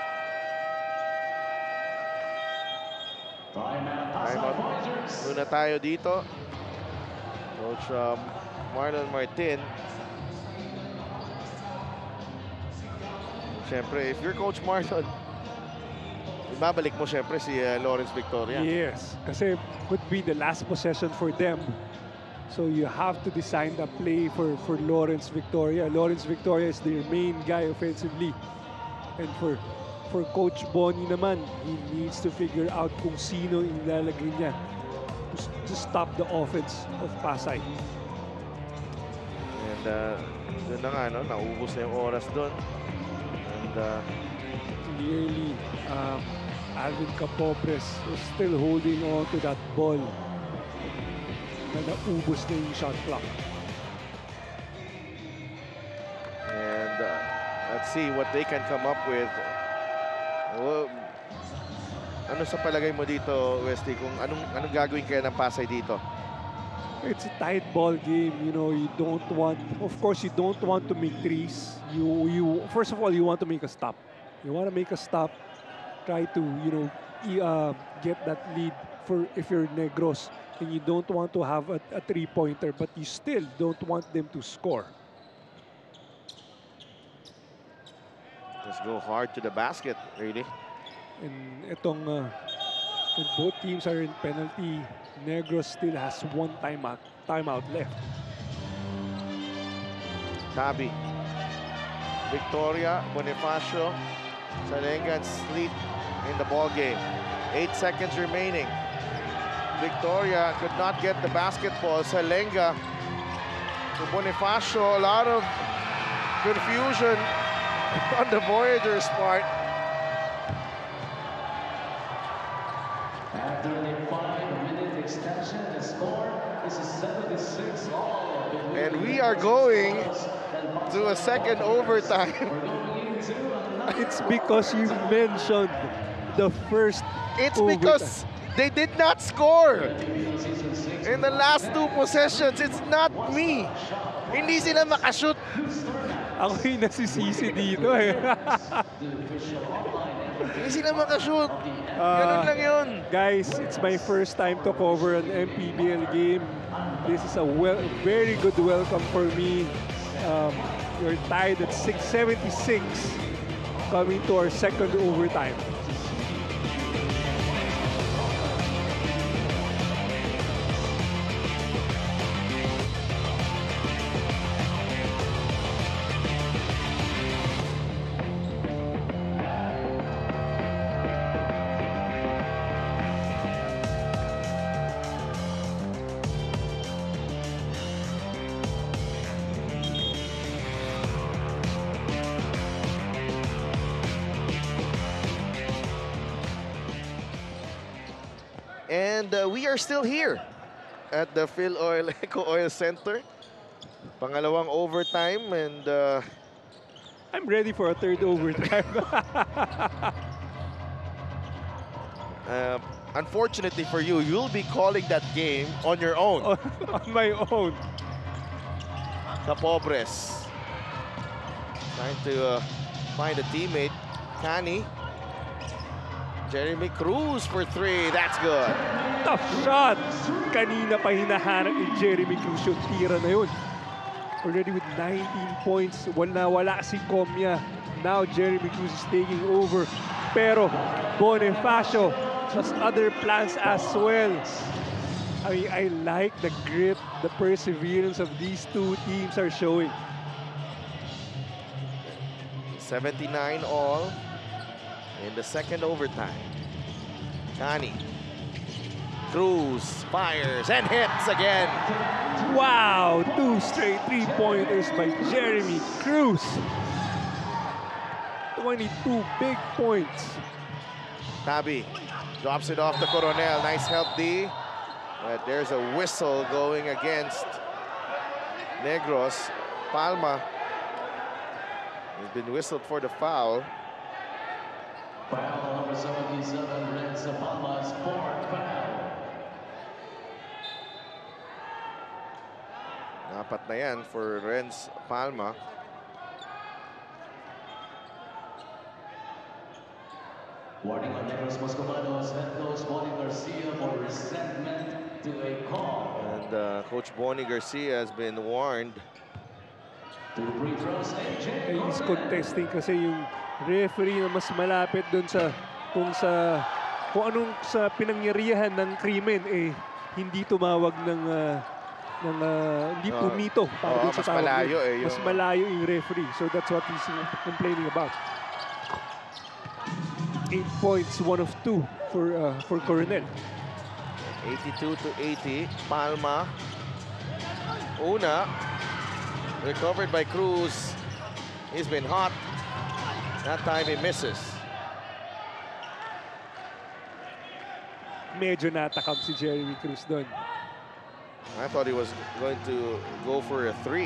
Timeout muna tayo dito. Coach um, Marlon Martin. Siyempre, if you're Coach Marlon, ibabalik mo siyempre si uh, Lawrence Victoria. Yes, kasi could be the last possession for them. So you have to design the play for, for Lawrence Victoria. Lawrence Victoria is their main guy offensively. And for for Coach Bonnie naman, he needs to figure out kung sino ilalagay niya to, to stop the offense of Pasay. And uh, doon na nga, no? Naubos na yung oras doon. And uh, clearly, um, Alvin Capobres was still holding on to that ball na naubos na yung shot clock. And uh, let's see what they can come up with. Oh, ano sa palagay mo dito, Westy, kung anong, anong gagawin kaya ng Pasay dito? It's a tight ball game, you know, you don't want, of course, you don't want to make threes. You, you, first of all, you want to make a stop. You want to make a stop, try to, you know, uh, get that lead for if you're Negros, and you don't want to have a, a three-pointer, but you still don't want them to score. Just go hard to the basket, really. And itong, uh, and both teams are in penalty. Negros still has one timeout, timeout left. Tabi. Victoria, Bonifacio, Salenga, and Sleep in the ball game. Eight seconds remaining. Victoria could not get the basketball. Salenga to Bonifacio. A lot of confusion on the Voyagers' part. After the five-minute extension, the score is a seventy-six all. And we are going to a second overtime. It's because you mentioned the first It's overtime. because they did not score in the last two possessions. It's not me. Hindi sila makashoot. Ako yung nasisisi dito eh. Hindi sila makashoot. Uh, Ganun lang yun. Guys, it's my first time to cover an M P B L game. This is a well, very good welcome for me. Um, we're tied at six seventy-six coming to our second overtime. And uh, we are still here at the Phil Oil Eco Oil Center. Pangalawang overtime, and uh, I'm ready for a third overtime. uh, unfortunately for you, you'll be calling that game on your own. on, on my own. Capobres trying to uh, find a teammate. Cani. Jeremy Cruz for three. That's good. Tough shot. Kanina pa hinahanap ni Jeremy Cruz yung tira na yun. Already with nineteen points. Wala wala si Comia. Now Jeremy Cruz is taking over. Pero Bonifacio has other plans as well. I mean, I like the grit, the perseverance of these two teams are showing. seventy-nine all in the second overtime. Cani. Cruz fires and hits again. Wow, two straight three-pointers by Jeremy Cruz. twenty-two big points. Tabi drops it off to Coronel. Nice help, D. But there's a whistle going against Negros. Palma has been whistled for the foul. Foul number seventy-seven, Renz Palma's fourth foul. Apat na yan for Renz Palma. Warning on Negros Moscovados, head coach Bonnie Garcia for resentment to a call. And uh, Coach Bonnie Garcia has been warned. Two free throws, A J He's contesting kasi yung referee na mas malapit dun sa kung sa kung anong sa pinangyarihan ng krimen eh hindi tumawag ng uh, ng uh, hindi Oh. pumito para Oo, dun sa mas tawag malayo yun. eh, yung- Mas malayo yung referee. So that's what he's uh, complaining about. Eight points, one of two for uh, for Coronel. eighty-two to eighty. Palma. Una. Recovered by Cruz. He's been hot. That time he misses. Medyo natakam si Jeremy Cruz doon. I thought he was going to go for a three.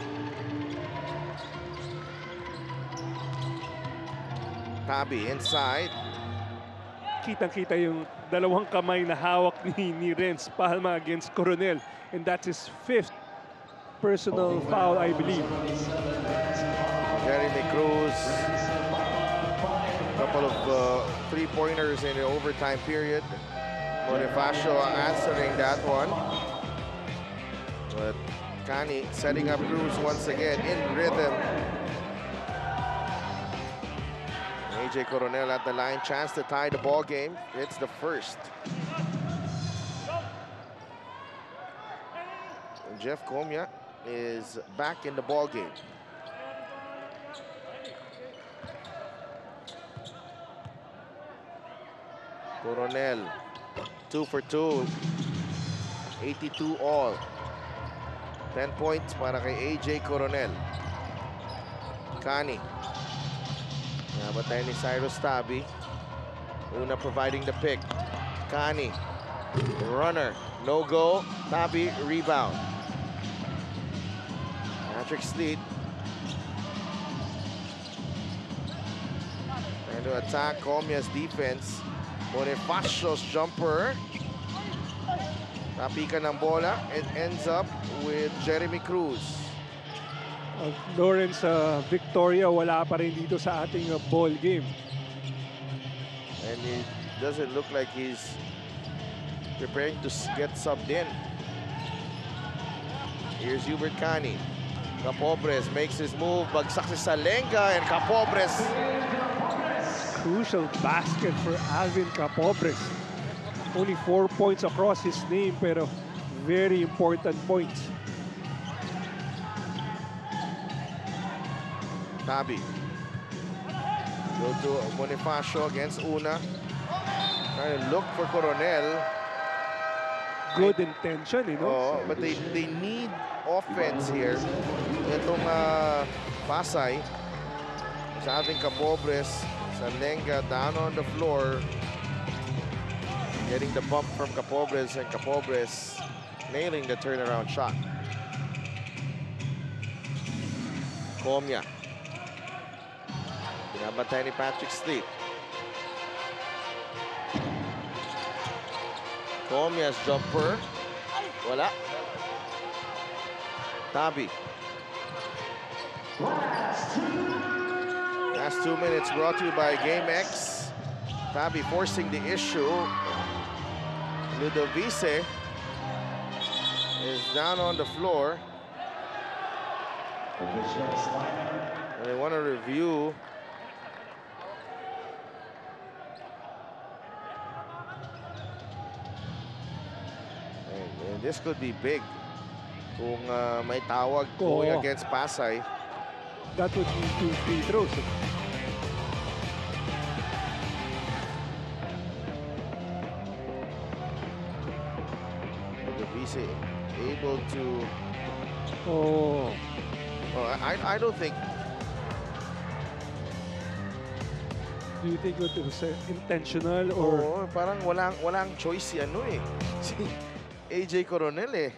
Tabi inside. Kitang-kita yung dalawang kamay na hawak ni, ni Renz Palma against Coronel. And that's his fifth personal foul, I believe. Jeremy Cruz. Couple of uh, three-pointers in the overtime period. Bonifacio answering that one. But Cani setting up Cruz once again in rhythm. A J Coronel at the line, chance to tie the ball game. It's the first. And Jeff Comia is back in the ball game. Coronel, two for two, eighty-two all. ten points para kay A J Coronel. Cani. Nabatay ni Cyrus Tabi. Una providing the pick. Cani. Runner. No go. Tabi rebound. Patrick Sleet. Trying to attack Comia's defense. Bonifacio's jumper. Napikan ng bola. It ends up with Jeremy Cruz. Uh, Lawrence uh, Victoria wala pa rin dito sa ating uh, ball game. And it doesn't look like he's preparing to s- get subbed in. Here's Hubert Cani. Capobres makes his move. Bagsak si Salenga and Capobres. Crucial basket for Alvin Capobres. Only four points across his name, pero very important points. Tabi. Go to Bonifacio against Una. Trying to look for Coronel. Good intention, you know? Oh, but they, they need offense here. Itong uh, Pasay. Sa ating Capobres. Salenga down on the floor. getting the bump from Capobres, and Capobres nailing the turnaround shot. Comia. Binabantay ni Patrick Sleep. Comia's jumper. Wala. Tabi. Last two minutes brought to you by GameX. Tabi forcing the issue. Ludovice is down on the floor. And they want to review. And, and this could be big. Kung uh, may tawag going Oo. against Pasay. That would be two free throws. Ludovice able to. Oh, Well, I, I don't think. do you think it was uh, intentional or? Oo, parang walang walang choice si ano eh. Si A J Coronel eh.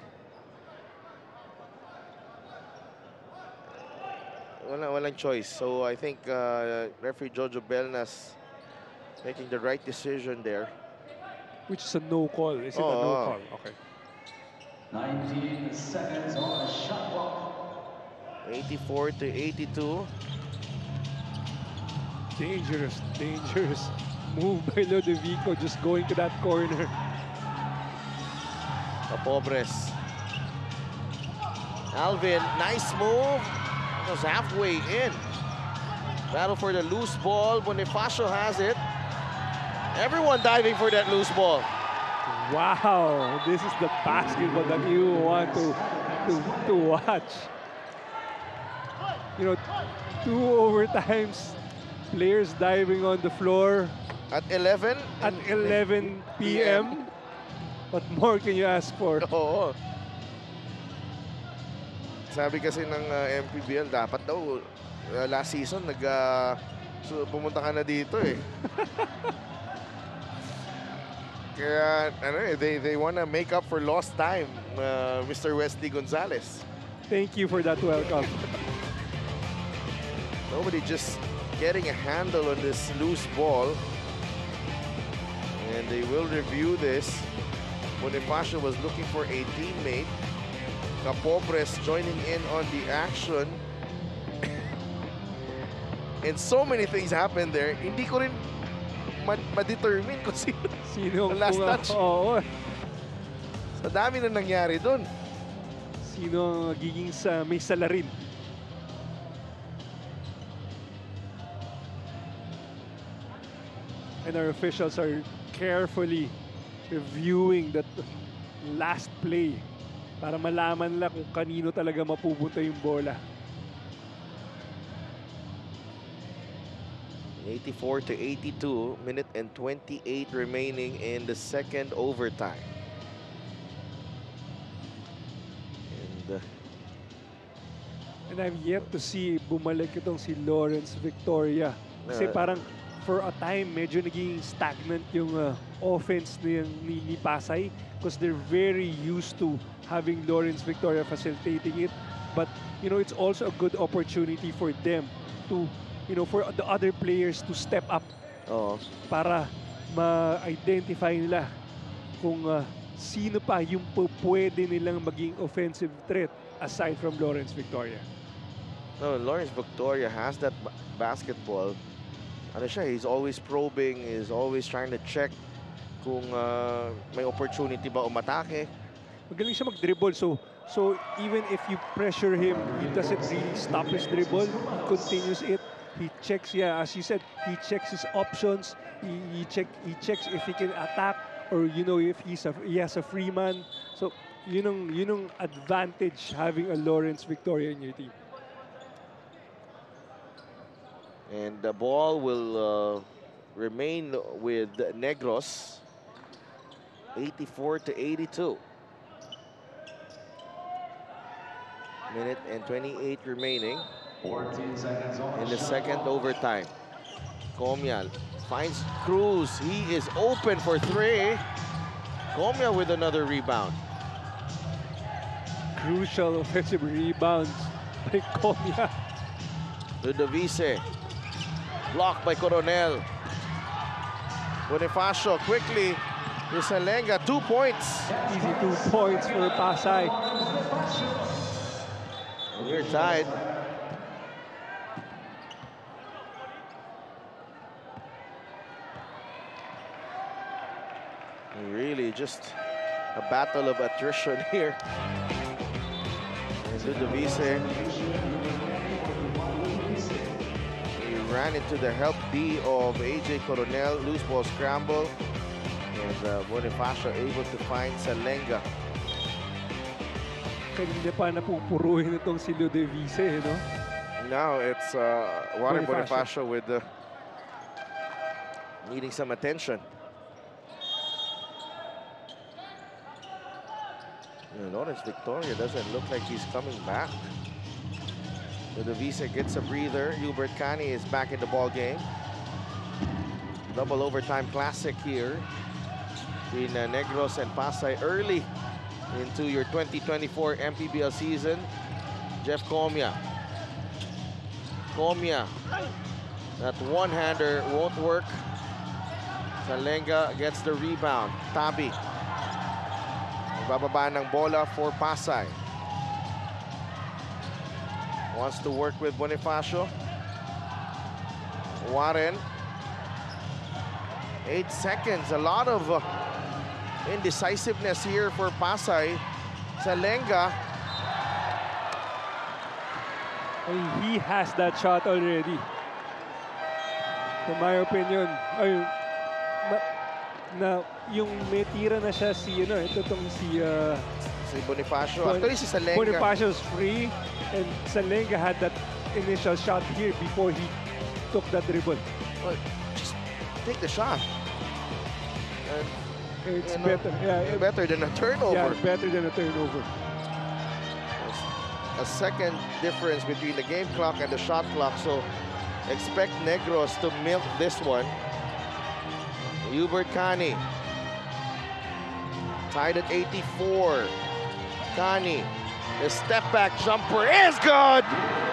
Wala walang choice. So I think uh, referee Jojo Belnas making the right decision there. Which is a no call? Is it a no Oo. call? Okay. nineteen seconds on the shot clock. eighty-four to eighty-two. Dangerous, dangerous move by Lodovico, just going to that corner. Capobres. Alvin, nice move. Was halfway in. Battle for the loose ball. Bonifacio has it. Everyone diving for that loose ball. Wow, this is the basketball that you want to to, to watch. You know, two overtimes, players diving on the floor At eleven? at eleven p m What more can you ask for? Oo. Sabi kasi ng uh, M P B L, dapat daw uh, last season nag uh, so, pumunta ka na dito eh. Kaya ano eh, they they wanna make up for lost time, uh, Mister Wesley Gonzalez. Thank you for that welcome. Nobody just getting a handle on this loose ball. And they will review this. Bonifacio was looking for a teammate. Capobres joining in on the action. And so many things happened there. Hindi ko rin ma- ma-determine kung sino. Sino The last kung, uh, touch. Oo. Sa dami na nangyari dun. Sino ang magiging sa may salarin? And our officials are carefully reviewing that last play para malaman nila kung kanino talaga mapupunta yung bola. eighty-four to eighty-two, minute and twenty-eight remaining in the second overtime. And uh, And I've yet to see bumalik itong si Lawrence Victoria. Kasi Uh, parang for a time, medyo naging stagnant yung uh, offense ni, ni, ni Pasay because they're very used to having Lawrence Victoria facilitating it. But, you know, it's also a good opportunity for them to, you know, for the other players to step up oo. para ma-identify nila kung uh, sino pa yung pu- pwede nilang maging offensive threat aside from Lawrence Victoria. No, Lawrence Victoria has that ba- basketball. Ano siya, he's always probing, he's always trying to check kung uh, may opportunity ba umatake. Magaling siya mag-dribble. So, so even if you pressure him, he doesn't really stop his dribble. He continues it. He checks, yeah, as you said, he checks his options. He, he, check, he checks if he can attack or, you know, if he's a, he has a free man. So, yun ang, yun ang advantage having a Lawrence Victoria in your team. And the ball will uh, remain with Negros. eighty-four to eighty-two. Minute and twenty-eight remaining fourteen seconds on in the the shot second clock. overtime. Comia finds Cruz. He is open for three. Comia with another rebound. Crucial offensive rebounds by Comia. Ludovice. Blocked by Coronel. Bonifacio quickly. Salenga, two points. Easy two points for Pasay. We're tied. Really just a battle of attrition here. There's Ludovice. He ran into the help D of A J Coronel. Loose ball scramble. And uh, Bonifacio able to find Salenga. Kanina pa napupuruhin itong si Ludovice, eh, no? Now it's uh, Warren Bonifacio. Bonifacio with uh, needing some attention. You know, Lawrence Victoria doesn't look like he's coming back. Ludovice gets a breather. Hubert Cani is back in the ball game. Double overtime classic here between uh, Negros and Pasay early into your twenty twenty-four M P B L season. Jeff Comia. Comia. That one-hander won't work. Salenga gets the rebound. Tabi. Bababa ng bola for Pasay. Wants to work with Bonifacio. Warren. Eight seconds. A lot of uh, indecisiveness here for Pasay. Salenga. And he has that shot already. In my opinion, ay, ma- na yung may tira na siya si ano, ito tong si uh, Si Bonifacio. Bon- Actually, si Salenga. Bonifacio's free, and Salenga had that initial shot here before he took that dribble. Well, just take the shot. And, It's you know, better. Yeah, it- better than a turnover. yeah, better than a turnover. A second difference between the game clock and the shot clock, so expect Negros to milk this one. Hubert Cani. Tied at eighty-four. Cani. The step back jumper is good!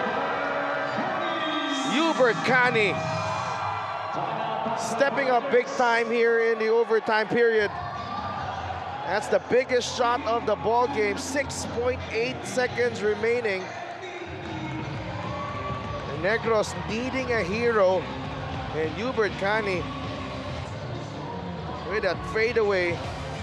Hubert Cani. Stepping up big time here in the overtime period. That's the biggest shot of the ball game. six point eight seconds remaining. Negros needing a hero. And Hubert Cani with that fadeaway.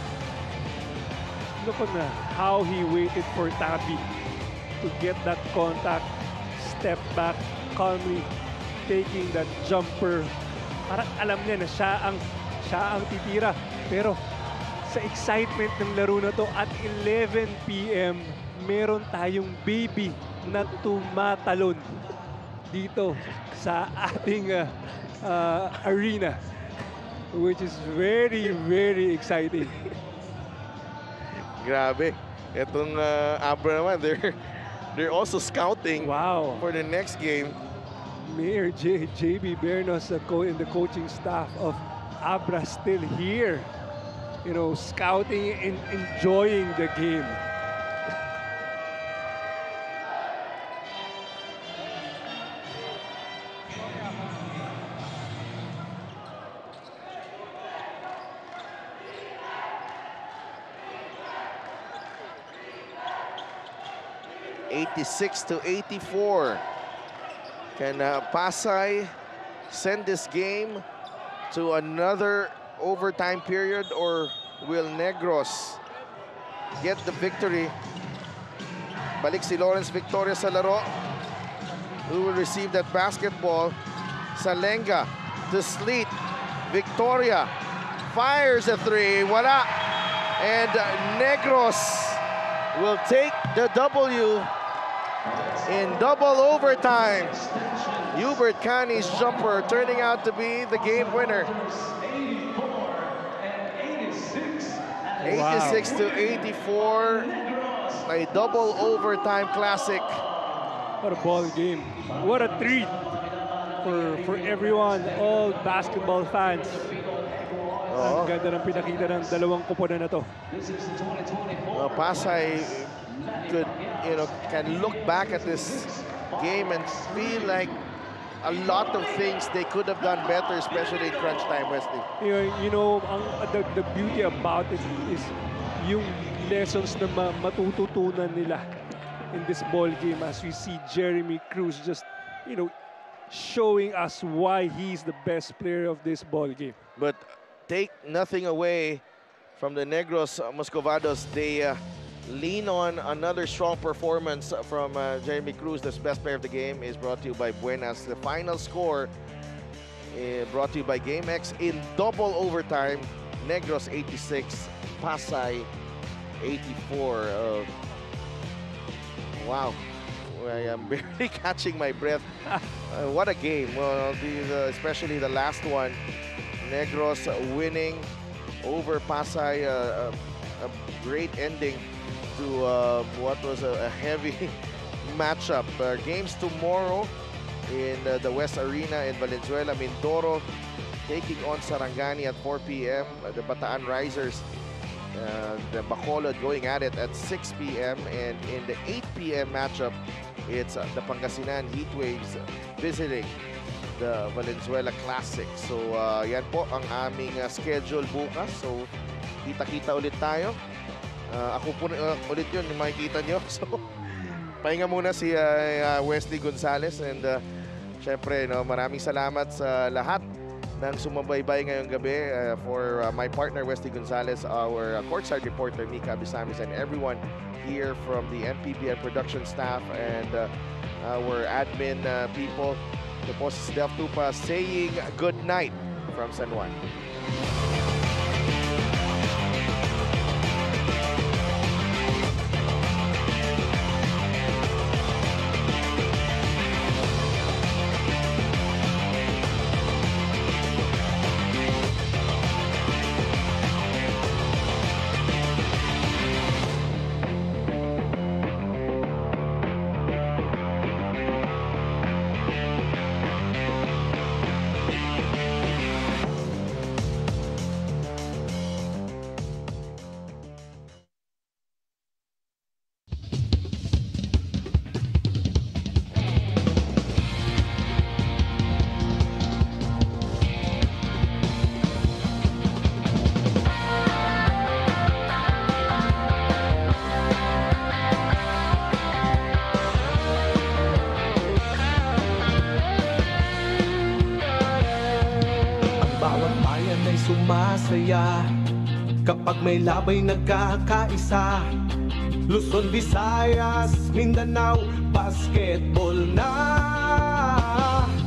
Look on uh, how he waited for Tabi to get that contact, step back, calmly taking that jumper. Parang alam niya na siya ang, siya ang titira. Pero sa excitement ng laro na to at eleven p m, meron tayong baby na tumatalon dito sa ating uh, uh, arena, which is very, very exciting. Grabe. Itong uh, Abra naman, they're, they're also scouting Wow. for the next game. Mayor J. JB Bernos uh, co and the coaching staff of Abra still here, you know, scouting and enjoying the game. eighty-six to eighty-four. Can uh, Pasay send this game to another overtime period, or will Negros get the victory? Balik si Lawrence Victoria sa laro. Who will receive that basketball? Salenga to Sleet. Victoria fires a three. Wala. And uh, Negros will take the W in double overtime. Hubert Cani's jumper turning out to be the game winner. eighty-six to eighty-four. A double overtime classic. What a ball game. What a treat for for everyone, all basketball fans. Oo. Ang ganda ng pinakita ng dalawang koponan na to. Uh, Pasay could, you know, can look back at this game and feel like a lot of things they could have done better, especially in crunch time, Wesley. You know, you know ang, the, the beauty about it is yung lessons na ma matututunan nila in this ball game as we see Jeremy Cruz just, you know, showing us why he's the best player of this ball game. But take nothing away from the Negros uh, Moscovados. They uh, lean on another strong performance from uh, Jeremy Cruz. The best player of the game is brought to you by Buenas. The final score uh, brought to you by GameX in double overtime. Negros eighty-six, Pasay eighty-four. Uh, wow, I am barely catching my breath. Uh, what a game! Well, the, the, especially the last one. Negros winning over Pasay. Uh, a, a great ending to uh, what was a, a heavy matchup. Uh, games tomorrow in uh, the West Arena in Valenzuela. Mindoro taking on Sarangani at four p m Uh, the Bataan Risers, uh, the Bacolod going at it at six p m And in the eight p m matchup, it's uh, the Pangasinan Heatwaves visiting the Valenzuela Classic. So uh, yan po ang aming uh, schedule bukas. So kita-kita ulit tayo. Uh, ako po uh, ulit yun, yung makikita nyo. So, pahinga muna si uh, uh, Wesley Gonzalez. And uh, syempre, no, maraming salamat sa lahat ng sumabaybay ngayong gabi. Uh, for uh, my partner, Wesley Gonzalez, our uh, courtside reporter, Mika Abisamis, and everyone here from the M P B L production staff and uh, our admin uh, people. The boss is Delf Tupa saying good night from San Juan. Sumasaya kapag may labay nagkakaisa. Luzon, Visayas, Mindanao, basketball na.